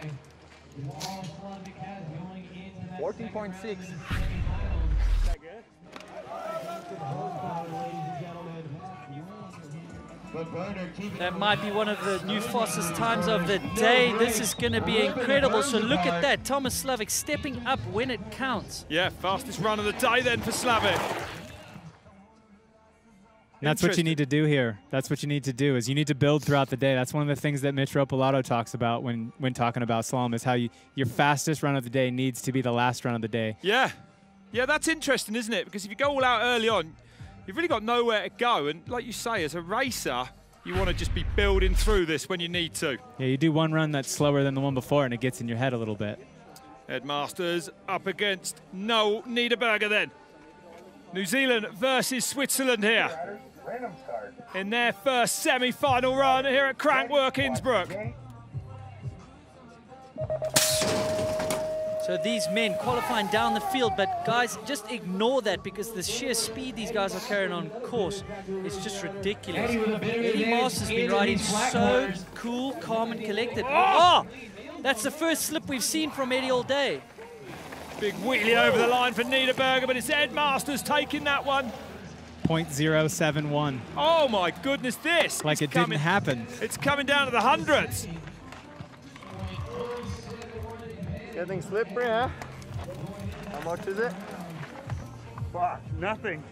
fourteen point six. That might be one of the new fastest times of the day. This is going to be incredible. So look at that. Thomas Slavic stepping up when it counts. Yeah, fastest run of the day then for Slavic. That's what you need to do here. That's what you need to do is you need to build throughout the day. That's one of the things that Mitch Ropolato talks about when, when talking about slalom is how you, your fastest run of the day needs to be the last run of the day. Yeah. Yeah, that's interesting, isn't it? Because if you go all out early on, you've really got nowhere to go. And like you say, as a racer, you want to just be building through this when you need to. Yeah, you do one run that's slower than the one before and it gets in your head a little bit. Ed Masters up against Noel Niederberger then. New Zealand versus Switzerland here in their first semi-final run here at Crankworx Innsbruck. So these men qualifying down the field, but guys, just ignore that because the sheer speed these guys are carrying on course is just ridiculous. Eddie Masters has been riding so cool, calm, and collected. Oh! That's the first slip we've seen from Eddie all day. Big wheelie over the line for Niederberger, but it's Ed Masters taking that one. point zero seven one. Oh my goodness, this. Like it coming, didn't happen. It's coming down to the hundreds. Getting slippery, huh? How much is it? Fuck, nothing.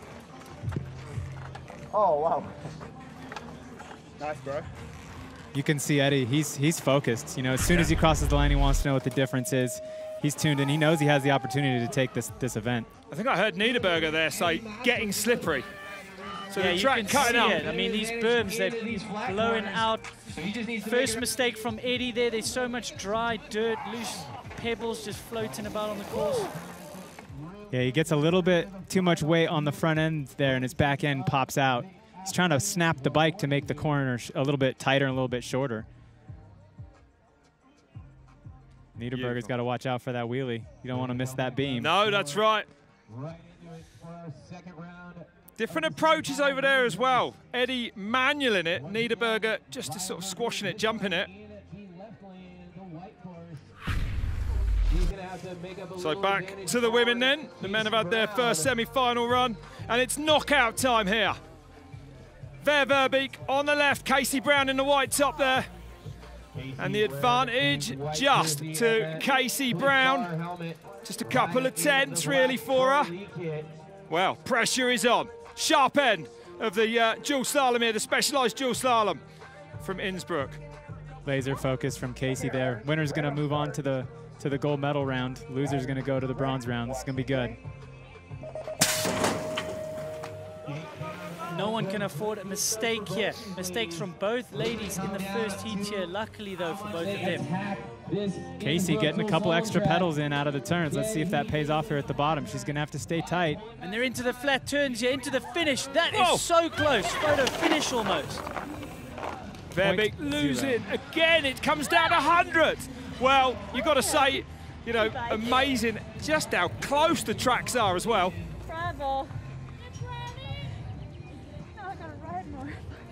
Oh, wow. Nice, bro. You can see Eddie, he's, he's focused. You know, as soon as he crosses the line, he wants to know what the difference is. He's tuned in. He knows he has the opportunity to take this, this event. I think I heard Niederberger there say, getting slippery. So yeah, the you track can cutting see out. it. I mean, these berms, they're blowing out. First mistake from Eddie there. There's so much dry dirt, loose pebbles just floating about on the course. Yeah, he gets a little bit too much weight on the front end there, and his back end pops out. He's trying to snap the bike to make the corner a little bit tighter and a little bit shorter. Niederberger's got to watch out for that wheelie. You don't want to miss that beam. No, that's right. Different approaches over there as well. Eddie manualing it, Niederberger just sort of squashing it, jumping it. So back to the women then. The men have had their first semi-final run, and it's knockout time here. Ver Verbeek on the left, Casey Brown in the white top there. And the advantage just to Casey Brown. Just a couple of tenths really for her. Well, pressure is on. Sharp end of the uh, dual slalom here, the specialized dual slalom from Innsbruck. Laser focus from Casey there. Winner's going to move on to the to the gold medal round. Loser's going to go to the bronze round. This is going to be good. No one can afford a mistake here. Mistakes from both ladies in the first heat here. Luckily, though, for both of them. Casey getting a couple extra pedals in out of the turns. Let's see if that pays off here at the bottom. She's going to have to stay tight. And they're into the flat turns here, into the finish. That Whoa. is so close. Photo finish almost. Verbeek losing again. It comes down to hundreds. Well, you've got to say, you know, amazing just how close the tracks are as well. Bravo. Now I gotta ride more.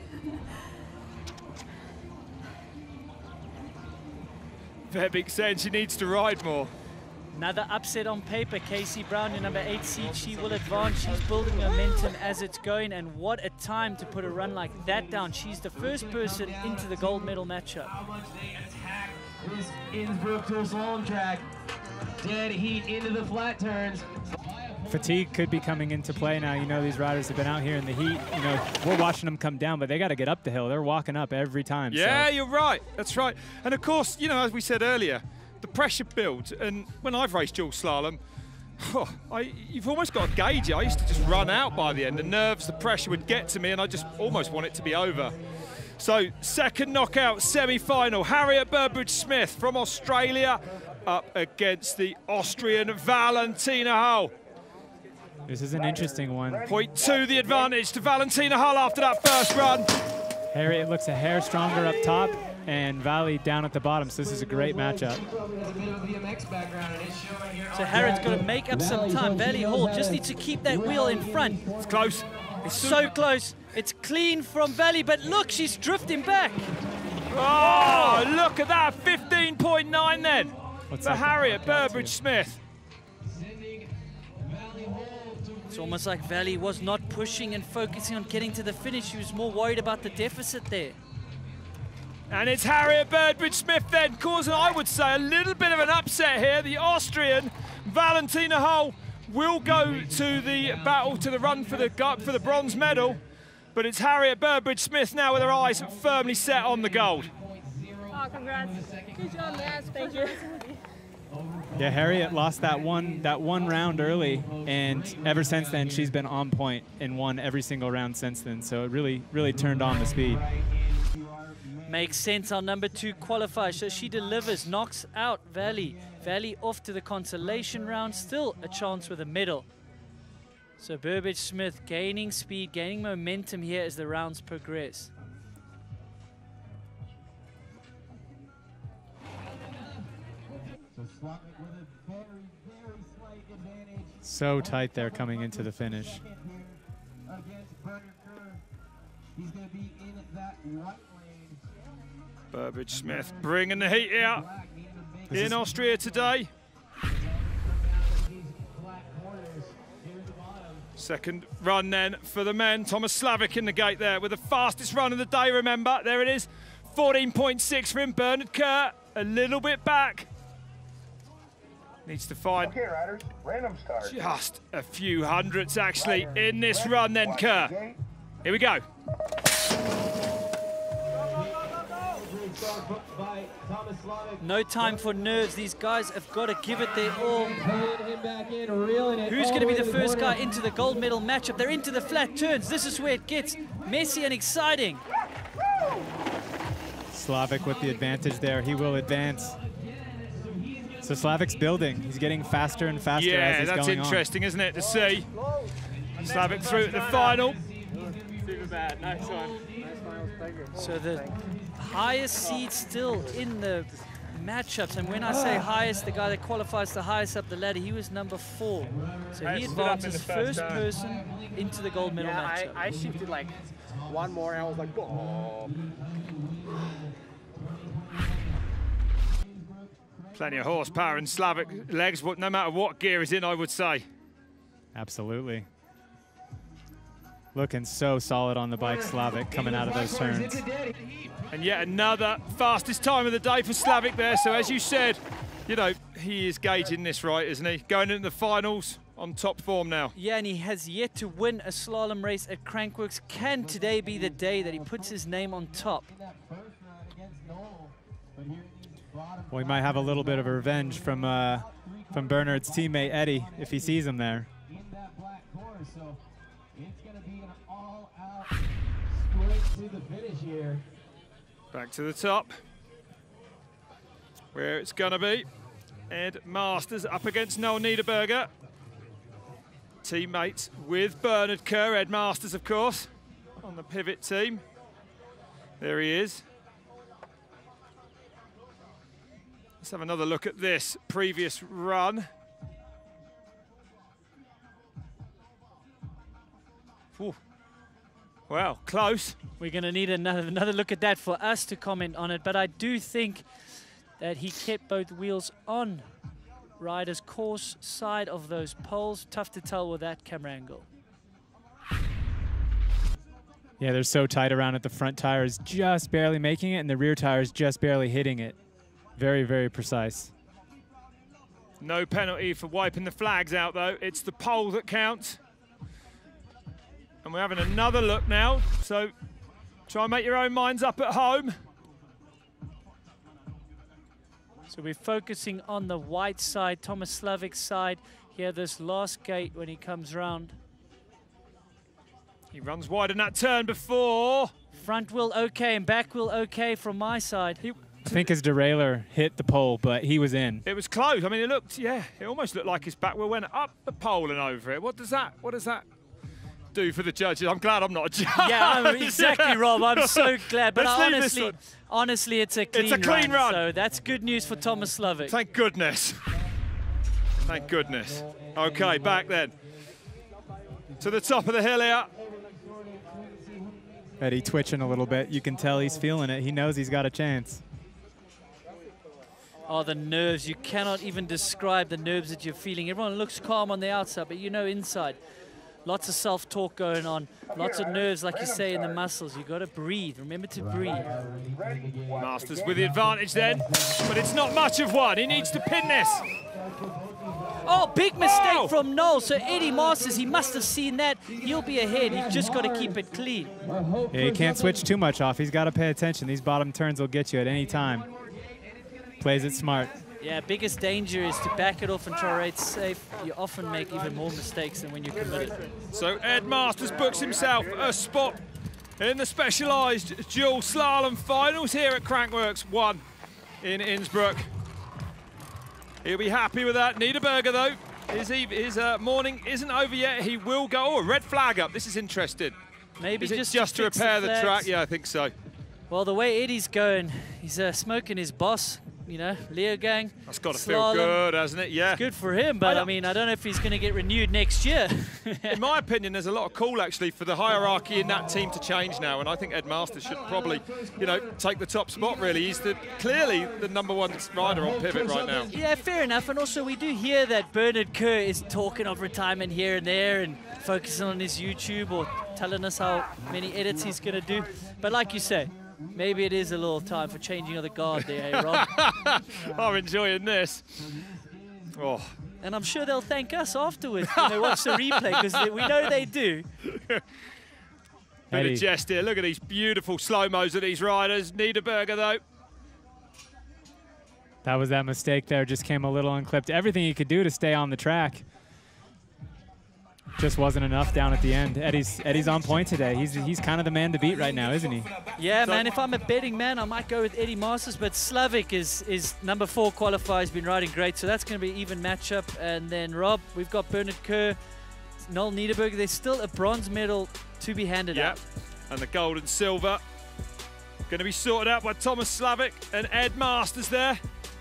Verbeek saying she needs to ride more. Another upset on paper. Casey Brown, your number eight seed, she will advance. She's building momentum as it's going, and what a time to put a run like that down. She's the first person into the gold medal matchup. How much they attack this Innsbruck dual slalom track. Dead heat into the flat turns. fatigue could be coming into play now. You know, these riders have been out here in the heat. You know, we're watching them come down, but they got to get up the hill. They're walking up every time. Yeah, so. You're right. That's right. And of course, you know, as we said earlier, the pressure builds. And when I've raced dual slalom, oh, I, you've almost got to gauge it. I used to just run out by the end. The nerves, the pressure would get to me, and I just almost want it to be over. So, second knockout semi-final, Harriet Burbidge-Smith from Australia up against the Austrian Valentina Hull. This is an interesting one. Point two the advantage to Valentina Hull after that first run. Harriet looks a hair stronger up top, and Valley down at the bottom, so this is a great matchup. So Harriet's got to make up some time. Valley Hall just needs to keep that wheel in front. It's close. It's so close. It's clean from Valley, but look, she's drifting back. Oh, look at that, fifteen point nine then What's for up? Harriet Burbidge-Smith. It's almost like Valley was not pushing and focusing on getting to the finish. She was more worried about the deficit there. And it's Harriet Burbidge-Smith then, causing, I would say, a little bit of an upset here. The Austrian Valentina Hull will go to the battle, to the run for the for the bronze medal. But it's Harriet Burbidge-Smith now with her eyes firmly set on the gold. Oh, congrats. Good job, guys. Thank you. Yeah, Harriet lost that one that one round early, and ever since then she's been on point and won every single round since then. So it really, really turned on the speed. Makes sense. Our number two qualifier. So she delivers, knocks out Valley. Valley off to the consolation round. Still a chance with a medal. So Burbidge-Smith gaining speed, gaining momentum here as the rounds progress. So tight there coming into the finish. Burbidge-Smith bringing the heat out in Austria today. Second run then for the men. Thomas Slavic in the gate there with the fastest run of the day, remember. There it is, fourteen point six for him. Bernard Kerr a little bit back. Needs to find Okay, riders, random start. just a few hundredths actually in this run then, Kerr. Here we go. No time for nerves. These guys have got to give it their all. Who's going to be the first guy into the gold medal matchup? They're into the flat turns. This is where it gets messy and exciting. Slavic with the advantage there. He will advance. So Slavic's building. He's getting faster and faster yeah, as he's that's going interesting, isn't it, to see? Slavic through at the final. Super bad. Nice one. So the highest seed still in the matchups, and when I say highest, the guy that qualifies the highest up the ladder, he was number four. So he advances first person into the gold medal yeah, matchup. I, I shifted like one more and I was like, oh. Plenty of horsepower in Slavic legs, no matter what gear he's in, I would say. Absolutely. Looking so solid on the bike, Slavic, coming out of those turns. And yet another fastest time of the day for Slavic there. So as you said, you know, he is gauging this right, isn't he? Going into the finals on top form now. Yeah, and he has yet to win a slalom race at Crankworx. Can today be the day that he puts his name on top? Well, he might have a little bit of a revenge from uh, from Bernard's teammate Eddie if he sees him there. Back to the top, where it's gonna be. Ed Masters up against Noel Niederberger. Teammates with Bernard Kerr, Ed Masters, of course, on the pivot team. There he is. Let's have another look at this previous run. Ooh. Well, close. We're going to need another, another look at that for us to comment on it, but I do think that he kept both wheels on Ryder's course side of those poles. Tough to tell with that camera angle. Yeah, they're so tight around it. The front tire is just barely making it, and the rear tire is just barely hitting it. Very, very precise. No penalty for wiping the flags out, though. It's the pole that counts. And we're having another look now, so try and make your own minds up at home. So we're focusing on the white side, Thomas Slavik's side. Here, this last gate when he comes round. He runs wide in that turn before. Front wheel okay and back wheel okay from my side. He, I think his derailleur hit the pole, but he was in. It was close. I mean, it looked, yeah, it almost looked like his back wheel went up the pole and over it. What does that, what does that do for the judges? I'm glad I'm not a judge. Yeah, I'm exactly, Rob. I'm so glad. But Let's I leave this honestly, one. honestly, it's a clean It's a clean run. So that's good news for Thomas Slavik. Thank goodness. Thank goodness. Okay, back then. To the top of the hill here. Eddie twitching a little bit. You can tell he's feeling it. He knows he's got a chance. Oh, the nerves. You cannot even describe the nerves that you're feeling. Everyone looks calm on the outside, but you know inside. Lots of self-talk going on. Lots of nerves, like you say, in the muscles. You've got to breathe. Remember to breathe. Masters with the advantage then, but it's not much of one. He needs to pin this. Oh, big mistake Oh. from Noel. So Eddie Masters, he must have seen that. He'll be ahead. He's just got to keep it clean. Yeah, he can't switch too much off. He's got to pay attention. These bottom turns will get you at any time. Plays it smart. Yeah, biggest danger is to back it off and try to rate safe. You often make even more mistakes than when you're committed. So Ed Masters books himself a spot in the specialised dual slalom finals here at Crankworx one in Innsbruck. He'll be happy with that. Niederberger, though, his, eve, his uh, morning isn't over yet. He will go. Oh, a red flag up. This is interesting. Maybe is it just, just to, to fix repair the, the, flags? track? Yeah, I think so. Well, the way Eddie's going, he's uh, smoking his boss, you know, Leo Gang. That's got to Slalom. feel good, hasn't it? Yeah. It's good for him, but I, I mean, I don't know if he's going to get renewed next year. In my opinion, there's a lot of call, actually, for the hierarchy in that team to change now, and I think Ed Masters should probably, you know, take the top spot, really. He's the, clearly the number one rider on pivot right now. Yeah, fair enough. And also, we do hear that Bernard Kerr is talking of retirement here and there and focusing on his YouTube or telling us how many edits he's going to do. But like you say, maybe it is a little time for changing of the guard there, eh, Rob? I'm enjoying this. Oh. And I'm sure they'll thank us afterwards when they watch the replay, because we know they do. Bit Eddie. of jest here. Look at these beautiful slow-mos of these riders. Niederberger, though. That was that mistake there. Just came a little unclipped. Everything he could do to stay on the track. Just wasn't enough down at the end. Eddie's Eddie's on point today. He's he's kind of the man to beat right now, isn't he? Yeah, man, if I'm a betting man, I might go with Eddie Masters, but Slavik is, is number four qualifier. He's been riding great, so that's going to be an even matchup. And then, Rob, we've got Bernard Kerr, Noel Niederberger. There's still a bronze medal to be handed Yep. out. And the gold and silver going to be sorted out by Thomas Slavik and Ed Masters there.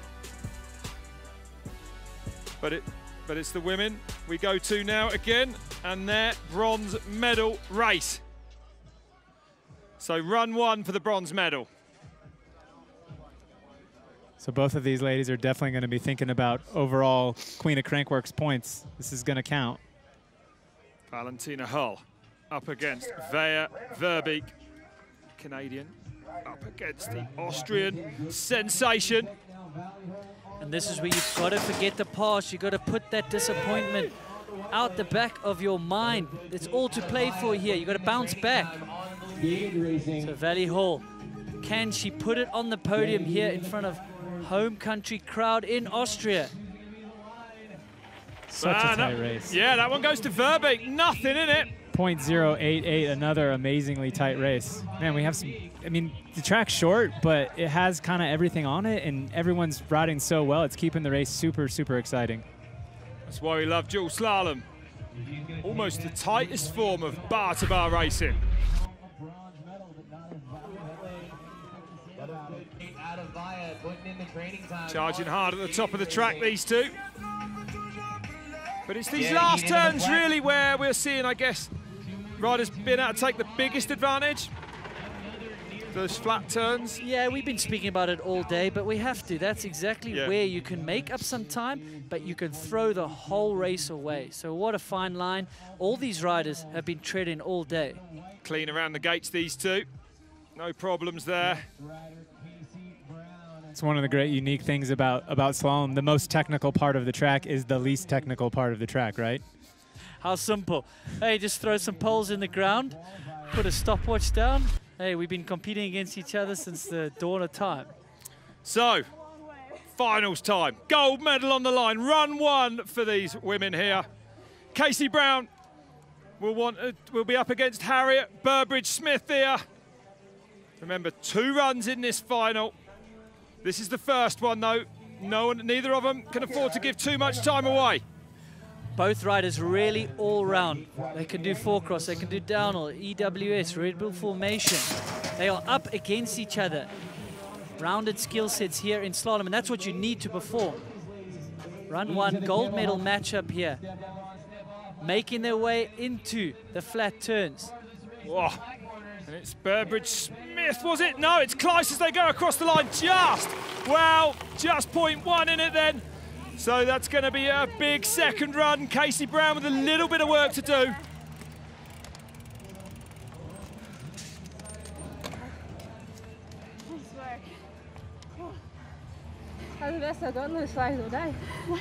But it, but it's the women we go to now again, and their bronze medal race. So run one for the bronze medal. So both of these ladies are definitely going to be thinking about overall Queen of Crankworx points. This is going to count. Valentina Hull up against Vea Verbeek, Canadian, up against the Austrian sensation. And this is where you've got to forget the past. You've got to put that disappointment out the back of your mind. It's all to play for here. You've got to bounce back. So Valley Hall, can she put it on the podium here in front of home country crowd in Austria? Such Ah, a tight that, race. Yeah, that one goes to Verbeek. Nothing in it. point zero eight eight, another amazingly tight race. Man, we have some, I mean, the track's short, but it has kind of everything on it, and everyone's riding so well. It's keeping the race super, super exciting. That's why we love dual slalom. Almost the tightest form of bar-to-bar racing. Charging hard at the top of the track, these two. But it's these last turns really where we're seeing, I guess, riders being able to take the biggest advantage. Those flat turns. Yeah, we've been speaking about it all day, but we have to. That's exactly Yeah. where you can make up some time, but you can throw the whole race away. So what a fine line. All these riders have been treading all day. Clean around the gates, these two. No problems there. It's one of the great unique things about, about slalom. The most technical part of the track is the least technical part of the track, right? How simple. Hey, just throw some poles in the ground, put a stopwatch down. Hey, we've been competing against each other since the dawn of time. So, finals time. Gold medal on the line. Run one for these women here. Casey Brown will want uh, will be up against Harriet Burbidge-Smith here. Remember, two runs in this final. This is the first one, though. No one, neither of them can afford to give too much time away. Both riders really all round. They can do four cross, they can do downhill, E W S, Red Bull formation. They are up against each other. Rounded skill sets here in slalom, and that's what you need to perform. Run one, gold medal matchup here. Making their way into the flat turns. Whoa. And it's Burbidge-Smith, was it? No, it's Kleiss as they go across the line. Just, well, just point one in it then. So that's going to be a big second run. Casey Brown with a little bit of work to do. Hade du bästa gången Schweiz där?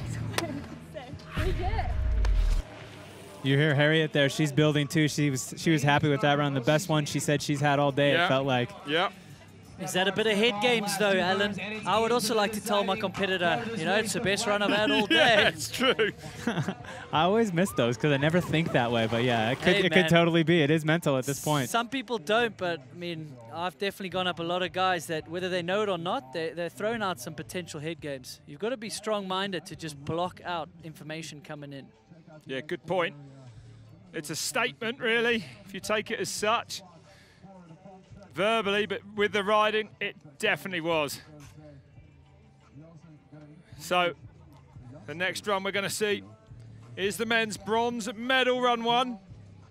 We did it. You hear Harriet there, she's building too. She was she was happy with that run. The best one she said she's had all day, yeah. It felt like. Yeah. Is that a bit of head games though, Alan? I would also like to tell my competitor, you know, it's the best run I've had all day. Yeah, it's true. I always miss those because I never think that way, but yeah, it could, Hey, it man. could totally be. It is mental at this point. Some people don't, but I mean, I've definitely gone up a lot of guys that, whether they know it or not, they, they're throwing out some potential head games. You've got to be strong-minded to just block out information coming in. Yeah, good point. It's a statement, really, if you take it as such. Verbally, but with the riding, it definitely was. So, the next run we're going to see is the men's bronze medal run one.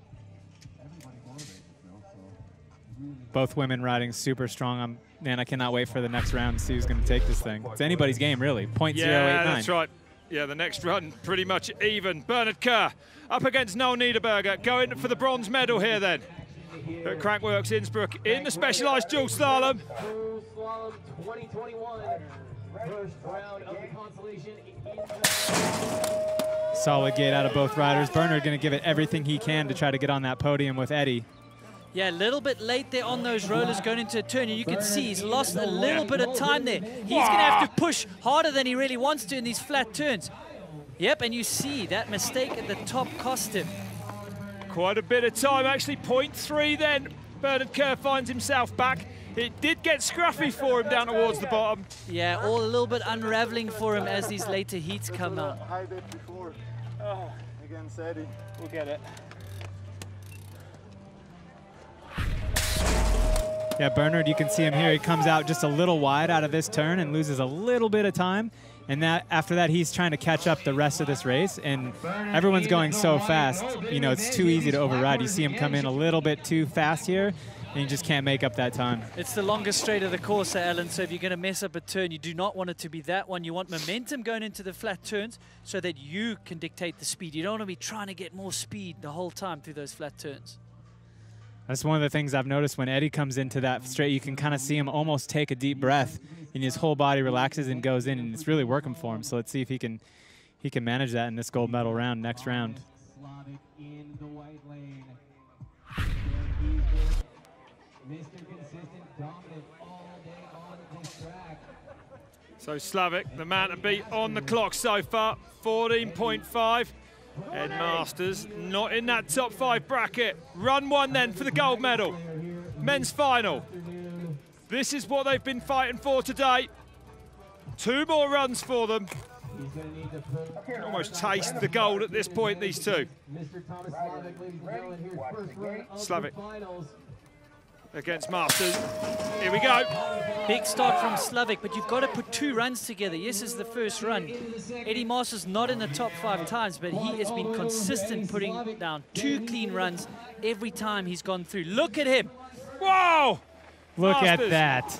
Both women riding super strong. I'm, man, I cannot wait for the next round to see who's going to take this thing. It's anybody's game, really. point zero eight nine. Yeah, that's right. Yeah, the next run pretty much even. Bernard Kerr up against Noel Niederberger, going for the bronze medal here then. At Crankworx Innsbruck in the specialised dual slalom. Slalom twenty twenty-one, first round of the consolation. Solid gate out of both riders. Bernard going to give it everything he can to try to get on that podium with Eddie. Yeah, a little bit late there on those rollers going into a turn, and you can see he's lost a little bit of time there. He's going to have to push harder than he really wants to in these flat turns. Yep, and you see that mistake at the top cost him. Quite a bit of time, actually, point three then. Bernard Kerr finds himself back. It did get scruffy for him down towards the bottom. Yeah, all a little bit unraveling for him as these later heats come out. High bit before oh, against Eddie. We'll get it. Yeah, Bernard, you can see him here. He comes out just a little wide out of this turn and loses a little bit of time. And that after that, he's trying to catch up the rest of this race. And everyone's going so fast, you know, it's too easy to override. You see him come in a little bit too fast here, and you just can't make up that time. It's the longest straight of the course, Alan, so if you're going to mess up a turn, you do not want it to be that one. You want momentum going into the flat turns so that you can dictate the speed. You don't want to be trying to get more speed the whole time through those flat turns. That's one of the things I've noticed when Eddie comes into that straight. You can kind of see him almost take a deep breath, and his whole body relaxes and goes in, and it's really working for him. So let's see if he can he can manage that in this gold medal round, next round. So Slavic, the man to beat on the clock so far, fourteen point five. Ed Masters not in that top five bracket. Run one then for the gold medal. Men's final. This is what they've been fighting for today. Two more runs for them. Can almost taste the gold at this point, these two. Slavic against Masters. Here we go. Big start from Slavic, but you've got to put two runs together. Yes, this is the first run. Eddie Masters not in the top five times, but he has been consistent putting down two clean runs every time he's gone through. Look at him. Whoa! Look Masters. at that.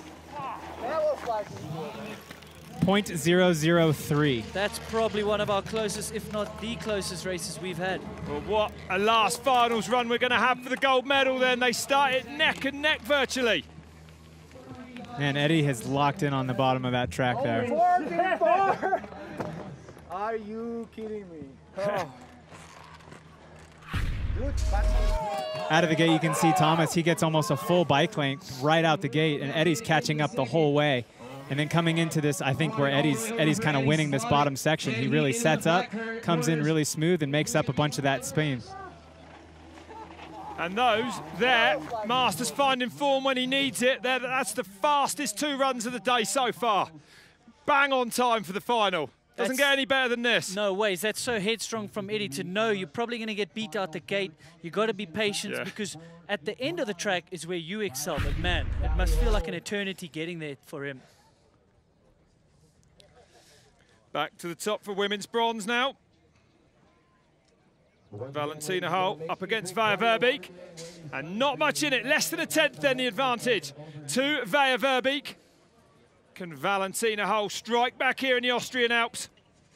point zero zero three. That's probably one of our closest, if not the closest races we've had. Well, what a last finals run we're going to have for the gold medal then. They started neck and neck virtually. Man, Eddie has locked in on the bottom of that track there. forty-four! Are you kidding me? Oh. Out of the gate, you can see Thomas. He gets almost a full bike length right out the gate, and Eddie's catching up the whole way. And then coming into this, I think where Eddie's Eddie's kind of winning this bottom section. He really sets up, comes in really smooth, and makes up a bunch of that spin. And those there, Masters finding form when he needs it. There, that's the fastest two runs of the day so far. Bang on time for the final. Doesn't That's, get any better than this. No ways. That's so headstrong from Eddie to know you're probably going to get beat out the gate. You got to be patient yeah. because at the end of the track is where you excel. But man, it must feel like an eternity getting there for him. Back to the top for women's bronze now. Valentina Hull up against Veja Verbeek. And not much in it. Less than a tenth then the advantage to Veja Verbeek. Can Valentina Hull strike back here in the Austrian Alps?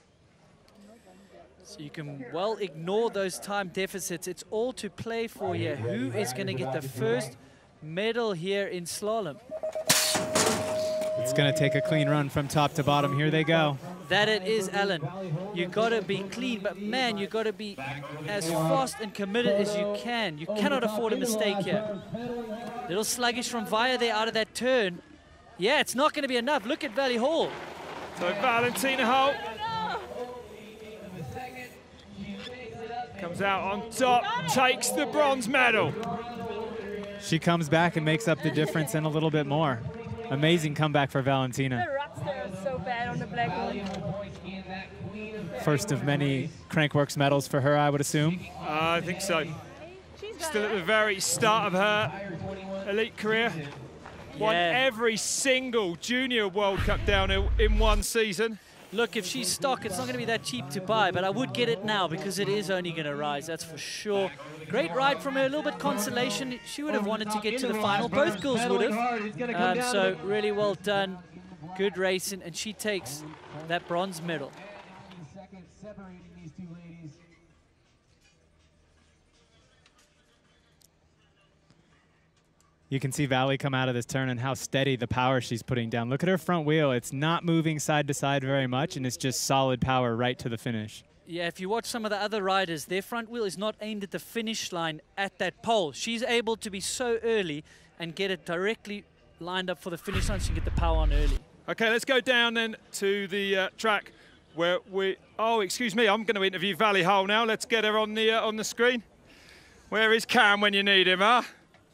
So you can well ignore those time deficits. It's all to play for here. Who is going to get the first medal here in slalom? It's going to take a clean run from top to bottom. Here they go. That it is, Alan. You got to be clean, but man, you got to be as fast and committed as you can. You cannot afford a mistake here. Little sluggish from Veja there out of that turn. Yeah, it's not going to be enough. Look at Valley Hall. So Valentina Hull comes out on top, takes the bronze medal. She comes back and makes up the difference and a little bit more. Amazing comeback for Valentina. The ruts there are so bad on the black one. First of many Crankworx medals for her, I would assume. Uh, I think so. Still at the very start of her elite career. Won Yeah. every single junior World Cup downhill in one season. Look, if she's stock, it's not going to be that cheap to buy, but I would get it now because it is only going to rise, that's for sure. Great ride from her, a little bit consolation. She would have wanted to get to the final. Both girls would have. Um, so really well done. Good racing, and she takes that bronze medal. You can see Valley come out of this turn and how steady the power she's putting down. Look at her front wheel. It's not moving side to side very much, and it's just solid power right to the finish. Yeah, if you watch some of the other riders, their front wheel is not aimed at the finish line at that pole. She's able to be so early and get it directly lined up for the finish line so she can get the power on early. Okay, let's go down then to the uh, track where we... Oh, excuse me, I'm going to interview Valley Hull now. Let's get her on the, uh, on the screen. Where is Cam when you need him, huh?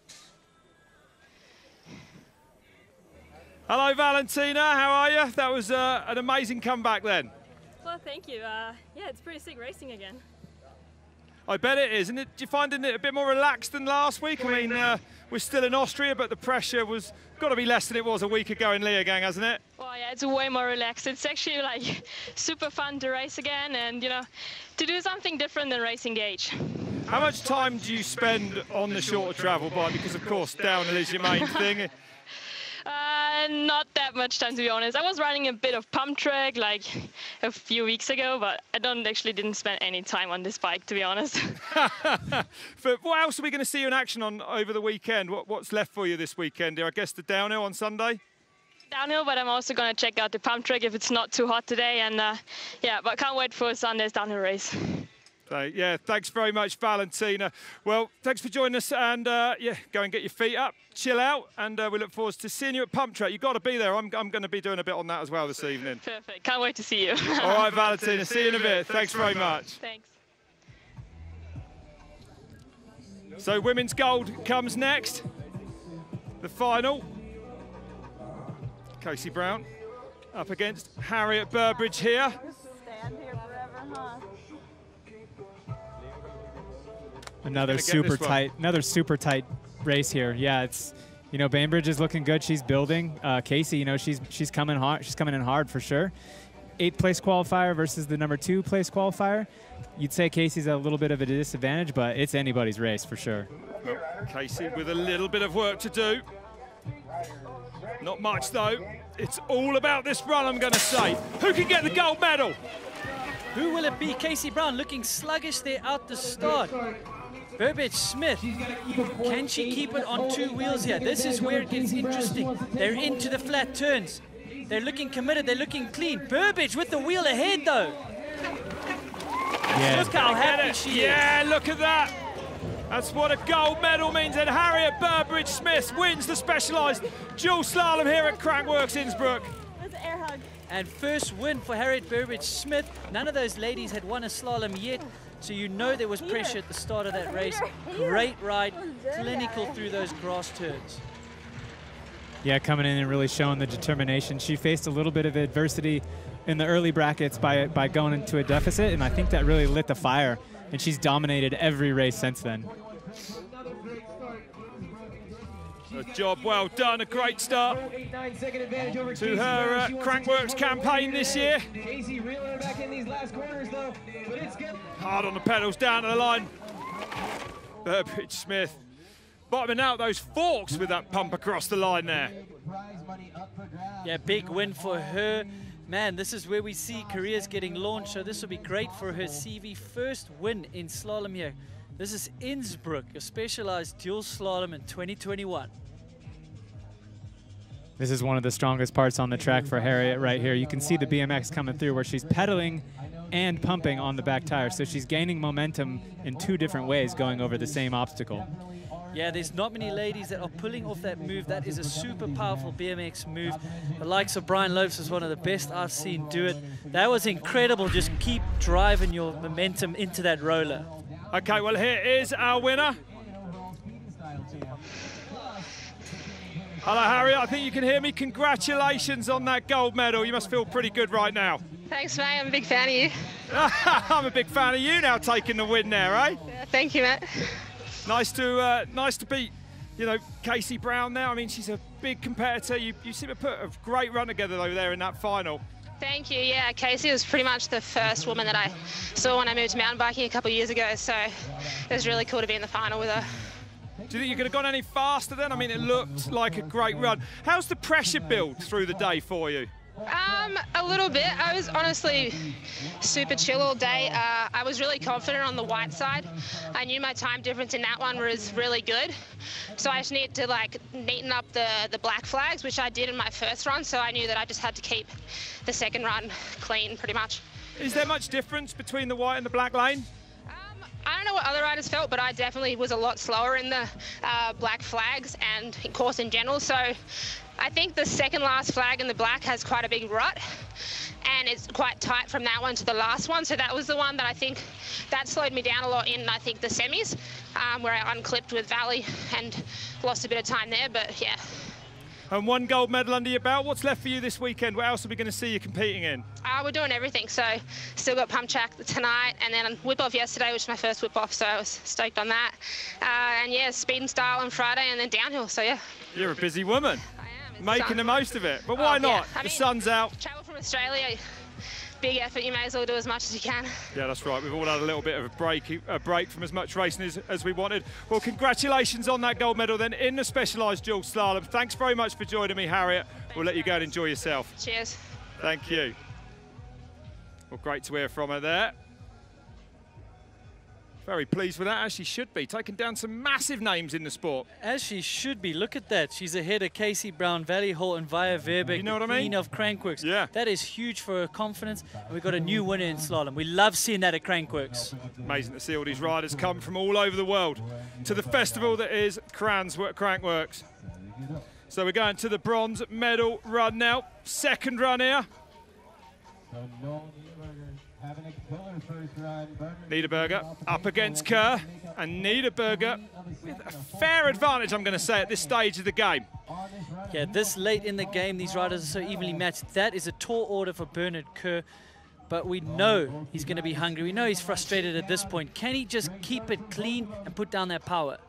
Hello, Valentina. How are you? That was uh, an amazing comeback then. Well, thank you. Uh, yeah, it's pretty sick racing again. I bet it is. Isn't it? Do you find it a bit more relaxed than last week? I mean, uh, we're still in Austria, but the pressure was got to be less than it was a week ago in Leogang, hasn't it? Well, yeah, it's way more relaxed. It's actually like super fun to race again, and you know, to do something different than racing gauge. How much time do you spend on the shorter travel bike? Because of course, downhill is your main thing. Uh, not that much time, to be honest. I was riding a bit of pump track like a few weeks ago, but I don't actually didn't spend any time on this bike, to be honest. But what else are we going to see you in action on over the weekend? What, what's left for you this weekend? I guess the downhill on Sunday? Downhill, but I'm also going to check out the pump track if it's not too hot today. And uh, yeah, but can't wait for Sunday's downhill race. So, yeah, thanks very much, Valentina. Well, thanks for joining us, and uh, yeah, go and get your feet up, chill out, and uh, we look forward to seeing you at Pump Track. You've got to be there. I'm, I'm going to be doing a bit on that as well this evening. Perfect. Can't wait to see you. All right, Valentina. See you in a bit. Thanks very much. Thanks. So, women's gold comes next. The final. Casey Brown up against Harriet Burbidge here. Stand here forever, huh? Another super tight, another super tight race here. Yeah, it's, you know, Bainbridge is looking good. She's building. Uh, Casey, you know, she's she's coming hard. She's coming in hard for sure. Eighth place qualifier versus the number two place qualifier. You'd say Casey's a little bit of a disadvantage, but it's anybody's race for sure. Well, Casey with a little bit of work to do. Not much though. It's all about this run, I'm going to say. Who can get the gold medal? Who will it be? Casey Brown looking sluggish there out the start. Burbidge-Smith, can she keep it on two wheels here? This is where it gets interesting. They're into the flat turns. They're looking committed, they're looking clean. Burbidge with the wheel ahead though. Yeah. Look how happy she is. Yeah, look at that. That's what a gold medal means, and Harriet Burbidge-Smith wins the specialised dual slalom here at Crankworx Innsbruck. That's an air hug. And first win for Harriet Burbidge-Smith. None of those ladies had won a slalom yet, so you know there was pressure at the start of that race. Great ride, clinical through those grass turns. Yeah, coming in and really showing the determination. She faced a little bit of adversity in the early brackets by, by going into a deficit, and I think that really lit the fire, and she's dominated every race since then. A job well done, a great start to her uh, Crankworx campaign this year. Hard on the pedals, down to the line. Burbidge-Smith bottoming out those forks with that pump across the line there. Yeah, big win for her. Man, this is where we see careers getting launched, so this will be great for her C V. First win in slalom here. This is Innsbruck, a specialized dual slalom in twenty twenty-one. This is one of the strongest parts on the track for Harriet right here. You can see the B M X coming through where she's pedaling and pumping on the back tire, so she's gaining momentum in two different ways going over the same obstacle. Yeah, there's not many ladies that are pulling off that move. That is a super powerful B M X move. The likes of Brian Lopes is one of the best I've seen do it. That was incredible. Just keep driving your momentum into that roller. Okay, well, here is our winner. Hello, Harriet. I think you can hear me. Congratulations on that gold medal. You must feel pretty good right now. Thanks, mate. I'm a big fan of you. I'm a big fan of you now, taking the win there, eh? Yeah, thank you, Matt. Nice to uh, nice to beat, you know, Casey Brown now. I mean, she's a big competitor. You, you seem to put a great run together over there in that final. Thank you. Yeah, Casey was pretty much the first woman that I saw when I moved to mountain biking a couple of years ago. So it was really cool to be in the final with her. Do you think you could have gone any faster then? I mean, it looked like a great run. How's the pressure build through the day for you? Um, a little bit. I was honestly super chill all day. Uh, I was really confident on the white side. I knew my time difference in that one was really good. So I just needed to like neaten up the, the black flags, which I did in my first run. So I knew that I just had to keep the second run clean pretty much. Is there much difference between the white and the black lane? I don't know what other riders felt, but I definitely was a lot slower in the uh, black flags and in course in general. So I think the second last flag in the black has quite a big rut, and it's quite tight from that one to the last one. So that was the one that I think that slowed me down a lot in, I think, the semis, um, where I unclipped with Valley and lost a bit of time there, but yeah. And one gold medal under your belt. What's left for you this weekend? What else are we going to see you competing in? Uh, we're doing everything. So still got pump track tonight, and then whip off yesterday, which is my first whip off. So I was stoked on that. Uh, and yeah, speed and style on Friday, and then downhill. So yeah. You're a busy woman. I am. Making the most of it. But why oh, not? Yeah. I the mean, sun's out. Travel from Australia. Big effort, you may as well do as much as you can. Yeah, that's right. We've all had a little bit of a break, a break from as much racing as, as we wanted. Well, congratulations on that gold medal then in the specialised dual slalom. Thanks very much for joining me, Harriet. We'll let you go and enjoy yourself. Cheers. Thank you. Well, great to hear from her there. Very pleased with that, as she should be, taking down some massive names in the sport. As she should be. Look at that. She's ahead of Casey Brown, Valley Hall, and Via Verbeek, you know what the I mean? queen of Crankworx. Yeah. That is huge for her confidence, and we've got a new winner in slalom. We love seeing that at Crankworx. Amazing to see all these riders come from all over the world to the festival that is Crankworx. So we're going to the bronze medal run now. Second run here. Niederberger up against Kerr, and Niederberger with a fair advantage, I'm going to say, at this stage of the game. Yeah, this late in the game, these riders are so evenly matched. That is a tall order for Bernard Kerr, but we know he's going to be hungry. We know he's frustrated at this point. Can he just keep it clean and put down that power?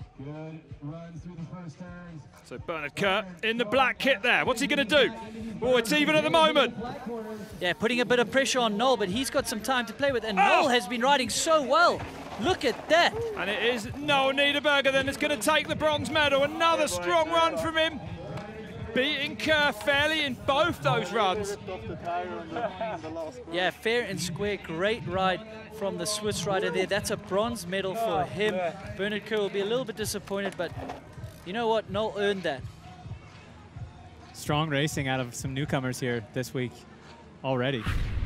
So Bernard Kerr in the black kit there. What's he going to do? Oh, it's even at the moment. Yeah, putting a bit of pressure on Noel, but he's got some time to play with. And oh! Noel has been riding so well. Look at that. And it is Noel Niederberger then that's going to take the bronze medal. Another strong run from him. beating Kerr fairly in both those runs. Yeah, fair and square, great ride from the Swiss rider there. That's a bronze medal for him. Bernard Kerr will be a little bit disappointed, but you know what? Noel earned that. Strong racing out of some newcomers here this week already.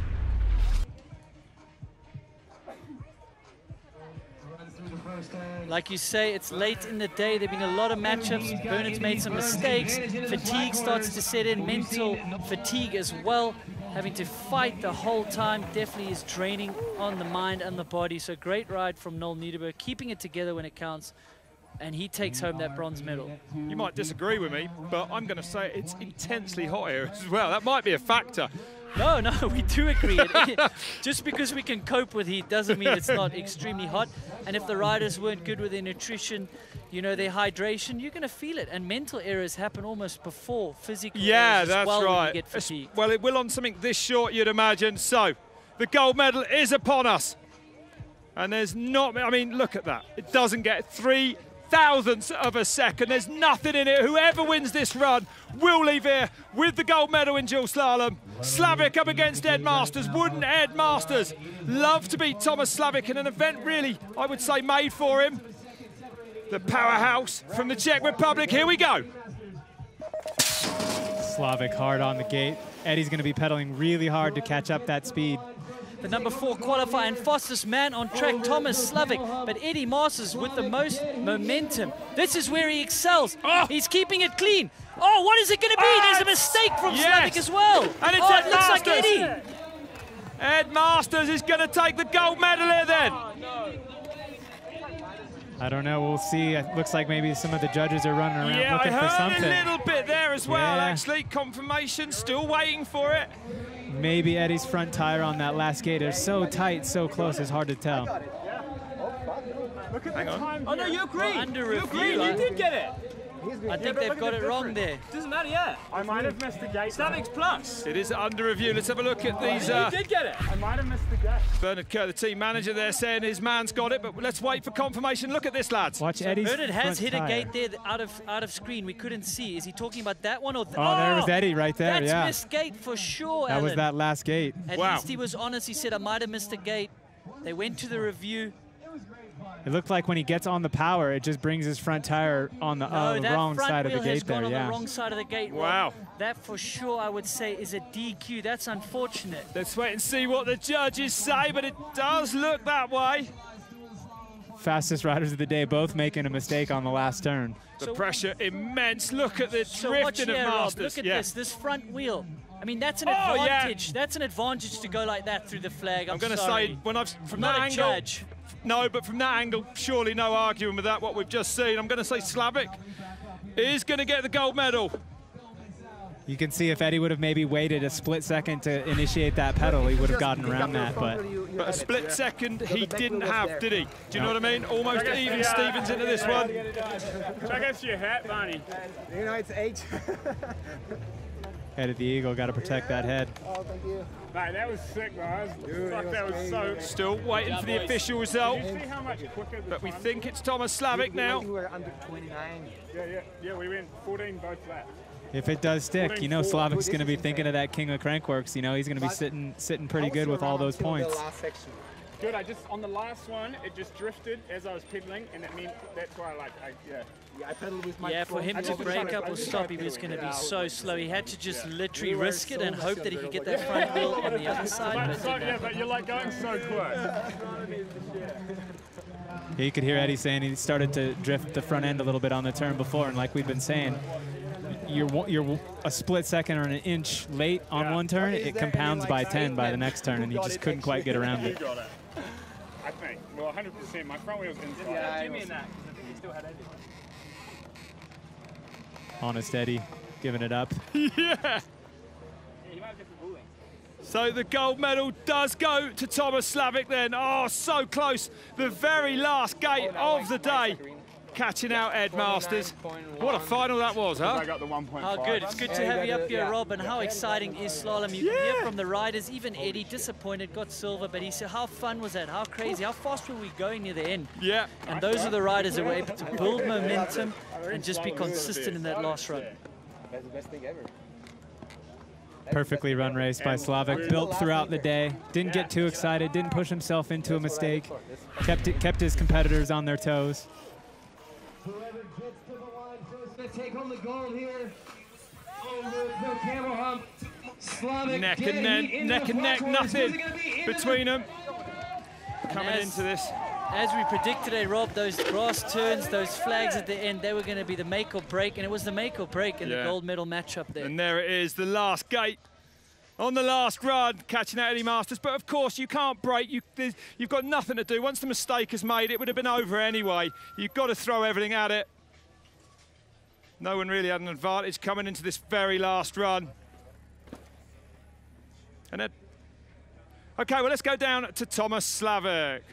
Like you say, it's late in the day. There have been a lot of matchups. Bernard's made some mistakes. Fatigue starts to set in, mental fatigue as well. Having to fight the whole time definitely is draining on the mind and the body. So great ride from Noel Niederberg, keeping it together when it counts. And he takes home that bronze medal. You might disagree with me, but I'm going to say it's intensely hot here as well. That might be a factor. No, no, we do agree. Just because we can cope with heat doesn't mean it's not extremely hot. And if the riders weren't good with their nutrition, you know, their hydration, you're going to feel it. And mental errors happen almost before physical yeah, errors as that's well right. when you get fatigued. Well, it will on something this short, you'd imagine. So, the gold medal is upon us. And there's not, I mean, look at that. It doesn't get three thousandths of a second. There's nothing in it. Whoever wins this run will leave here with the gold medal in dual slalom. Slavik up against Ed Masters. Wouldn't Ed Masters love to beat Thomas Slavik in an event really, I would say, made for him? The powerhouse from the Czech Republic. Here we go. Slavik hard on the gate. Eddie's going to be pedaling really hard to catch up that speed. The number four qualifier and fastest man on track, Thomas Slavik. But Eddie Masters with the most momentum. This is where he excels. Oh. He's keeping it clean. Oh, what is it going to be? Oh, there's a mistake from yes. Slavik as well. And it's oh, Ed it looks Masters. like Eddie. Ed Masters is going to take the gold medal here then. I don't know, we'll see. It looks like maybe some of the judges are running around yeah, looking I heard for something. a little bit there as well, yeah. actually. Confirmation, still waiting for it. Maybe Eddie's front tire on that last gate is so tight, so close, it's hard to tell. Look at Hang the time. Oh, no, you're green. Under you're review. green. You did get it. I think they've got it wrong there. Doesn't matter, yeah. I might have missed the gate. Slavik's plus. It is under review. Let's have a look at these. Uh, you did get it. I might have missed the gate. Bernard Kerr, the team manager there, saying his man's got it, but let's wait for confirmation. Look at this, lads. Watch so Eddie's Bernard has hit tire. a gate there out of out of screen. We couldn't see. Is he talking about that one or? Th oh, oh, there was Eddie right there. That's yeah. missed gate for sure. That Alan. was that last gate. At wow. least he was honest. He said, "I might have missed a gate." They went to the review. It looked like when he gets on the power, it just brings his front tire on the, uh, no, the wrong side of the gate there. On yeah. the wrong side of the gate. Wow. Well, that for sure, I would say, is a D Q. That's unfortunate. Let's wait and see what the judges say, but it does look that way. Fastest riders of the day, both making a mistake on the last turn. The so, pressure immense. Look at the so drifting watch here, of Rob. Masters. Look at yeah. this. This front wheel. I mean, that's an oh, advantage. Yeah. That's an advantage to go like that through the flag. I'm, I'm going to say, when I've from Not that a angle, judge. no, but from that angle, surely no arguing with that. What we've just seen. I'm going to say Slavik is going to get the gold medal. You can see if Eddie would have maybe waited a split second to initiate that pedal, he would have gotten around that. But, but a split second he didn't have, did he? Do you know what I mean? Almost even Stevens into this one. Check out your hat, Barney. You know, it's eight. Head of the eagle, got to protect that head. Oh, thank you. Mate, that was sick, guys. Dude, Fuck, that was so... Still waiting for the official result. Did you see how much quicker the But we time? think it's Thomas Slavik now. We were under twenty-nine. Yeah, yeah, yeah, we went fourteen both laps. If it does stick, you know Slavik's going to be thinking of that king of Crankworx. You know, he's going to be sitting sitting pretty good with all those points. Good, I just, on the last one, it just drifted as I was pedaling, and it meant, that's why I like, I, yeah. Yeah, I pedaled with my Yeah, for him to break up or stop, he was going to be so slow. He had to just literally risk it and hope that he could get that front wheel on the other side. But so, yeah, but you're like going so quick. Yeah, you could hear Eddie saying he started to drift the front end a little bit on the turn before, and like we've been saying, you're you're a split second or an inch late on yeah. one turn, it compounds by ten by the next turn, and he just couldn't quite get around it. I think, well, one hundred percent. My front wheel's inside. Yeah, Jimmy in that, because I think he still had Eddie. Honest Eddie, giving it up. Yeah. So the gold medal does go to Thomas Slavik then. Oh, so close. The very last gate of the day. Catching out Ed Masters. What a final that was, huh? I got the one point five. Oh, good. It's good to have you up here, Rob. And how exciting is slalom? You yeah. can hear from the riders. Even Eddie, disappointed, got silver. But he said, how fun was that? How crazy? How fast were we going near the end? Yeah. And those are the riders that were able to build momentum and just be consistent in that last run. That's the best thing ever. Perfectly run race by Slavic, built throughout the day. Didn't get too excited, didn't push himself into a mistake. Kept it, kept his competitors on their toes. Whoever gets to the line first to take home the gold here. Over the camel hump. Slavic neck and neck, neck and neck, nothing between them. Coming as, into this. As we predicted today, Rob, those grass turns, those flags at the end, they were going to be the make or break, and it was the make or break in Yeah. the gold medal matchup there. And there it is, the last gate on the last run, catching out Eddie Masters. But of course, you can't break. You, you've got nothing to do. Once the mistake is made, it would have been over anyway. You've got to throw everything at it. No one really had an advantage coming into this very last run. And then, okay, well, let's go down to Thomas Slavic.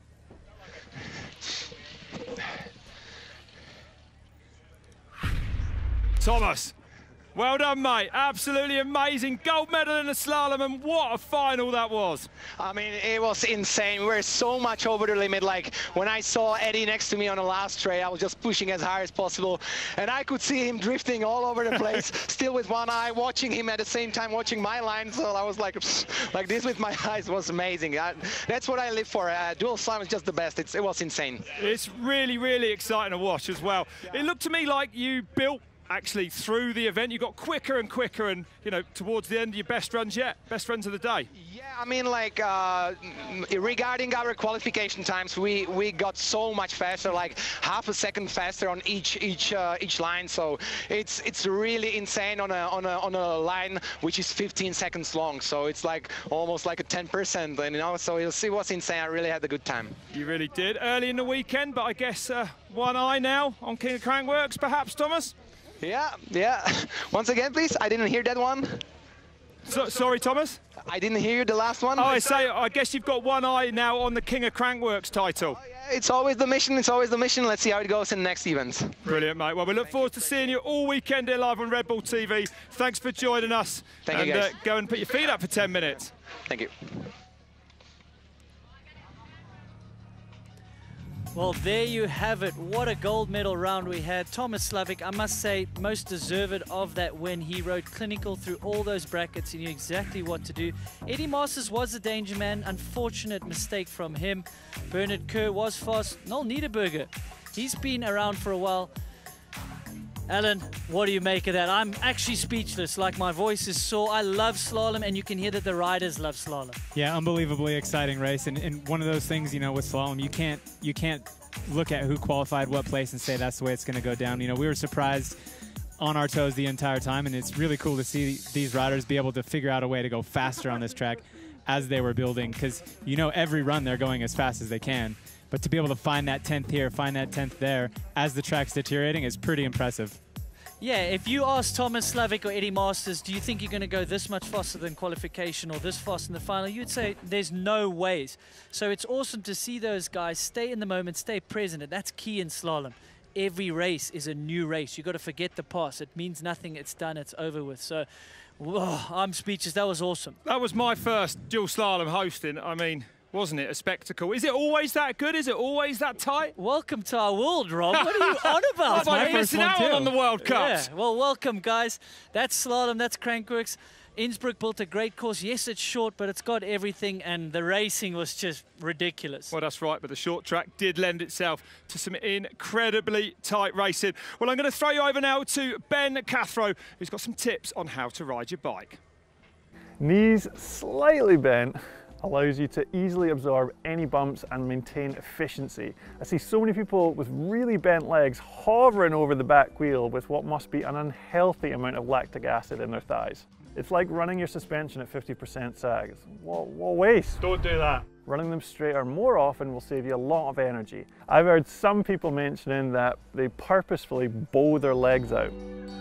Thomas, well done, mate. Absolutely amazing. Gold medal in the slalom, and what a final that was. I mean, it was insane. We were so much over the limit. Like, when I saw Eddie next to me on the last tray, I was just pushing as hard as possible. And I could see him drifting all over the place, still with one eye, watching him at the same time, watching my line. So I was like, like this with my eyes. Was amazing. I, that's what I live for. Uh, dual slalom is just the best. It's, it was insane. It's really, really exciting to watch as well. Yeah. It looked to me like you built actually through the event. You got quicker and quicker, and you know, towards the end, your best runs yet, best runs of the day. Yeah, I mean, like uh, regarding our qualification times, we we got so much faster, like half a second faster on each each uh, each line. So it's it's really insane on a on a on a line which is fifteen seconds long. So it's like almost like a ten percent, and you know. So you'll see what's insane. I really had a good time. You really did early in the weekend, but I guess uh, one eye now on King of Crankworx, perhaps, Thomas. Yeah, yeah. Once again, please. I didn't hear that one. So, sorry, Thomas? I didn't hear the last one. Oh, I say, I guess you've got one eye now on the King of Crankworx title. Oh, yeah, it's always the mission. It's always the mission. Let's see how it goes in the next events. Brilliant, mate. Well, we look forward to seeing you all weekend here live on Red Bull T V. Thanks for joining us. Thank and, you, guys. Uh, go and put your feet up for ten minutes. Thank you. Well, there you have it. What a gold medal round we had. Thomas Slavic, I must say, most deserved of that win. He rode clinical through all those brackets. He knew exactly what to do. Eddie Masters was a danger man. Unfortunate mistake from him. Bernard Kerr was fast. Noel Niederberger, he's been around for a while. Alan, what do you make of that? I'm actually speechless, like my voice is sore. I love slalom, and you can hear that the riders love slalom. Yeah, unbelievably exciting race, and, and one of those things, you know, with slalom, you can't you can't look at who qualified what place and say that's the way it's going to go down. You know, we were surprised on our toes the entire time, and it's really cool to see these riders be able to figure out a way to go faster on this track as they were building, because, you know, every run they're going as fast as they can. But to be able to find that tenth here, find that tenth there, as the track's deteriorating is pretty impressive. Yeah, if you ask Thomas Slavic or Eddie Masters, do you think you're going to go this much faster than qualification or this fast in the final, you'd say there's no ways. So it's awesome to see those guys stay in the moment, stay present, and that's key in slalom. Every race is a new race. You've got to forget the past. It means nothing. It's done. It's over with. So whoa, I'm speechless. That was awesome. That was my first dual slalom hosting. I mean, wasn't it a spectacle? Is it always that good? Is it always that tight? Welcome to our world, Rob. What are you on about? I'm missing out on the World Cups. Yeah, well, welcome, guys. That's slalom. That's Crankworx. Innsbruck built a great course. Yes, it's short, but it's got everything, and the racing was just ridiculous. Well, that's right, but the short track did lend itself to some incredibly tight racing. Well, I'm going to throw you over now to Ben Cathro, who's got some tips on how to ride your bike. Knees slightly bent allows you to easily absorb any bumps and maintain efficiency. I see so many people with really bent legs hovering over the back wheel with what must be an unhealthy amount of lactic acid in their thighs. It's like running your suspension at fifty percent sag. What, what waste? Don't do that. Running them straighter more often will save you a lot of energy. I've heard some people mentioning that they purposefully bow their legs out.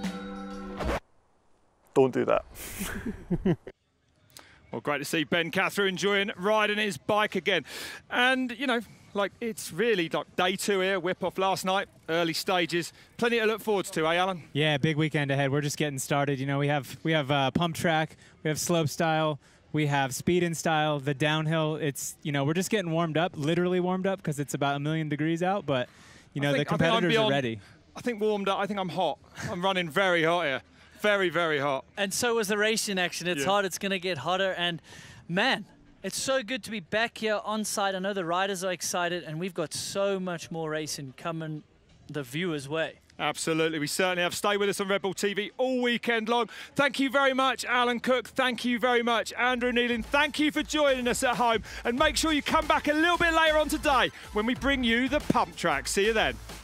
Don't do that. Well, great to see Ben Cathro enjoying riding his bike again. And, you know, like, it's really like day two here, whip off last night, early stages. Plenty to look forward to, eh, Alan? Yeah, big weekend ahead. We're just getting started. You know, we have we have uh, pump track, we have slope style, we have speed in style, the downhill. It's, you know, we're just getting warmed up, literally warmed up, because it's about a million degrees out. But, you know, think, the competitors beyond, are ready. I think warmed up. I think I'm hot. I'm running very hot here. Very, very hot. And so was the racing action. It's Yeah. hot. It's going to get hotter. And man, it's so good to be back here on site. I know the riders are excited, and we've got so much more racing coming the viewers' way. Absolutely, we certainly have. Stay with us on Red Bull T V all weekend long. Thank you very much, Alan Cook. Thank you very much, Andrew Nealon. Thank you for joining us at home. And make sure you come back a little bit later on today when we bring you the pump track. See you then.